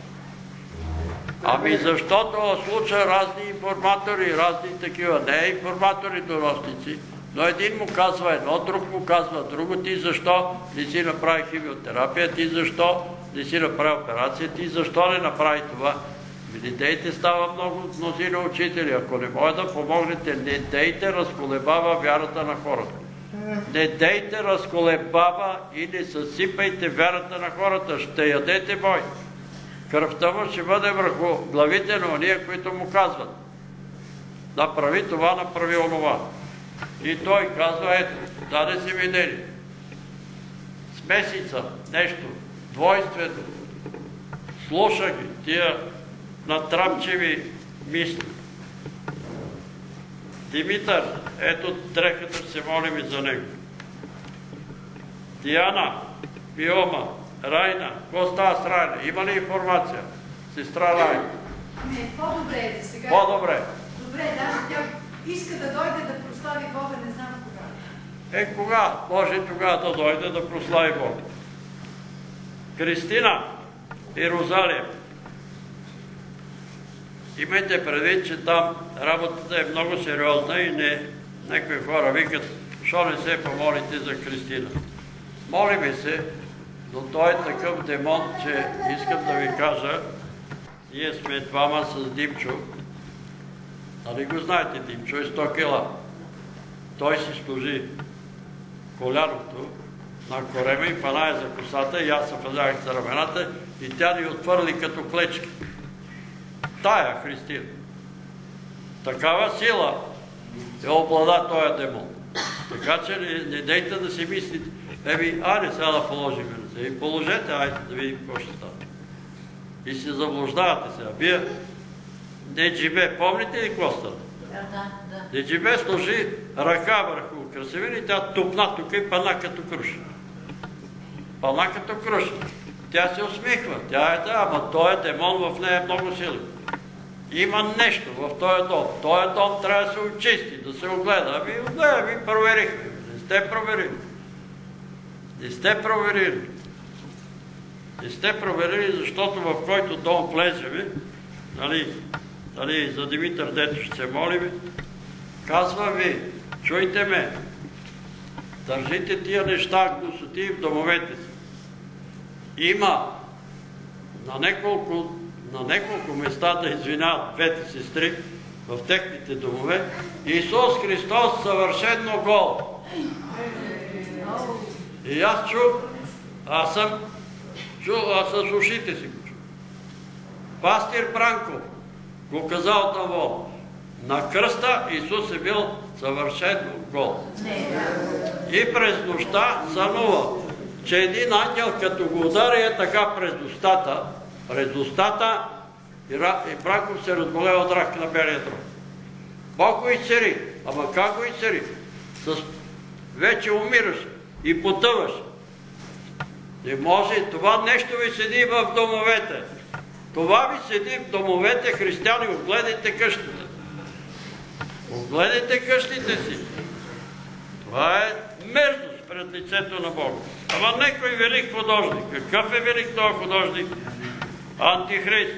Ами защото случа разни информатори, разни такива, не информатори доносници, но един му казва едно, друг му казва друго. Ти защо не си направи химиотерапия, ти защо не си направи операция, ти защо не направи това? Не дейте, става много мнозина учители. Ако не може да помогнете, не дейте разколебава вярата на хората. Не дейте разколебава и не съсипайте вярата на хората. Ще ядете бой. Кръвта му ще бъде върху главите на ония, които му казват: направи това, направи онова. И той казва: ето, даде си видели. Смесица, нещо, двойствено. Слуша ги, тия натрапчеви мисли. Димитър, ето дрехата, ще се молим и за него. Диана, Биома, Райна, какво става с Райна? Има ли информация? Сестра Райка. Не, по-добре е за сега. По-добре. Добре, даже тя иска да дойде да прослави Бога, не знам кога. Кога? Може тогава да дойде да прослави Бога. Кристина, Иерусалим. Имайте предвид, че там работата е много сериозна и някои хора викат, що не се помолите за Кристина. Молиме се, но той е такъв демон, че искам да ви кажа, ние сме двама с Димчо. Нали го знаете, Димчо е 100 кила. Той си служи коляното на корема и паная за косата и аз се фазях за рамената и тя ни отвърли като клечки. Тая Христина. Такава сила е облада този демон. Така че не дейте да си мислите, айде сега да положим ръце. И положете, айде да видим какво ще стане. И се заблуждавате сега. Вие Неджибе, помните ли какво стана? Да. Неджибе сложи ръка върху Красимир и тя тупна тук и пана като круша. Пана като круша. Тя се усмихва. Тя е ама той е демон, в нея е много сили. Има нещо в този дом. Този дом трябва да се очисти, да се огледа. Ами проверихме. Не сте проверили. Не сте проверили. Не сте проверили, защото в който дом влеземе, нали, за Димитър дето ще се молиме, казва ви, чуйте ме, държите тия неща, гнусоти в домовете си. Има на няколко места, да извиняват двете сестри, в техните домове, Исус Христос съвършено гол. И аз чух, аз с ушите си го чух. Пастир Бранков го казал навън. На кръста Исус е бил съвършено гол. И през нощта сънува, че един ангел като го удари е така през устата и Бранков се разболее от рак на белия дроб. Бог го изцери. Ама как го изцери? Вече умираш и потъваш. Не може. Това нещо ви седи в домовете. Това ви седи в домовете, християни. Огледайте къщите. Огледайте къщите си. Това е мерзост пред лицето на Бога. Ама некой велик художник. Какъв е велик този художник? Антихрист.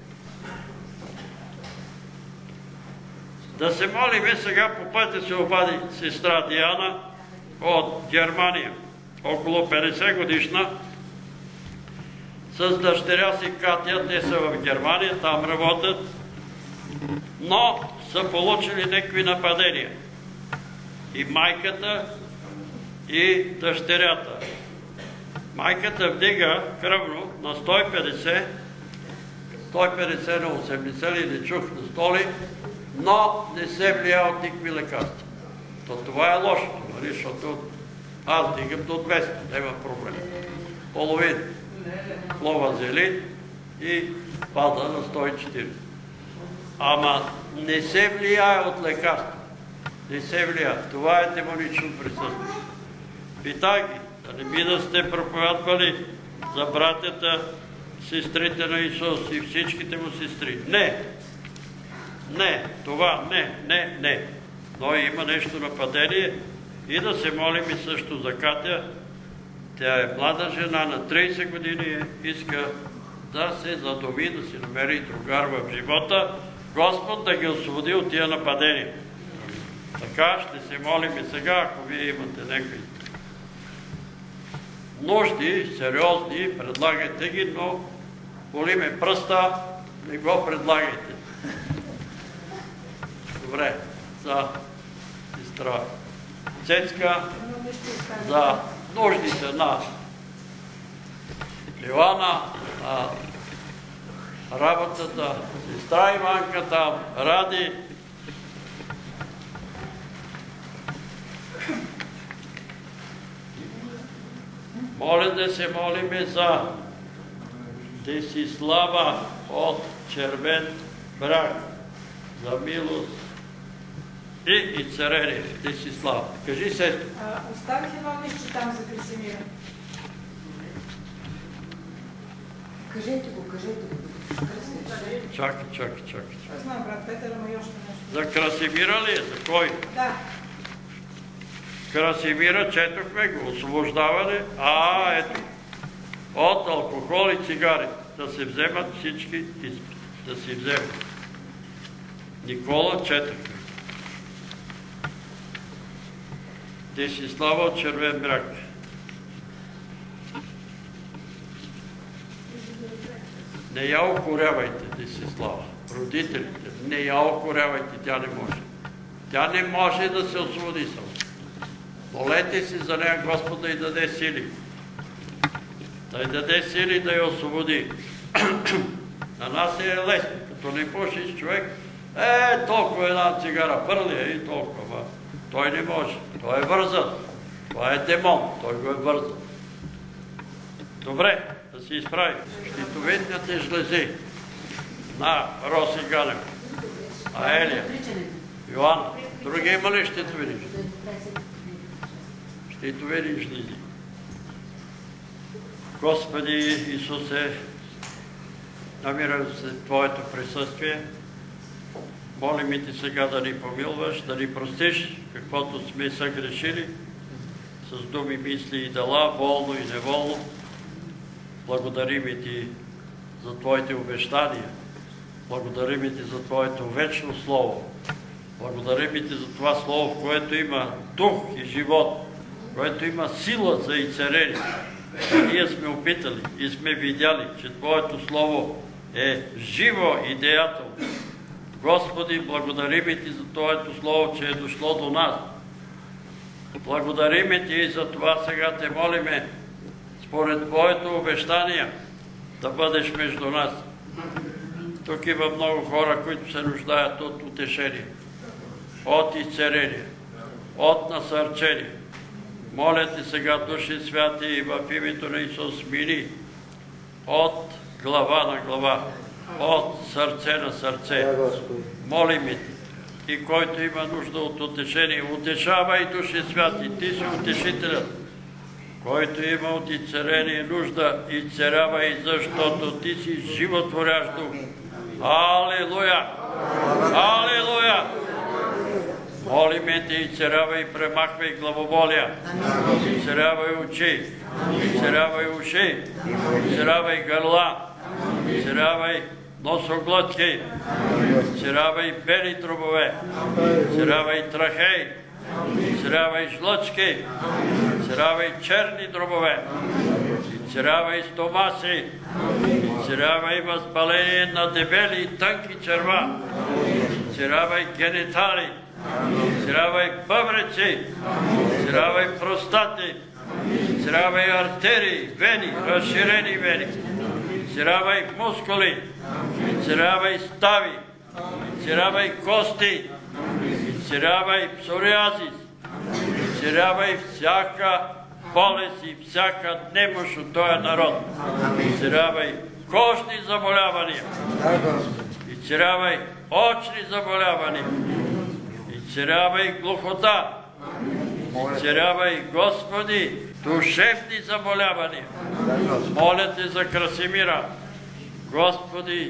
Да се молиме сега, по пътя се обади сестра Диана от Германия, около 50 годишна, с дъщеря си Катя. Те са в Германия, там работят, но са получили някакви нападения. И майката, и дъщерята. Майката вдига кръвно на 150 на 80 ли не чух на столи, но не се влия от никакви лекарства. Това е лошо, защото аз дигам до 200, няма проблем. Половин фловазелин и пада на 140. Ама не се влияе от лекарства. Не се влияе. Това е демонично присъствие. Питай ги, да не би да сте проповядвали за братята, сестрите на Исус и всичките му сестри. Не, това не. Но има нещо нападение и да се молим и също за Катя. Тя е млада жена, на 30 години иска да се задоми, да си намери другар в живота. Господ да ги освободи от тия нападения. Така ще се молим и сега, ако вие имате някакви нужди, сериозни, предлагайте ги, но болиме пръста, не го предлагайте. Добре, за сестра Цецка, за нуждите на Ивана, на работата, сестра Иванка там, Ради. Моля да се молиме за Десислава от Червен бряг, за милост и царение. Десислава. Кажи, сестро. Оставих едно нещо там за Красимира. Кажете го. Чакай. Аз знам, брат Петър, ама и още нещо. За Красимира ли е? За кой? Да. Красимира, четохме го, освобождаване, ето, от алкохол и цигари, да се вземат всички изпити, да си вземат. Никола, четохме. Десислава от Червен бряг. Не я укорявайте, Десислава. Родителите, не я укорявайте, тя не може. Тя не може да се освободи само. Молете си за нея Господа и даде сили. Да й даде сили да я освободи. На нас е лесно. Като не пушиш човек, толкова една цигара пърли и толкова. Той не може. Той е вързан. Това е демон. Той го е вързан. Добре, да се изправи. Щитовидните жлези на Роси Ганев, Елия, Йоанна. Други има ли щитовидни жлези? Щитовидни жлези. Господи Исусе, намирам се в Твоето присъствие. Молим и Ти сега да ни помилваш, да ни простиш каквото сме съгрешили с думи, мисли и дела, волно и неволно. Благодарим и Ти за Твоите обещания. Благодарим и Ти за Твоето вечно Слово. Благодарим и Ти за това Слово, в което има дух и живот, което има сила за изцеление. Ние сме опитали и сме видяли, че Твоето Слово е живо и деятелно. Господи, благодарим и Ти за Твоето Слово, че е дошло до нас. Благодарим и Ти и за това сега Те молиме, според Твоето обещание, да бъдеш между нас. Тук има много хора, които се нуждаят от утешение, от изцеление, от насърчение. Моля Ти сега, Души Святи, в името на Исус, мини от глава на глава, от сърце на сърце. Молим Ти. И който има нужда от утешение, утешавай, Души Святи, Ти си утешителят. Който има от изцеление нужда, изцелявай, защото Ти си животворящ дух. Алилуя! Алилуя! Молиме Те, изцелявай, премахвай главоболия, изцелявай очи, изцелявай уши, изцелявай гърла, изцелявай носоглътки, изцелявай бели трубове, изцелявай трахей, изцелявай жлъчки, изцелявай черни дробове, изцелявай стомаси, изцелявай възпаление на дебели и тънки черва, изцелявай генитали, изцелявай бъбреци, изцелявай простати, изцелявай артерии, вени, разширени вени, изцелявай мускули, изцелявай стави, изцелявай кости, изцелявай псориазис, изцелявай всяка болест и всяка немощ от този народ. Изцелявай кожни заболявания, изцелявай очни заболявания, изцелявай глухота, изцелявай, Господи, душевни заболявания. Моля Те за Красимира, Господи,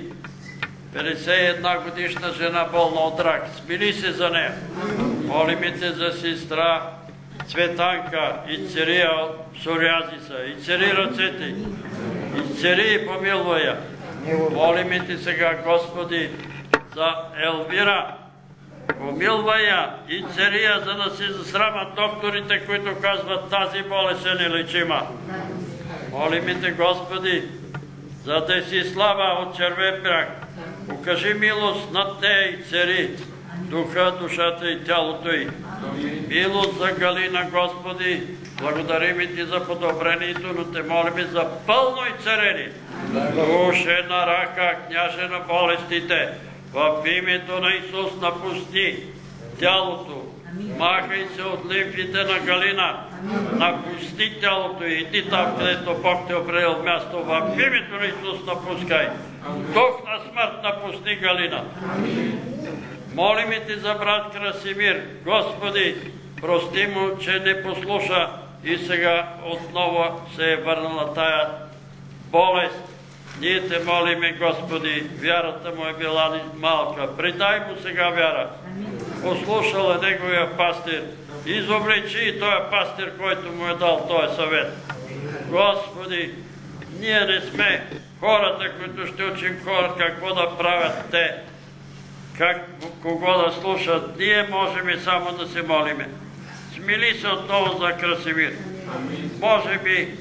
51 годишна жена болна от рак, смили се за нея. Молим Те за сестра Цветанка, изцели я от псориазиса, изцели ръцете, изцели и помилвай я. Молим Те сега, Господи, за Елвира, помилвай я, изцели я, за да се засрамат докторите, които казват, тази болест е нелечима. Молим Те, Господи, за Десислава от Червен бряг. Покажи милост над нея и цари, духа, душата и тялото й. Милост за Галина, Господи, благодарим и Ти за подобрението, но Те молим за пълно изцеление. Душе на рака, княже на болестите, в името на Исус напусни тялото. Махай се от лимфите на Галина. Напусти тялото и иди там, където Бог Те определил място. В името на Исус напускай. Дух на смърт напусни Галина. Молим Те за брат Красимир. Господи, прости му, че не послуша и сега отново се е върнала тая болест. Ние те молиме, Господи, вярата му е била малка. Придай му сега вяра. Послушал е неговия пастир. Изобличи и този пастир, който му е дал този съвет. Господи, ние не сме хората, които ще учим хората какво да правят те, кого да слушат. Ние можем само да се молиме. Смили се отново за Красимир. Може би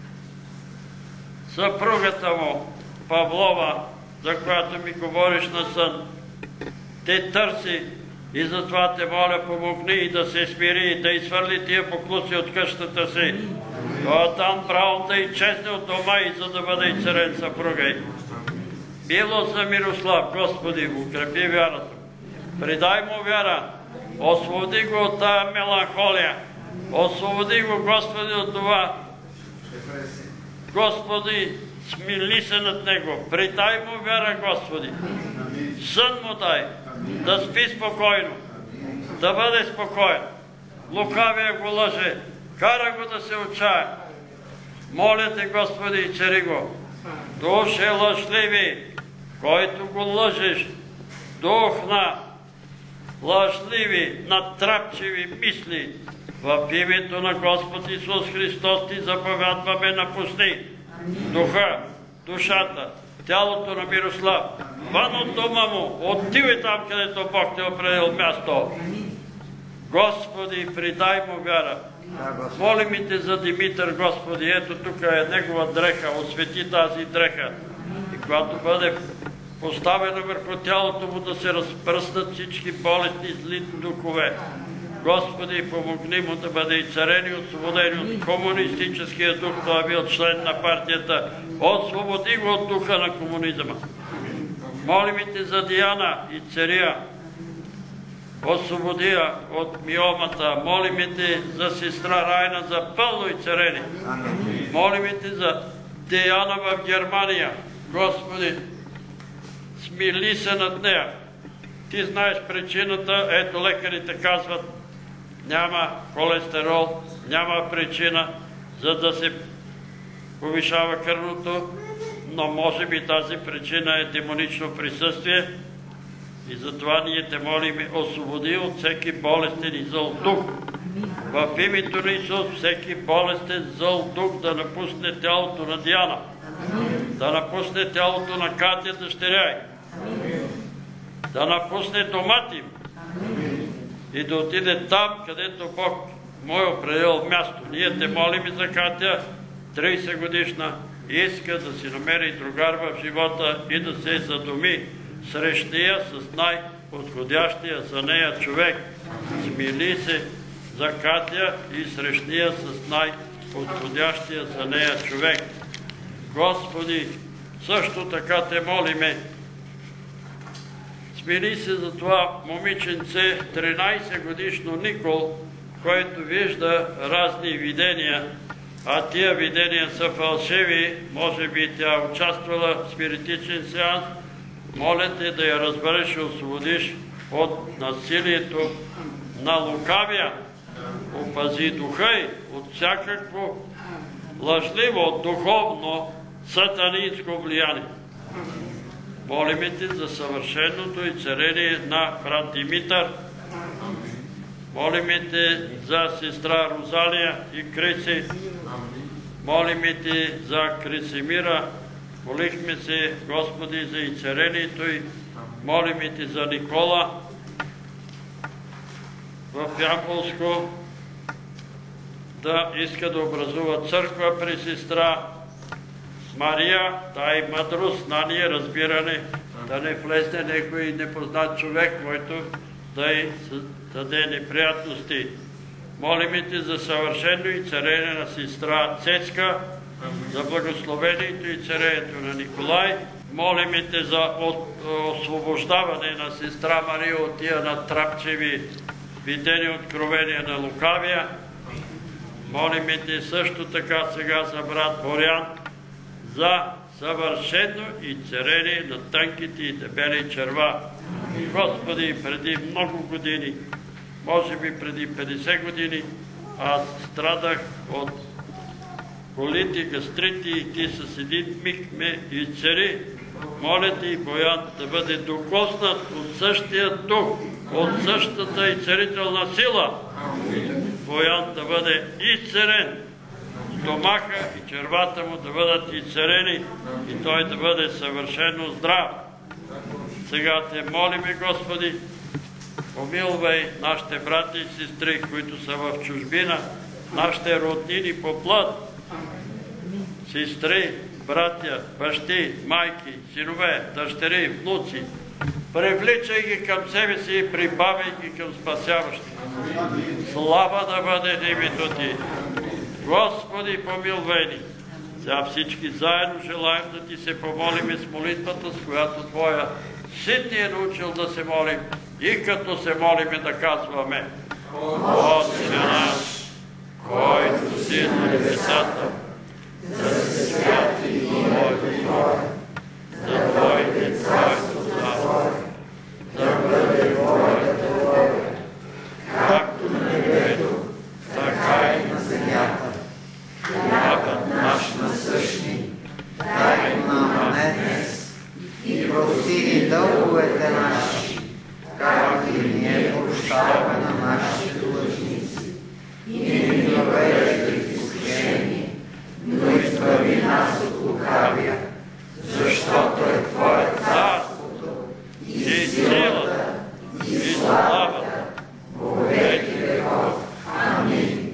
съпругата му, Павлова, за която ми говориш на сън, те търси и затова те моля, помогни и да се смири, да изхвърли тия поклуци от къщата си. Там право да и честне от дома и за да бъде и царен съпруга й. Било за Мирослав, Господи, укрепи вярата. Придай му вяра. Освободи го от тая меланхолия. Освободи го, Господи, от това. Господи, смили се над него. Придай му вяра, Господи. Сън му дай. Да спи спокойно. Да бъде спокоен. Лукавия го лъже. Кара го да се отчая. Моля те, Господи, цари го. Душе лъжливи, който го лъжеш, дух на лъжливи, натрапчиви мисли, в името на Господ Исус Христос ти заповядваме, напусни духа, душата, тялото на Мирослав, вън от дома му, отивай там, където Бог те определил място. Господи, придай му вяра. Молим и те за Димитър, Господи, ето тук е негова дреха, освети тази дреха. И когато бъде поставена върху тялото му, да се разпръснат всички болестни зли духове. Господи, помогни му да бъде и царен и освободен от комунистическия дух, той е бил член на партията. Освободи го от духа на комунизма. Молим и те за Диана и Цария. Освободи я от миомата. Молим и те за сестра Райна за пълно и царение. Молим и те за Диана в Германия. Господи, смили се над нея. Ти знаеш причината. Ето лекарите казват, няма холестерол, няма причина, за да се повишава кръвното, но може би тази причина е демонично присъствие. И затова ние те молим, освободи от всеки болестен и зъл дух. В името на Исус всеки болестен зъл дух да напусне тялото на Диана, да напусне тялото на Катя дъщеря й, да напусне домът им и да отиде там, където Бог му е определил място. Ние те молим и за Катя, 30 годишна, иска да си намери другар в живота и да се задуми. Срещни я с най-подходящия за нея човек. Смили се за Катя и срещни я с най-подходящия за нея човек. Господи, също така те молиме. Смили се за това момиченце, 13 годишно Никол, който вижда разни видения, а тия видения са фалшиви. Може би тя участвала в спиритичен сеанс. Моля те да я разбереш и освободиш от насилието на лукавия. Опази духа й от всякакво лъжливо, духовно, сатанинско влияние. Молим те за съвършеното и царение на брат Димитър. Молим те за сестра Розалия и Криси. Молим те за Крисимира. Молихме се, Господи, за изцелението й. Молим те за Никола в Ямполско да иска да образува църква при сестра Мария, дай мъдрост, знание, разбиране, да не влезне някой непознат човек, който да й даде неприятности. Молим те за съвършено и царение на сестра Цецка, за благословението и царението на Николай. Молим те за освобождаване на сестра Мария от тия натрапчеви видени откровения на лукавия. Молим те също така сега за брат Борян, за съвършено и царение на тънките и дебели черва. Господи, преди много години, може би преди 50 години, аз страдах от колити, гастрити и ти с един миг ме изцери. Моля ти, Боян, да бъде докоснат от същия дух, от същата изцерителна сила. Боян да бъде изцерен. Стомаха и червата му да бъдат изцерени и той да бъде съвършено здрав. Сега те молиме, Господи, помилвай нашите брати и сестри, които са в чужбина, нашите роднини по плът, сестри, братя, бащи, майки, синове, дъщери, внуци. Привличай ги към себе си и прибавяй ги към спасяващи. Слава да бъде името Ти. Господи, помилвай ни. Сега всички заедно желаем да Ти се помолим с молитвата, с която Твоя Син ни е научил да се молим и като се молиме да казваме: Отче наш, който си на небесата, да се святи името Твое, да дойде Твоето царство, да бъде волята Твоя, както на небето, така и на земята. Хлябът наш насъщни, дай нам днес и прости ни дълговете наши, както и ние прощаваме на нашите длъжници. И не ни въвеждай в изкушение, но избави нас от лукавия, защото е Твое царството и силата и славата во веки веков. Амин.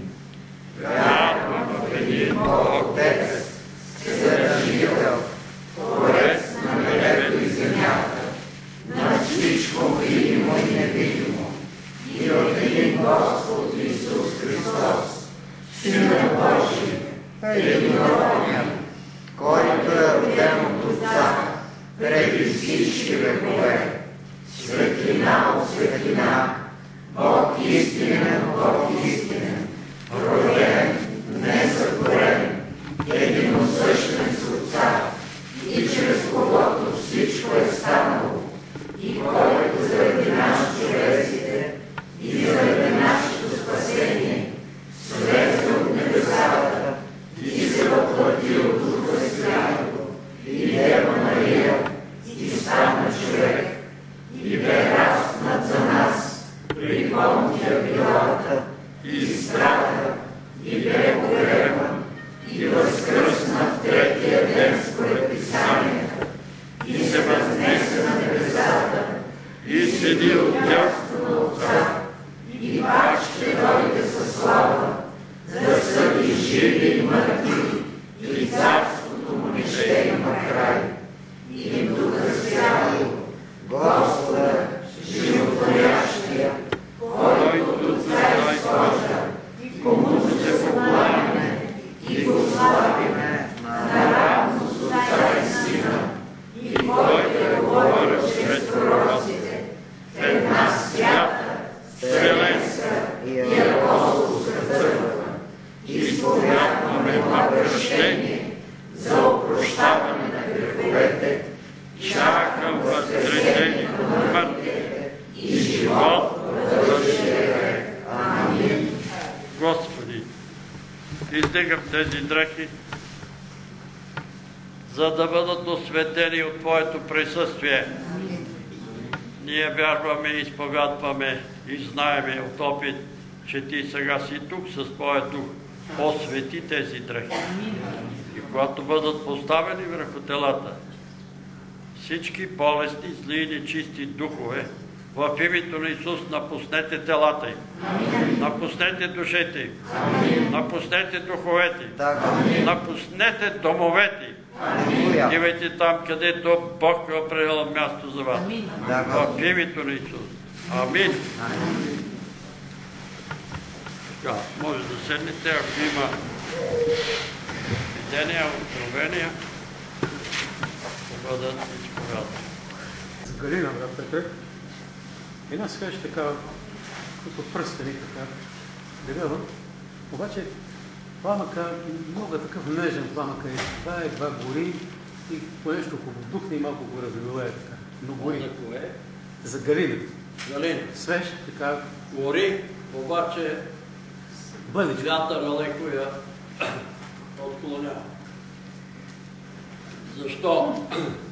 Вярвам в един Бог Отец, Вседържител, Творец на небето и земята, на всичко видимо и невидимо, и от един Господ Исус Христос, Сина Божий, единороден, който е роден от Отца преди всички векове, светлина от светлина, Бог истинен, Бог истинен, роден, несътворен, единосъщен с Отца, и чрез когото всичко е станало, и който заради нас човеците и заради нашето спасение слезе от небесата и се въплати от Духа Святого и Дева Мария и стана човек и бе разпнат за нас при Понтия Пилата и страда и бе погребан и възкръсна в третия ден според Писанията и се възнесе на небесата и седи отдясно на Отца и пак ще дойде със слава да съди живи и мъртви и царството му не ще има край. И Духа Святого, Господа, животворящия, който от Отца изхожда, комуто се покланяме и го славиме наравно с Отца и Сина, и който е говорил чрез пророците в една свята, вселенска и апостолска църква, изповядваме едно кръщение за опрощаване на греховете, чакам възкресението на мъртвите и живот в вечния век. Амин. Господи, издигам тези дрехи, за да бъдат осветени от Твоето присъствие. Ние вярваме, изповядваме и знаеме от опит, че Ти сега си тук с Твоя дух. Освети тези дрехи. И когато бъдат поставени върху телата, всички болести, зли и нечисти духове, в името на Исус напуснете телата им, напуснете душите им, напуснете духовете им, напуснете домовете им. Идвайте там, където Бог е определил място за вас. В името на Исус. Амин. Така, може да седнете, ако има видения, откровения, да бъдат изповядани. За Галина, брат Петър, една свеж така, като пръстени така, дебела, обаче пламъка, много такъв нежен пламъка е. Това едва гори и по нещо хубаво духне и малко го разгревае така. Но гори. За Галина. Галина. Свеж, така. Гори, обаче вятъра леко я отклонява. Защо?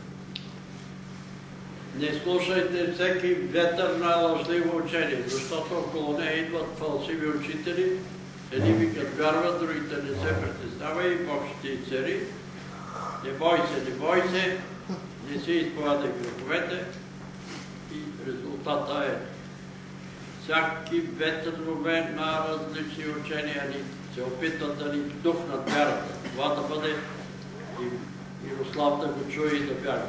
Не слушайте всеки ветър на лъжливо учение, защото около нея идват фалшиви учители. Едни викат вярват, другите не се притеснявай, Бог ще ти цари. Не бой се, не си изповядай греховете. И резултата е всяки ветрове на различни учения ни се опитват да ни вдухнат вярата. Това да бъде и Мирослав да го чуе и да вярва.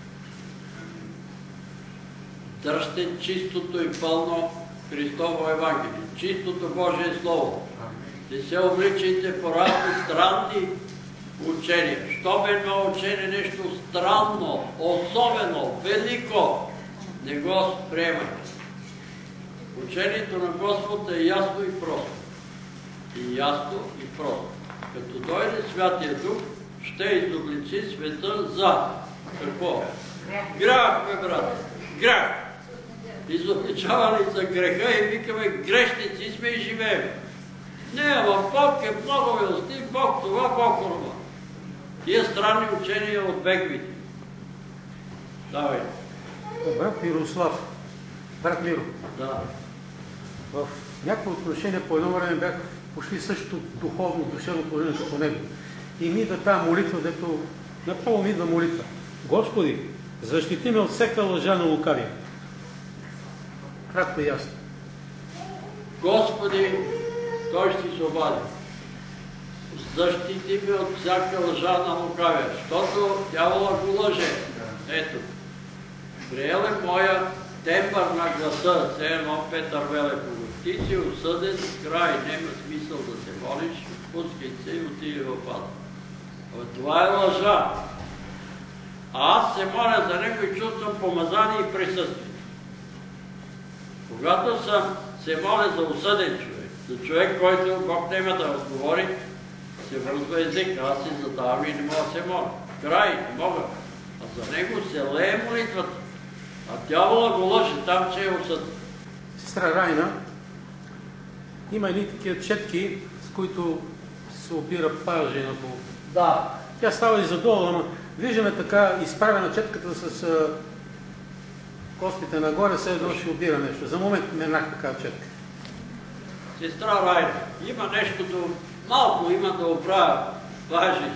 Дръжте чистото и пълно Христово Евангелие, чистото Божие Слово. Не се обличайте по разни странни учения. Щом едно учение нещо странно, особено, велико, не го приемайте. Учението на Господ е ясно и просто. И ясно и просто. Като дойде Святия Дух, ще изобличи света за какво? Грях, бе, брат! Грях! Изобличавани за греха и викаме грешници сме и живеем. Не, ама Бог е много милостив, Бог това, Бог това. Тия странни учения отбегвайте. Давай. Брат Мирослав, брат Миро, Да. в някакво отношение по едно време бях почти същото духовно, душевно положение като него. И ми да тази молитва, дето направо ми идва молитва. Господи, защити ме от всяка лъжа на лукавия. Кратко и ясно. Господи, Той ще се обади. Защити ме от всяка лъжа на лукавия, защото дявола го лъже. Ето. Приел е моя тембър на гласа, все едно Петър Велеково. Ти си осъден, край, няма смисъл да се молиш, пускай се и отиде в ада. Това е лъжа. А аз се моля за него и чувствам помазание и присъствие. Когато се моля за осъден човек, за човек, който Бог няма да отговори, се връзва език, аз си задавам и не мога да се моля. Край, не мога. А за него се лее молитвата. А дявола го лъже там, че е осъден. Сестра Райна, има едни такива четки, с които се обира паженото. Да. Тя става и задолу, ама виждаме така изправена четката с костите нагоре, все едно ще обира нещо. За момент менах такава четка. Сестра Райна, има нещо малко има да оправя пажи.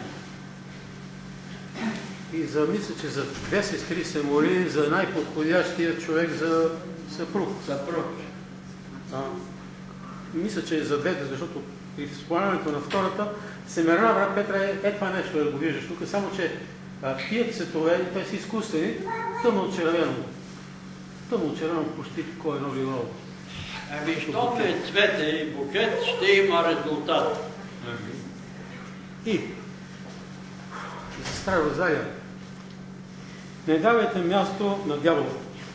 И мисля, че за две сестри се моли за най-подходящия човек за съпруг. Съпруг. Мисля, че е за двете, защото при споменането на втората семерна, брат Петра, това нещо да го виждаш тук, само че тия цветове, те са изкуствени, тъмно-червено. Тъмно-червено почти такова едно било. Ами, щом е цвете и букет, ще има резултат. И сестра Розалия, не давайте място на дявола.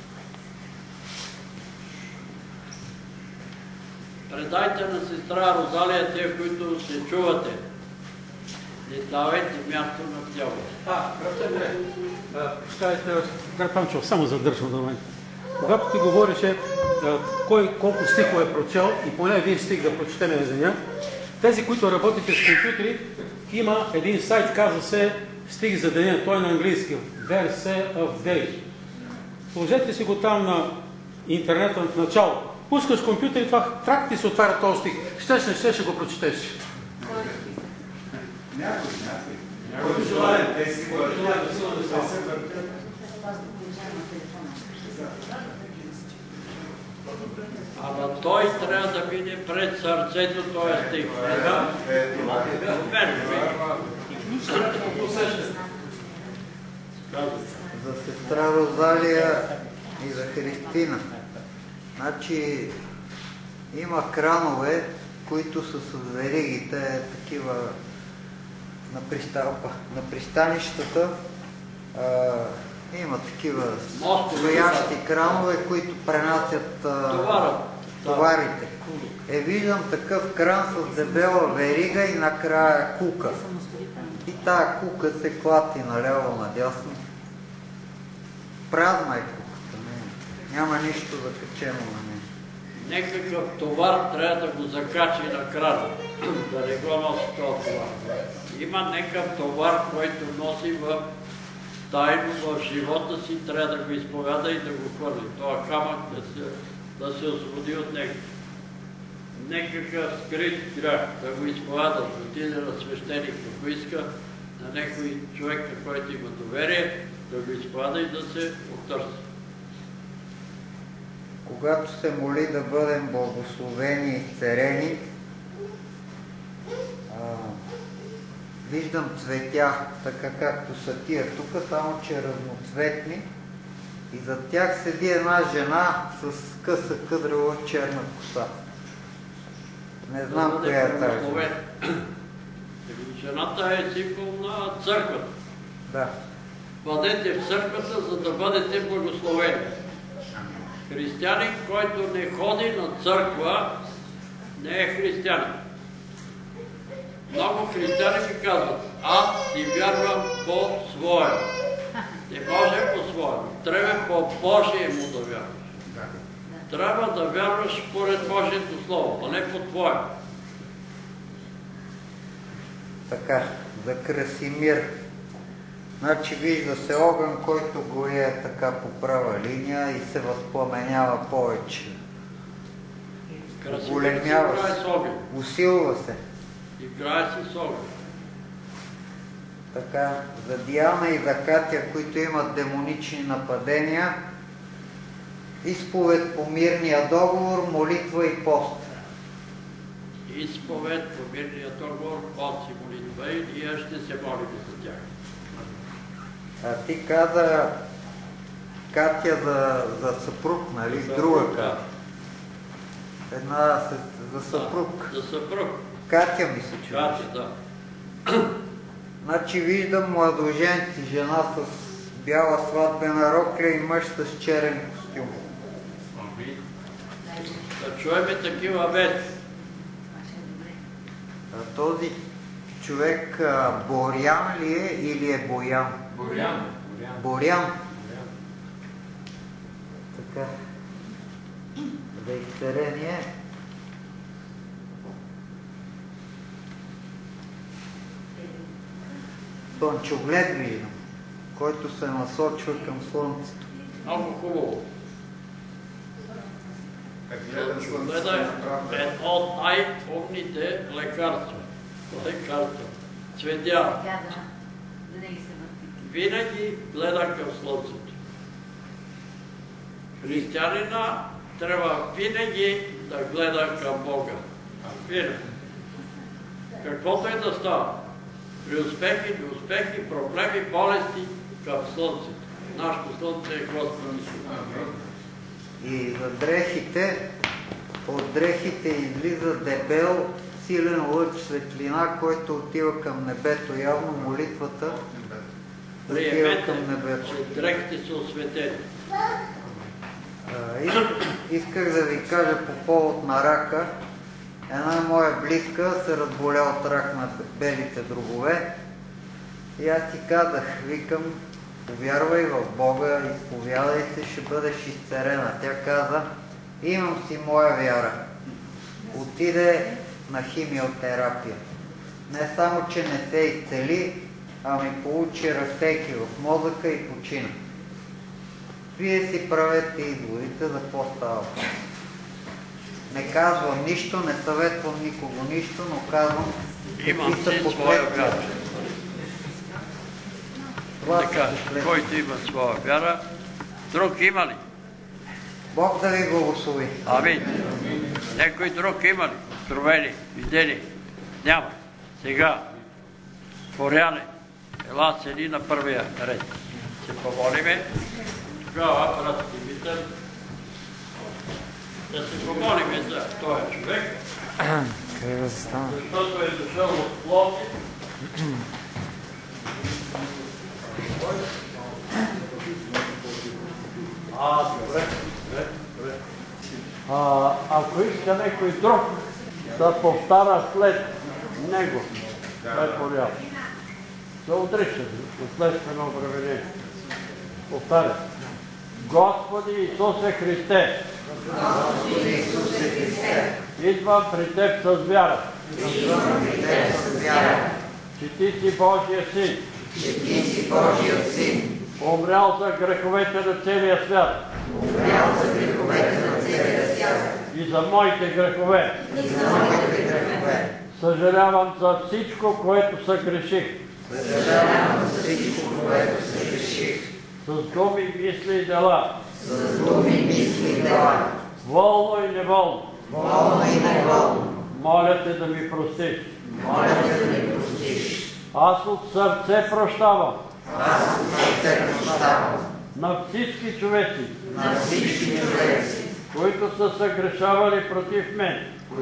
Предайте на сестра Розалия, тия, които се чувате. Не давайте място на дявола. Прощавайте, брат Панчов, само задържам до мен. Когато ти говореше кой колко стихове е прочел и поне един стих да прочетем на деня, тези, които работите с компютри, има един сайт, казва се стих за деня, той е на английски, Verse of Day. Сложете си го там на интернета в начало. Пускаш компютър и това трак ти се отваря този стих. Ще го прочетеш. Някой желая, те си го Ама той трябва да мине пред сърцето, този стих. За сестра Розалия и за Христина. Значи има кранове, които са с веригите, такива на пристанищата. Има такива стоящи кранове, които пренасят товарите. Виждам такъв кран с дебела верига и накрая кука. И тая кука се клати наляво надясно. Празна е куката. Няма нищо закачено на нея. Некакъв товар трябва да го закачи на крана, да не го носи този товар. има някакъв товар, който носи в тайно в живота си, трябва да го изповяда и да го хвърли. Това камък да се освободи от него. Някакъв скрит грях, да го изповяда, да отиде на свещеник, ако иска, на някой човек, на който има доверие, да го изповяда и да се оттърси. Когато се моли да бъдем благословени и изцерени, виждам цветя, така както са тия тук, само че разноцветни. И зад тях седи една жена с къса къдрава черна коса. Не знам коя е тази жена. Жената е символ на църквата. Да. Бъдете в църквата, за да бъдете благословени. Християнин, който не ходи на църква, не е християнин. Много християни ми казват, аз ти вярвам по-своему. Не може по-своему. Трябва по-Божиему да вярваш. Трябва да вярваш според Божието Слово, а не по-твоему. Така, за Красимир. Значи вижда се огън, който горее така по права линия и се възпламенява повече. Големява се, усилва се. Играе се с огън. Така, за Диана и за Катя, които имат демонични нападения, изповед по мирния договор, молитва и пост. Изповед по мирния договор, пост и молитва и ние ще се молим за тях. А ти каза Катя за съпруг, нали? Друга Катя. Една за съпруг. За съпруг. Катя ми се чува. Катя, да. Значи виждам младоженци, жена с бяла сватбена рокля и мъж с черен костюм. Да чуеме такива вести. Този човек Борян ли е или е Боян? Борян. Борян. Така. За изцерение. Слънчоглед виждам, който се насочва към слънцето. Много хубаво. Слънчоглед е едно от най-умните лекарства. Цветя. Винаги гледа към слънцето. Християнина трябва винаги да гледа към Бога. Винаги. Каквото е да става. При успехи, неуспехи, проблеми, болести към слънцето. Нашето слънце е Господ Исус. И за дрехите, от дрехите излиза дебел, силен лъч светлина, който отива към небето. Явно молитвата отива към небето. Че дрехите са осветени. Исках да ви кажа по повод на рака. Една моя близка се разболя от рак на белите дробове. И аз ти казах, викам, повярвай в Бога, изповядай се, ще бъдеш изцерена. Тя каза, имам си моя вяра. Отиде на химиотерапия. Не само, че не се изцели, ами получи разтеки в мозъка и почина. Вие си правете изводите за какво става. Не казвам нищо, не съветвам никого нищо, но казвам имам си своя вяра. Така, който има своя вяра, друг има ли? Бог да ви благослови. Амин. Някой друг има ли? Откровени, видени? Няма. Сега, Боряне, ела седи на първия ред. Се помолиме. Тогава, брат Димитър, да се помолиме за този човек, защото е дошъл от Пловдив. Добре. Ако иска някой друг да повтаря след него, това е порядно. Да отрича последствено обравение. Повтаря. Господи Исусе Христе, идвам при Теб с вяра. че Ти си Божия Син, умрял за греховете на целия свят, и за моите грехове. Съжалявам за всичко, което съгреших. С думи, мисли и дела. Волно и неволно. Моля Те да ми простиш. Аз от сърце прощавам. На всички човеци, които са съгрешавали против мен.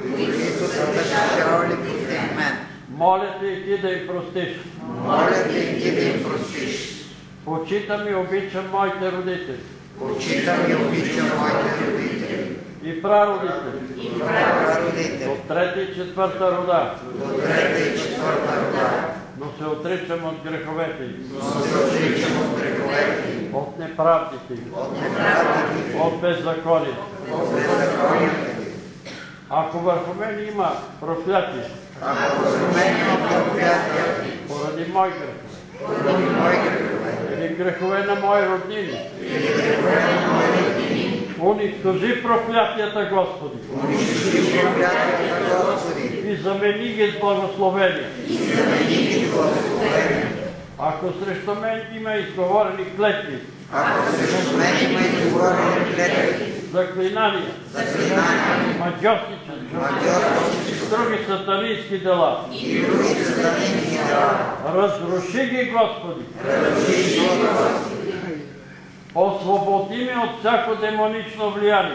Моля Те и Ти да им простиш. Почитам и обичам моите родители. И прародители. От трета и четвърта рода. Но се отричам от греховете им. От неправдите им. От беззаконието. Ако върху мен има проклятие, поради мой грех, или грехове на мои роднини, унищожи проклятията, Господи, и замени ги с благословение. Ако срещу мен има изговорени клетви, заклинания, маджорствичество, други сатанински дела, разруши ги, Господи. Освободи ме от всяко демонично влияние.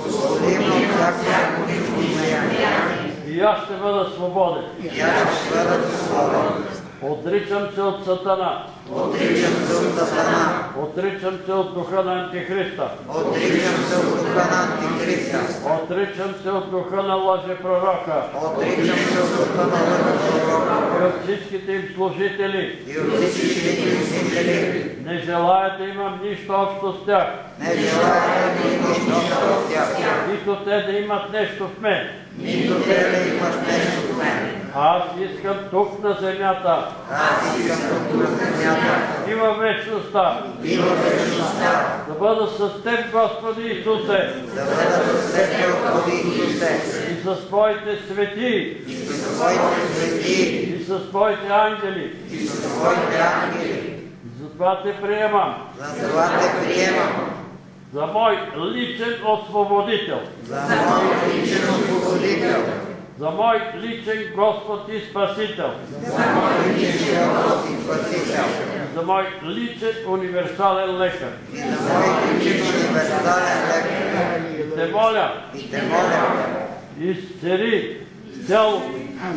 И аз ще бъда свободен. Отричам се от Сатана. Отричам се от духа на Антихриста. Отричам се от духа на лъжепророка. И от всичките им служители. Не желая да имам нищо общо с тях. Нито те да имат нещо в мен. Аз искам тук на земята и във вечността да бъда с Теб, Господи Исусе, и с Твоите свети, и с Твоите ангели. Затова Те приемам за мой личен освободител. За мой личен Господ и Спасител. За мой личен универсален лекар. И Те моля, изцели цялото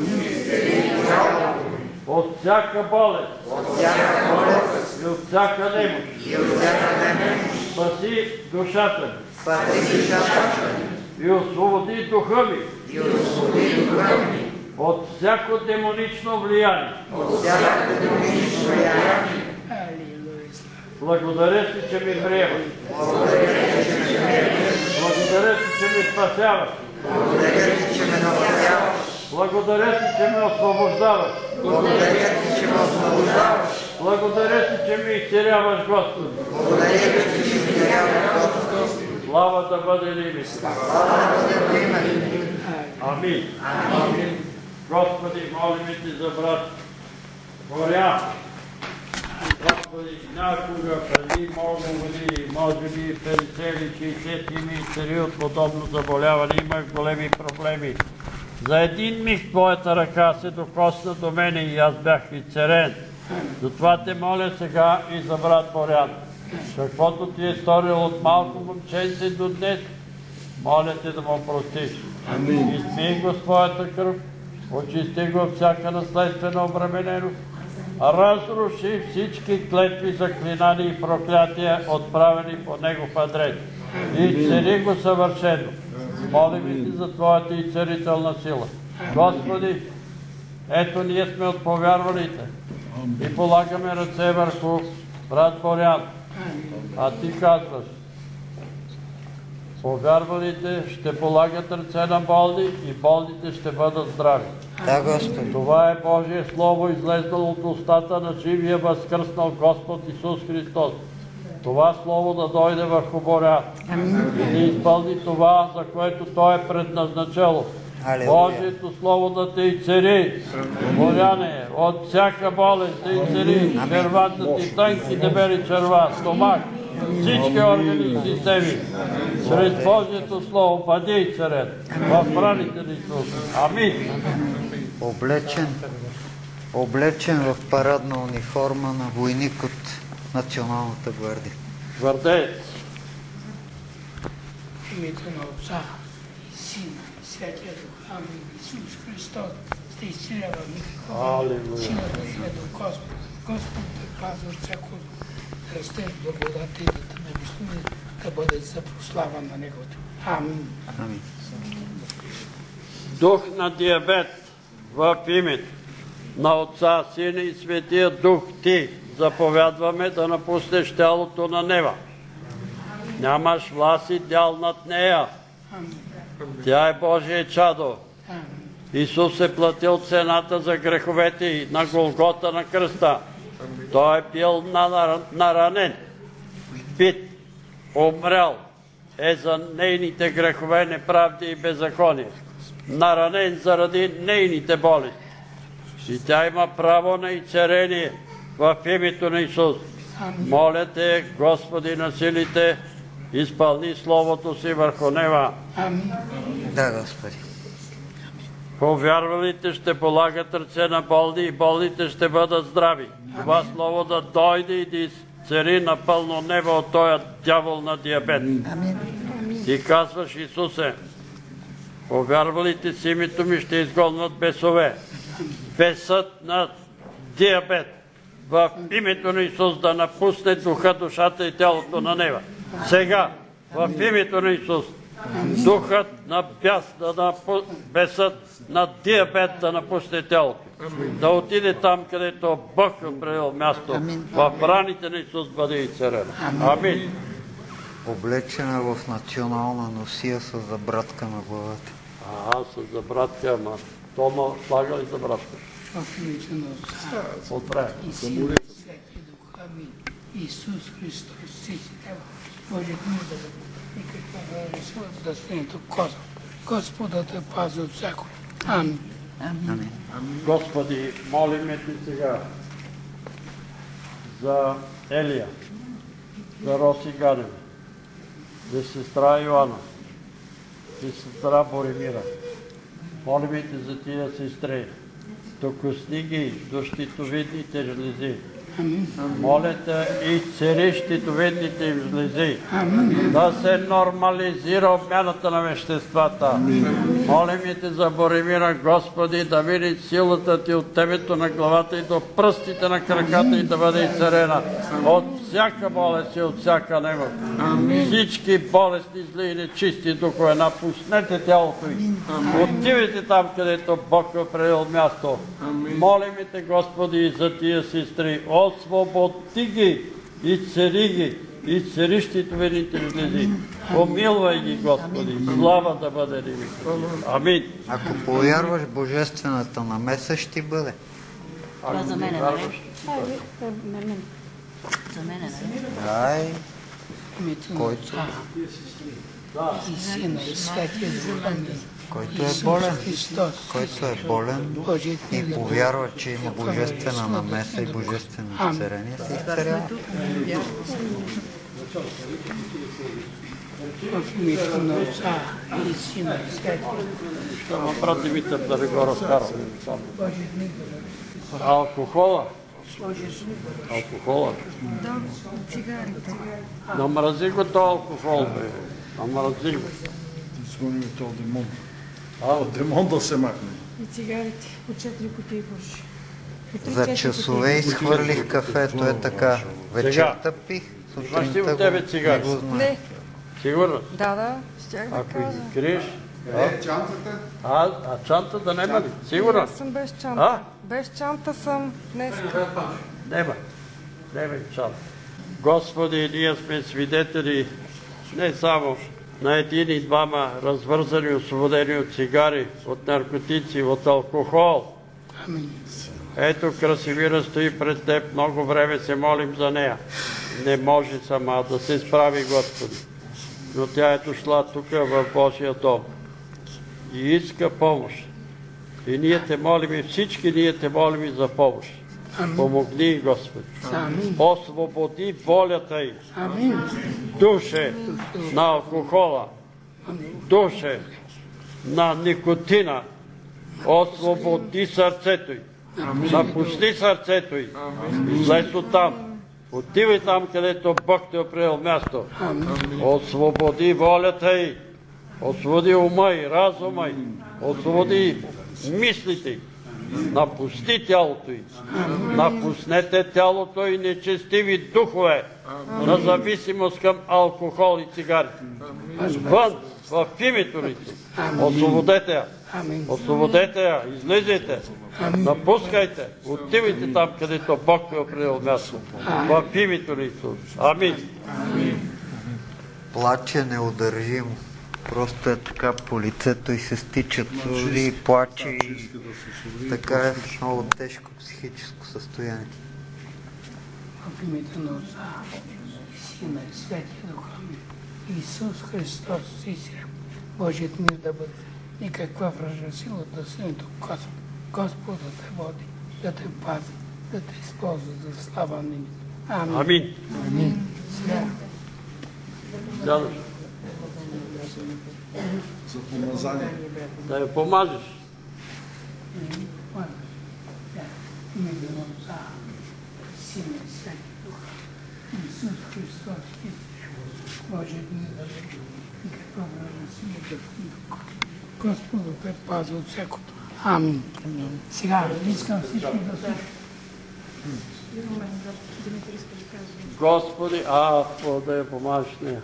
от всяка болест и от всяка немощ. Спаси душата ми и освободи духа ми от всяко демонично влияние. Благодаря Ти, че ми приемаш. Благодаря Ти, че ми спасяваш. Благодаря Ти, че ме освобождаваш. Благодаря Ти, че ме изцеляваш, Господи. Слава да бъде името. Амин. Господи, молим Ти за брат Борян. Господи, някога преди много години, може би 50 или 60 ми изцели от подобно заболяване, имах големи проблеми. За един миг Твоята ръка се докосна до мене и аз бях изцелен. Затова Те моля сега и за брат Борян. Каквото Ти е сторил от малко момченце до днес, моля Те да му простиш. Измий го с Твоята кръв, очисти го от всяка наследствена обремененост, разруши всички клетви, заклинания и проклятия, отправени по негов адрес. Изцели го съвършено. Молим Ти за Твоята изцелителна сила. Господи, ето ние сме от повярвалите и полагаме ръце върху брат Борян. А Ти казваш, Повярвалите ще полагат ръце на болни и болните ще бъдат здрави. Да, Господи. Това е Божие Слово, излезнало от устата на живия възкръснал Господ Исус Христос. Това Слово да дойде върху Боря и да изпълни това, за което Той е предназначило. Божието Слово да те изцери, Боряне, от всяка болест да изцери, червата ти, тънки дебели черва, стомах, всички органи и системи. Чрез Божието Слово бъди изцерен в раните на Исус. Амин. Облечен в парадна униформа на войник от Националната гвардия. Гвардеец. В името на Отца и Сина и Святия Дух. Амин. Исус Христос сте изцелява никаква силата света Господ. Господ да пазва от всяко расте в благодата и да те благослови, да бъде за прослава на Неговото. Амин. Амин. Дух на диабет в името на Отца, Сина и Светия Дух ти заповядваме да напуснеш тялото на Нева. Нямаш власт и дял над нея. Тя е Божие чадо. Исус е платил цената за греховете и на Голгота на кръста. Той е бил наранен, бит, умрял е за нейните грехове, неправди и беззаконие. Наранен заради нейните болести. И тя има право на изцеление в името на Исус. Моля те, Господи на силите, изпълни Словото си върху нева. Да, Господи. Повярвалите ще полагат ръце на болни и болните ще бъдат здрави. Това Слово да дойде и да изцери напълно небо от този дявол на диабет. Ти казваш, Исусе, повярвалите с името ми ще изгонват бесове. Бесът на диабет в името на Исус да напусне духа, душата и тялото на нева. Сега, в името на Исус, духът на бесът на диабет да напусне тялото. Да отиде там, където Бог е определил място. В раните на Исус бъде изцелена. Амин. Облечена в национална носия с забратка на главата. С забратка, ама Тома слага ли забратка? В името на Отца и Сина и Святия Дух. Амин. Исус Христос си дава Божият мир да бъде. Никаква решилата да стането коза. Господа те пази от всяко. Амин. Амин. Господи, молиме Ти сега за Елия, за Роси Ганева, за сестра Йоанна, за сестра Боремира. Молиме Те за тия сестри. Докосни ги до щитовидните жлези. Моля Те, изцери щитовидните им жлези. Да се нормализира обмяната на веществата. Молим Те за Боремира, Господи, да види силата Ти от темето на главата и до пръстите на краката и да бъде изцерена от всяка болест и от всяка немощ. Всички болести, зли и нечисти духове, напуснете тялото им. Отивайте там, където Бог е определил място. Молим Те, Господи, за тия сестри. Освободи ги, изцери ги, изцери щитовидните жлези. Помилвай ги, Господи. Слава да бъде ли. Амин. Ако повярваш, божествената намеса ще бъде. Това за мен, нали? За мен, нали? Който и Сина и Святия Дух. Амин. Който е болен и повярва, че има божествена намеса и божествено изцеление, се изцелява. В името на Отца и Сина и Святия Дух. Брат Димитър да не го разкарваме. Алкохола? Алкохола? Да, цигарите. Намрази го то алкохол, бе. Намрази го. Звоним този демон. Демон да се махне. И цигарите. По 4 кутии бурши. За часове изхвърлих кафето, е така. Вечерта пих, сутринта го Не. Сигурно? Да, щях да кажа. Ако ги криеш... Чантата? А чантата нема ли? Сигурно? Аз съм без чанта. Без чанта съм днес. Нема чанта. Господи, ние сме свидетели не само на един и двама развързани, освободени от цигари, от наркотици, от алкохол. Ето Красимира стои пред теб, много време се молим за нея. Не може сама да се справи, Господи. Но тя е дошла тук в Божия дом и иска помощ. И ние те молим, и всички ние те молим и за помощ. Помогни, Господи. Освободи волята й. Душе на алкохола, душе на никотина. Освободи сърцето й. Напусти сърцето й. Излез оттам. Отивай там, където Бог те определил място. Освободи волята й. Освободи ума й, разума й. Освободи мислите й. Напусти тялото й. Напуснете тялото и нечестиви духове на зависимост към алкохол и цигари. Вън, в името на Исус. Освободете я. Освободете я. Излизайте. Напускайте. Отивайте там, където Бог е определил място. В името на Исус. Амин. Плаче неудържимо. Просто е така по лицето и се стичат сълзи и плаче и така е в много тежко психическо състояние. В името на Отца, Сина и Светия Дух. Исус Христос си Божият мир да бъде. Никаква вражда сила да се не доказва. Господ да те води, да те пази, да те използва за слава на името. Амин. Амин. Сега. За помазание. Да я помажеш. Името на Отца, Сина и Светия Дух. Исус Христос си Божият мир да бъде. Никаква вражда сила да се не доказва. Господ да те пази от всякото. Амин. Сега искам всички да слушат. Господи, да я помажеш нея.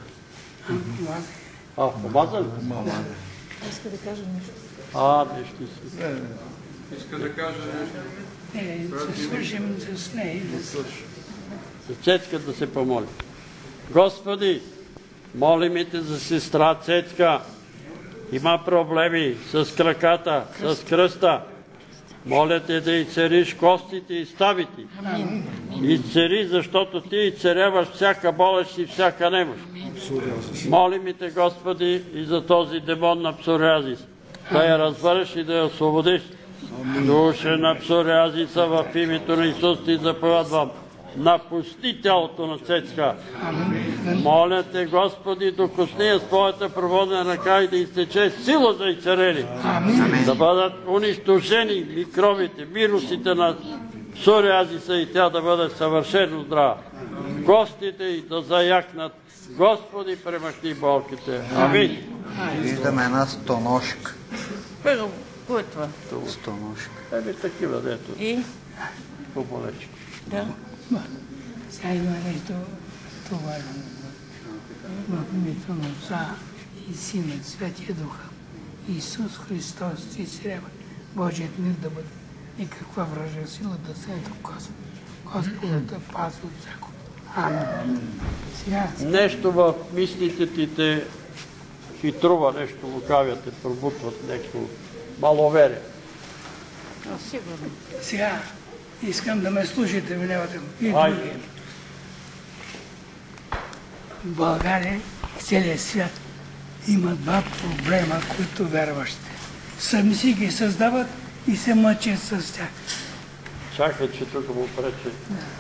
Помаза ли? Иска да кажа нещо. Нещо си. Иска да кажа нещо. Да свършим с нея. За Цецка да се помоли. Господи, молим те за сестра Цецка. Има проблеми с краката, с кръста. Моля те да изцериш костите и ставите. Изцери, защото ти изцеряваш всяка болест и всяка немощ. Молим те, Господи, и за този демон на псориазис. Да я развърши и да я освободиш. Душе на псориазиса в името на Исус ти заповядвам. Напусти тялото на Цецка. Моля те, Господи, докосни я с твоята проводна ръка и да изтече сила за изцеление. Да бъдат унищожени микробите, вирусите на псориазиса и тя да бъде съвършено здрава. Костите й да заякнат. Господи, премахни болките. Амин. Виждам една стоношка. Кой е това? Стоношка. Такива, дето. И? По-болечко. Да. Сега има нещо това. В името на Отца и Сина и Светия Дух. Исус Христос ти срява. Божият мир да бъде. Никаква вражда сила да се не доказва. Господа да пази от всяко. Амин. Сега. Нещо в мислите ти те хитрува, нещо лукавя, те пробутват нещо маловерие. Сигурно. Сега искам да ме слушате, внимателно. В България и целия свят има два проблема, които вярващите сами си ги създават и се мъчат с тях. Чакай, че тук му пречи.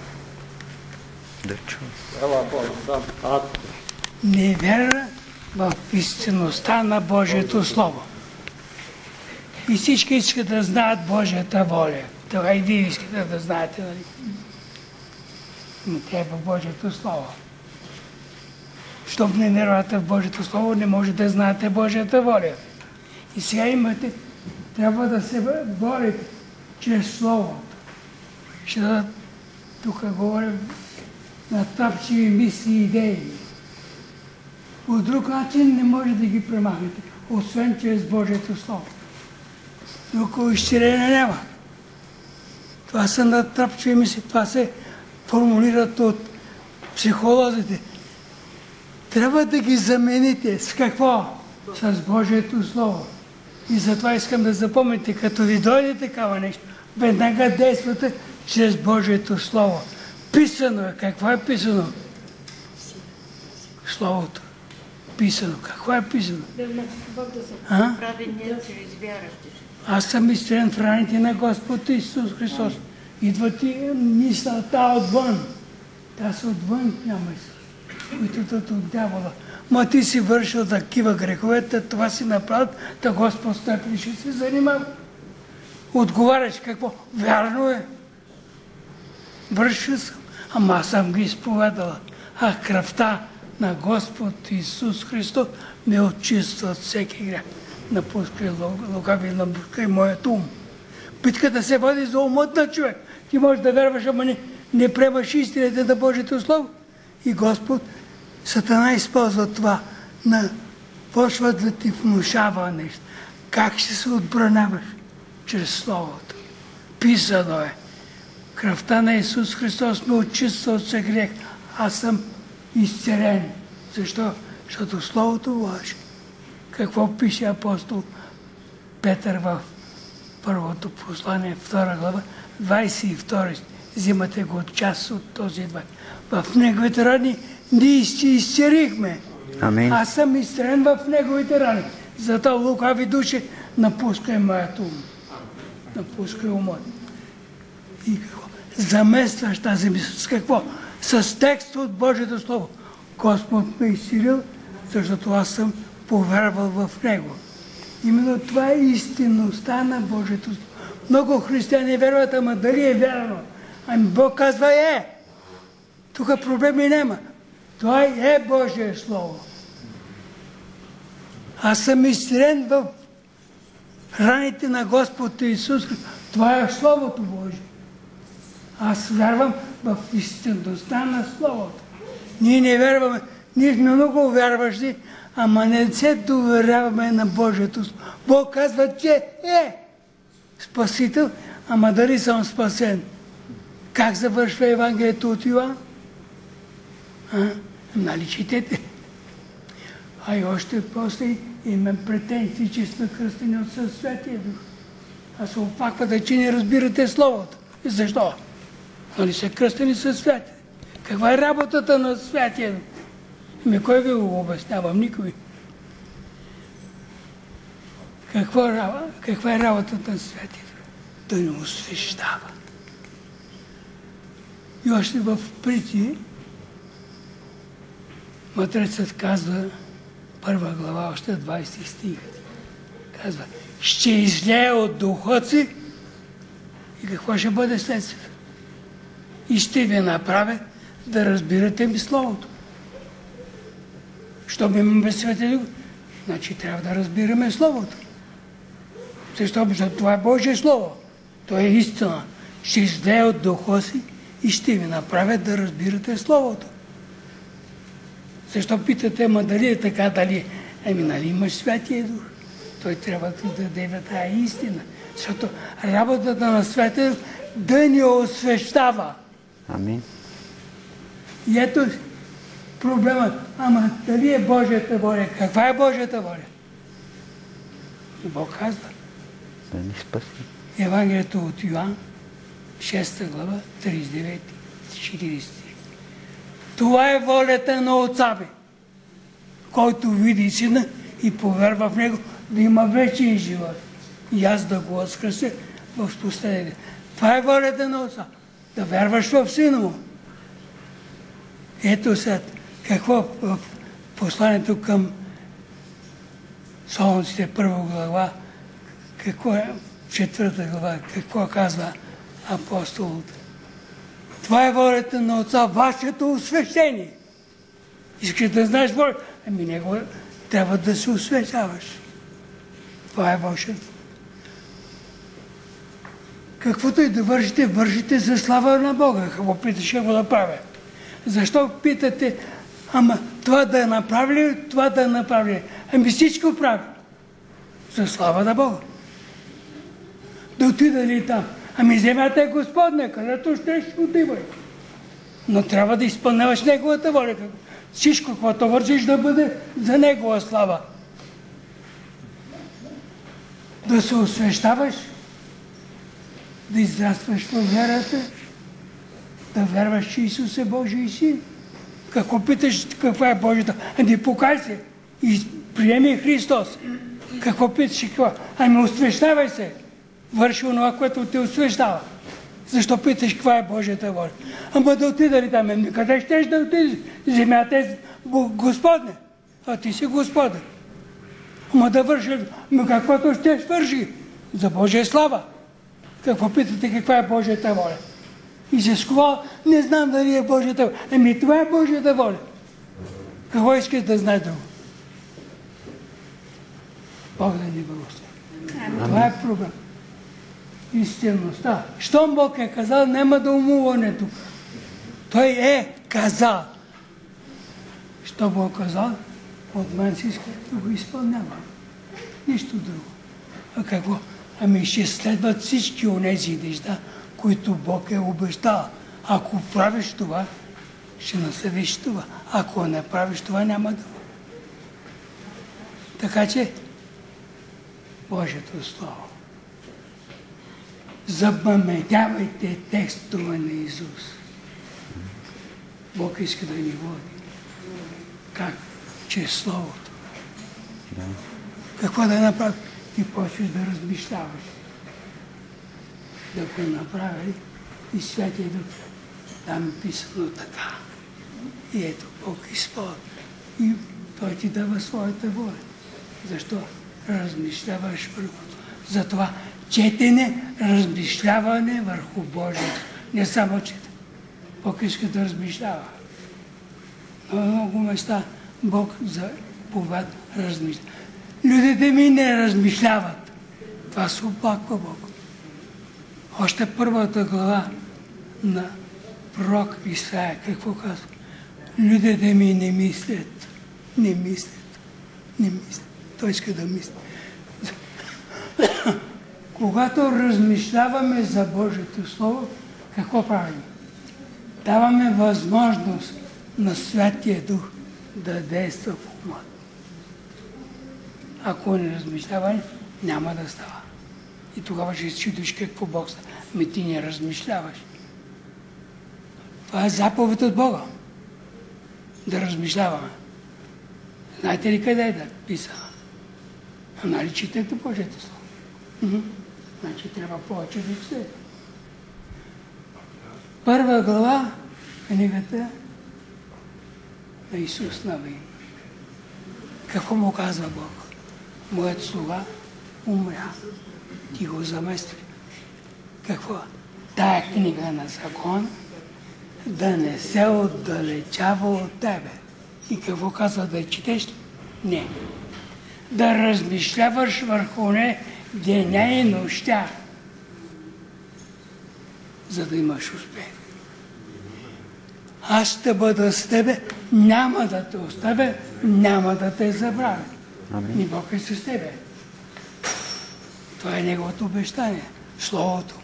Да чуем. Ела, там. Не вярва в истинността на Божието Слово. И всички искат да знаят Божията воля. Това и вие искате да знаете, нали? Но тя е в Божието Слово. Щом не вярвате в Божието Слово, не може да знаете Божията воля. И сега имате, трябва да се борите чрез Словото. Ще да, тук говорим натрапчиви мисли и идеи. По друг начин не може да ги премахнете, освен чрез Божието Слово. Друго изцеление няма. Това са натрапчиви мисли, това се формулират от психолозите. трябва да ги замените. С какво? С Божието Слово. И затова искам да запомните, като ви дойде такава нещо, веднага действате чрез Божието Слово. Писано е. Какво е писано? Словото. Писано. Какво е писано? Бог да се прави не чрез вярващи. Аз съм изцелен в раните на Господ Исус Христос. Идва ти мисълта отвън. Та са отвън, няма си. Които от дявола. Ма ти си вършил такива грехове, това си направил, да Господ с теб ще се занимава. Отговаряш какво? Вярно е. Вършил съм. Ама аз съм ги изповедала. А кръвта на Господ Исус Христос ме очиства от всеки грях. Напускай лукави, напускай моят ум. Битката се води за умът на човек. Ти можеш да вярваш, ама не приемаш истината на Божието Слово. И Господ, Сатана използва това. Почва да ти внушава нещо. Как ще се отбраняваш? Чрез Словото. Писано е. Кръвта на Исус Христос ме очиства от всеки грех. Аз съм изцелен. Защо? Защото Словото лъже. Какво пише апостол Петър в първото послание, 2 глава, 22. Взимате го част от този 2. В неговите рани ние изцелихме. Аз съм изцелен в неговите рани. Зато лукави души, напускай моят ум. Напускай умът. И какво? Заместваш тази мисъл. С какво? С текст от Божието Слово. Господ ме изцелил, защото аз съм повярвал в Него. Именно това е истинността на Божието Слово. Много християни вярват, ама дали е вярно? Ами Бог казва е. Тук проблеми няма. Това е Божие Слово. Аз съм изцелен в раните на Господ Исус. Това е Словото Божие. Аз вярвам в истинността на Словото. Ние не вярваме. Ние сме много вярващи, ама не се доверяваме на Божието Слово. Бог казва, че е Спасител, ама дали съм спасен? Как завършва Евангелието от Йоан? Нали четете? А и още после имам претенции, че сме кръстени от със Святия Дух. А се опаквате, че не разбирате Словото. И защо? Нали са кръстени със Святия? Каква е работата на Святия Дух? Кой ви го обяснявам? Никой. Каква е работата на Святия Дух? Да ни освещава. И още в Притчи мъдрецът казва, 1 глава, още 20 стих. Казва, ще излее от духа си и какво ще бъде следствието? И ще ви направя да разбирате ми Словото. Щом имаме Святия Дух, значи трябва да разбираме Словото. Защото това е Божие Слово. То е истина. Ще излее от духа си и ще ви направят да разбирате Словото. Защо питате, ма дали е така, дали? Нали имаш Святия Дух? Той трябва да ти даде тая истина. Защото работата на Святия Дух да ни освещава. Амин. И ето проблемът. Ама дали е Божията воля? Каква е Божията воля? И Бог казва. Да ни спаси. Евангелието от Йоан, 6 глава, 39, 40. Това е волята на Отца ми, който види Сина и повярва в Него, да има вечен живот. И аз да го възкръся в последния. Това е волята на Отца. Да вярваш в Сина Му. Ето сега, какво в посланието към Солуncите, 1 глава, какво е 4 глава, какво казва апостолът? Това е волята на Отца, вашето освещение. Искаш да знаеш воля? Ами него трябва да се освещаваш. Това е Божието. Каквото и да вършите, вършите за слава на Бога. Какво питаш, какво да правя? Защо питате, ама това да направи ли, това да направи ли? Ами всичко прави. За слава на Бога. Да отида ли там? Ами земята е Господня, където ще отивай. Но трябва да изпълняваш Неговата воля. Всичко, което вършиш, да бъде за Негова слава. Да се освещаваш, да израстваш във вярата, да вярваш, че Исус е Божий син. Какво питаш, каква е Божията? Ами покай се и приеми Христос. Какво питаш и какво? Ами освещавай се. Върши онова, което те освещава. Защо питаш каква е Божията воля? Ама да отида ли там? Ами къде щеш да отидеш? Земята е Господне. А ти си Господен. Ама да върши. Ами каквото щеш върши. За Божия слава. Какво питате каква е Божията воля? И с това не знам дали е Божията воля. Ами това е Божията воля. Какво искаш да знаеш друго? Бог да ни благослови. Това е проблем. Истинността. Щом Бог е казал, няма да умуване тук. Той е казал. Що Бог казал, от мен си иска да го изпълнява. Нищо друго. А какво? Ами ще следват всички онези неща, които Бог е обещал. Ако правиш това, ще наследиш това. Ако не правиш това, няма да. Така че, Божието Слово. Запаметявайте текстове на Исус. Бог иска да ни води. Как? Чрез Словото. Какво да направи? Ти почваш да размишляваш. Да го направи и Святия Дух. Там е писано така. И ето Бог изпълни. И Той ти дава своята воля. Защо? Размишляваш върху. Затова четене, размишляване върху Божието. Не само четене. Бог иска да размишлява. На много места Бог заповяда размишлява. Людите ми не размишляват. Това се оплаква Бог. Още първата глава на пророк Исаия, какво казва? Людите ми не мислят. Не мислят. Не мислят. Той иска да мисли. Когато размишляваме за Божието Слово, какво правим? Даваме възможност на Святия Дух да действа в ума. Ако не размишляваме, няма да става. И тогава ще чудиш какво Бог става. Ами ти не размишляваш. Това е заповед от Бога. Да размишляваме. Знаете ли къде е да писано? Нали четете Божието Слово? Значи трябва повече да четете. Първа глава, книгата на Исус Навин. Какво му казва Бог? Моят слуга умря. Ти го замести. Какво? Тая книга на закон да не се отдалечава от тебе. И какво казва да четеш? Не. Да размишляваш върху не деня и нощта, за да имаш успех. Аз ще бъда с тебе, няма да те оставя, няма да те забравя. И Бог е с тебе. Това е Неговото обещание. Словото.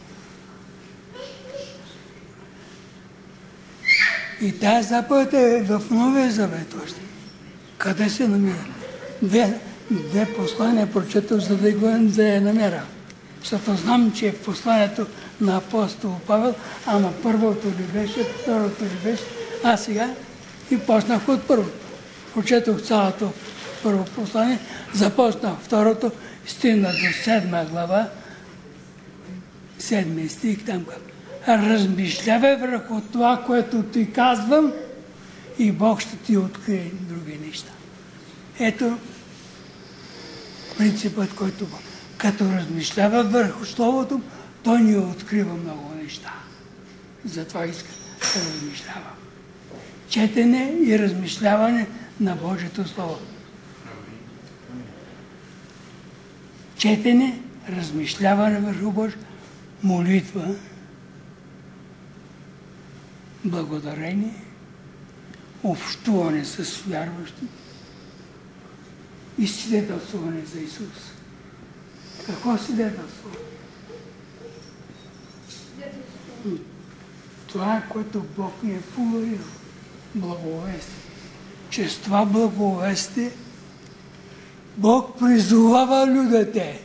И тази заповед е в Новия Завет още. Къде се намира? Две послания прочетох, за да я намеря. Защото знам, че в посланието на апостол Павел, ама първото ли беше, второто ли беше, а сега и почнах от първото. Прочетох цялото първо послание, започнах второто, стигна до 7 глава, 7 стих, там размишлявай върху това, което ти казвам и Бог ще ти открие други неща. Ето принципът, който като размишлява върху Словото, той ни открива много неща. Затова иска да размишлява. Четене и размишляване на Божието Слово. Четене, размишляване върху Божието, молитва, благодарение, общуване с вярващи и свидетелствуване за Исус. Какво свидетелство? Това, което Бог ни е поверил. Благовестие. Чрез това благовестие Бог призовава людите.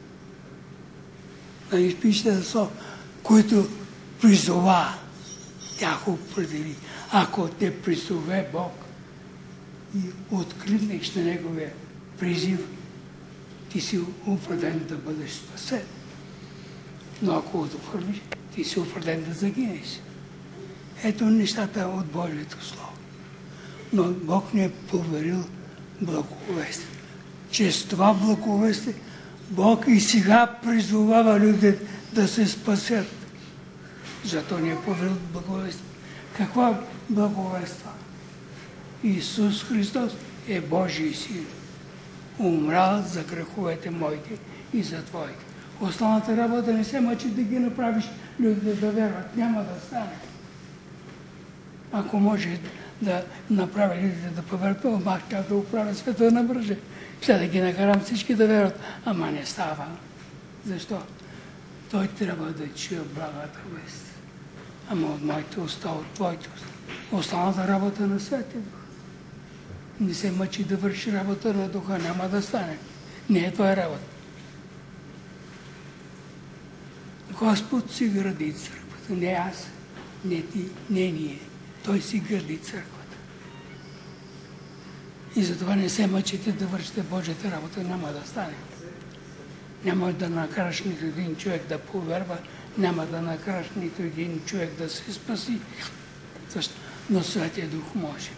Пишете за сол, които призова, тях определи. Ако те призове Бог и откликнеш на Неговия призив, ти си определен да бъдеш спасен. Но ако отхвърлиш, ти си определен да загинеш. Ето нещата от Божието Слово. Но Бог ни е поверил благовестие. Чрез това благовестие Бог и сега призовава людите да се спасят. Зато ни е поверил благовестие. Каква благовества? Исус Христос е Божий син. Умрал за греховете моите и за твоите. Останата работа не се мъчи да ги направиш людите да вярват. Няма да стане. Ако може да направя людите да повярват, мах тя да оправя света на бръже. Ще да ги накарам всички да вярват. Ама не става. Защо? Той трябва да чуе благата вест. Ама от моите уста, от твоите уста. Останата работа на Святия Дух. Не се мъчи да върши работа на Духа. Няма да стане. Не е твоя работа. Господ си гради църквата. Не аз, не ти, не ние. Той си гради църквата. И затова не се мъчите да вършите Божията работа. Няма да стане. Няма да накараш нито един човек да повярва. Няма да накараш нито един човек да се спаси. Но Святия Дух може.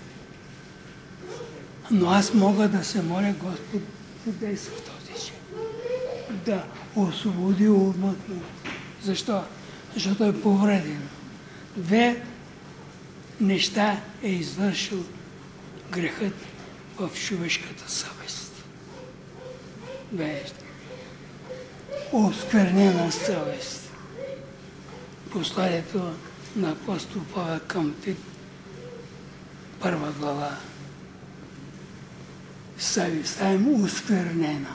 Но аз мога да се моля Господ да действа в този чин. Да освободи умът му. Защо? Защото е повреден. Две неща е извършил грехът в човешката съвест. Две неща. Осквернена съвест. Посланието на апостол Павел към Тит, 1 глава. Съвестта им осквернена.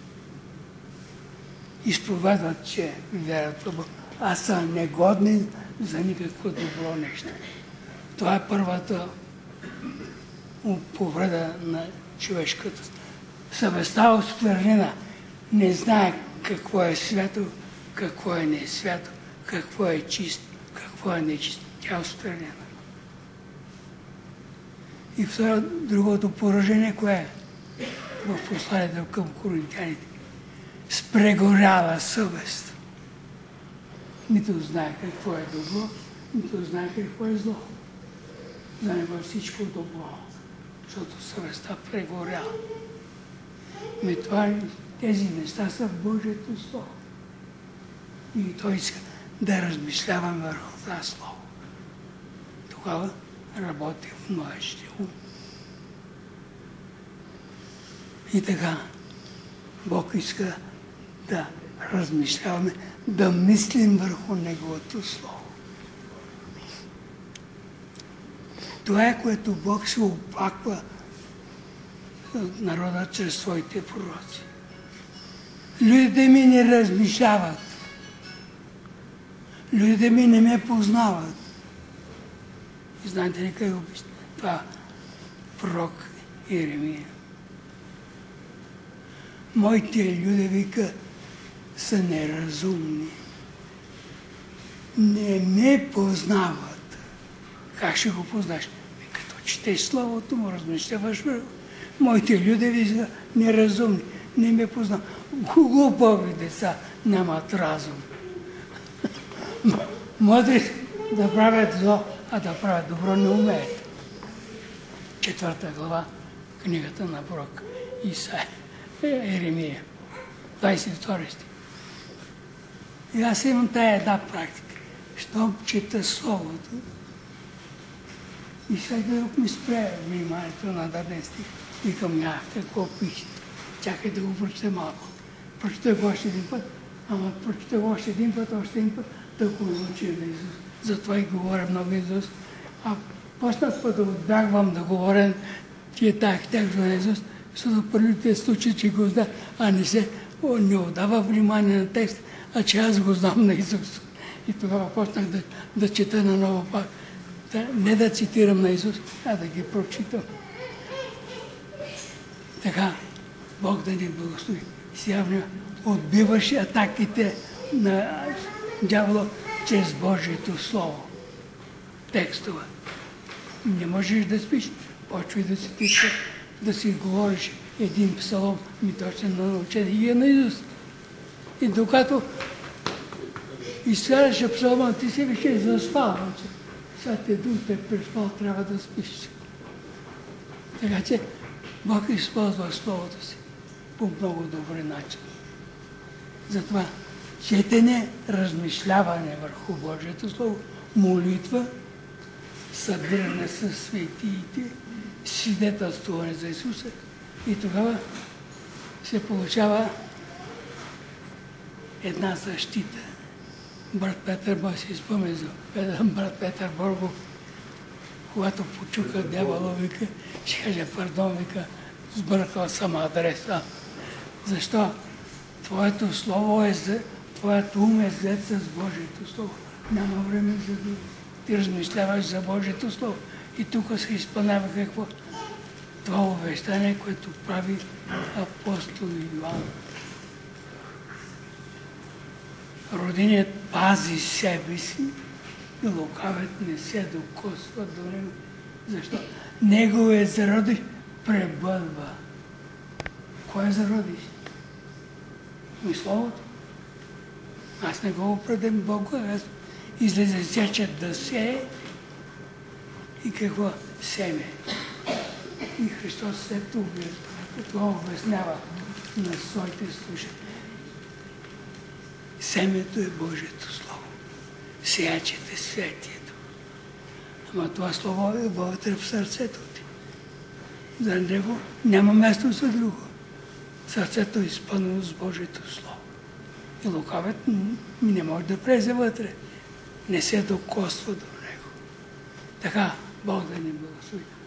Изповядват, че вярват в Бог. Аз съм негоден за никакво добро нещо. Това е първата повреда на човешката. Съвестта осквернена. Не знае какво е свято, какво е не свято, какво е чист, какво е нечист. Тя е осквернена. И другото поражение, кое е? В посланието към коринтяните. С прегоряла съвест. Нито знае какво е добро, нито знае какво е зло. За него е всичко добро, защото съвестта прегоряла. Тези неща са в Божието Слово. И той иска да размишляваме върху това Слово. Тогава работи в нашия ум. И така, Бог иска да размишляваме, да мислим върху Неговото Слово. Това е, което Бог се оплаква от народа чрез своите пророци. Людите ми не размишляват. Людите ми не ме познават. И знаете ли къде го пише? Това пророк Иеремия. Моите люди, вика, са неразумни. Не ме познават. Как ще го познаеш? Като четеш Словото му, размишляваш върху. Моите люди ви са неразумни. Не ме познават. Глупави деца нямат разум. Мъдри да правят зло, а да правят добро не умеят. 4 глава, книгата на пророк Исаия. Еремия, 22 стих. И аз имам тая една практика. Щом чета Словото, и сега ми спре вниманието на даден стих. Викам, какво пише? Чакай да го прочета малко. Прочета го още един път, ама прочета го още един път, да го научи на Исус. Затова и говоря много Исус. А почнах път да отбягвам да говоря тия тях на Исус, защото първите случаи, че го знам, а не отдава внимание на текста, а че аз го знам на Исус. И тогава почнах да чета наново пак. Не да цитирам на Исус, а да ги прочитам. Така, Бог да ни благослови. Сега отбиваш атаките на дявола чрез Божието Слово. Текстове. Не можеш да спиш. Почвай да си тиска, да си говориш един псалом, точно научен и е наизуст. И докато изкараш псалма, ти си вече заспал. Сега те дух те преспал, трябва да спиш. Така че Бог използва Словото си по много добър начин. Затова четене, размишляване върху Божието Слово, молитва, събиране с светиите, свидетелствуване за Исуса и тогава се получава една защита. Брат Петър Бог си спомня за брат Петър Боргов, когато почука дявола, вика, ще каже, пардон, вика, сбъркал съм адреса. Защо? Твоето слово е за... Твоето ум е взет с Божието Слово. Няма време за да ти размишляваш за Божието Слово. И тук се изпълнява какво? Това увещание, което прави апостол Йоан. Роденият пази себе си и лукавец не се докосва до него. Защо? Неговият зародиш пребъдва. Кой е зародиш? И Словото. Аз не го определям Бога, аз излезе сечат да сее и какво? Семе. И Христос след това обяснява на своите слушатели. Семето е Божието Слово. Сеячът е светието. Ама това Слово е вътре в сърцето ти. За него няма място за друго. Сърцето е изпълнено с Божието Слово. И лукавец не може да влезе вътре. Не се докосва до него. Така, Бог да ни благослови.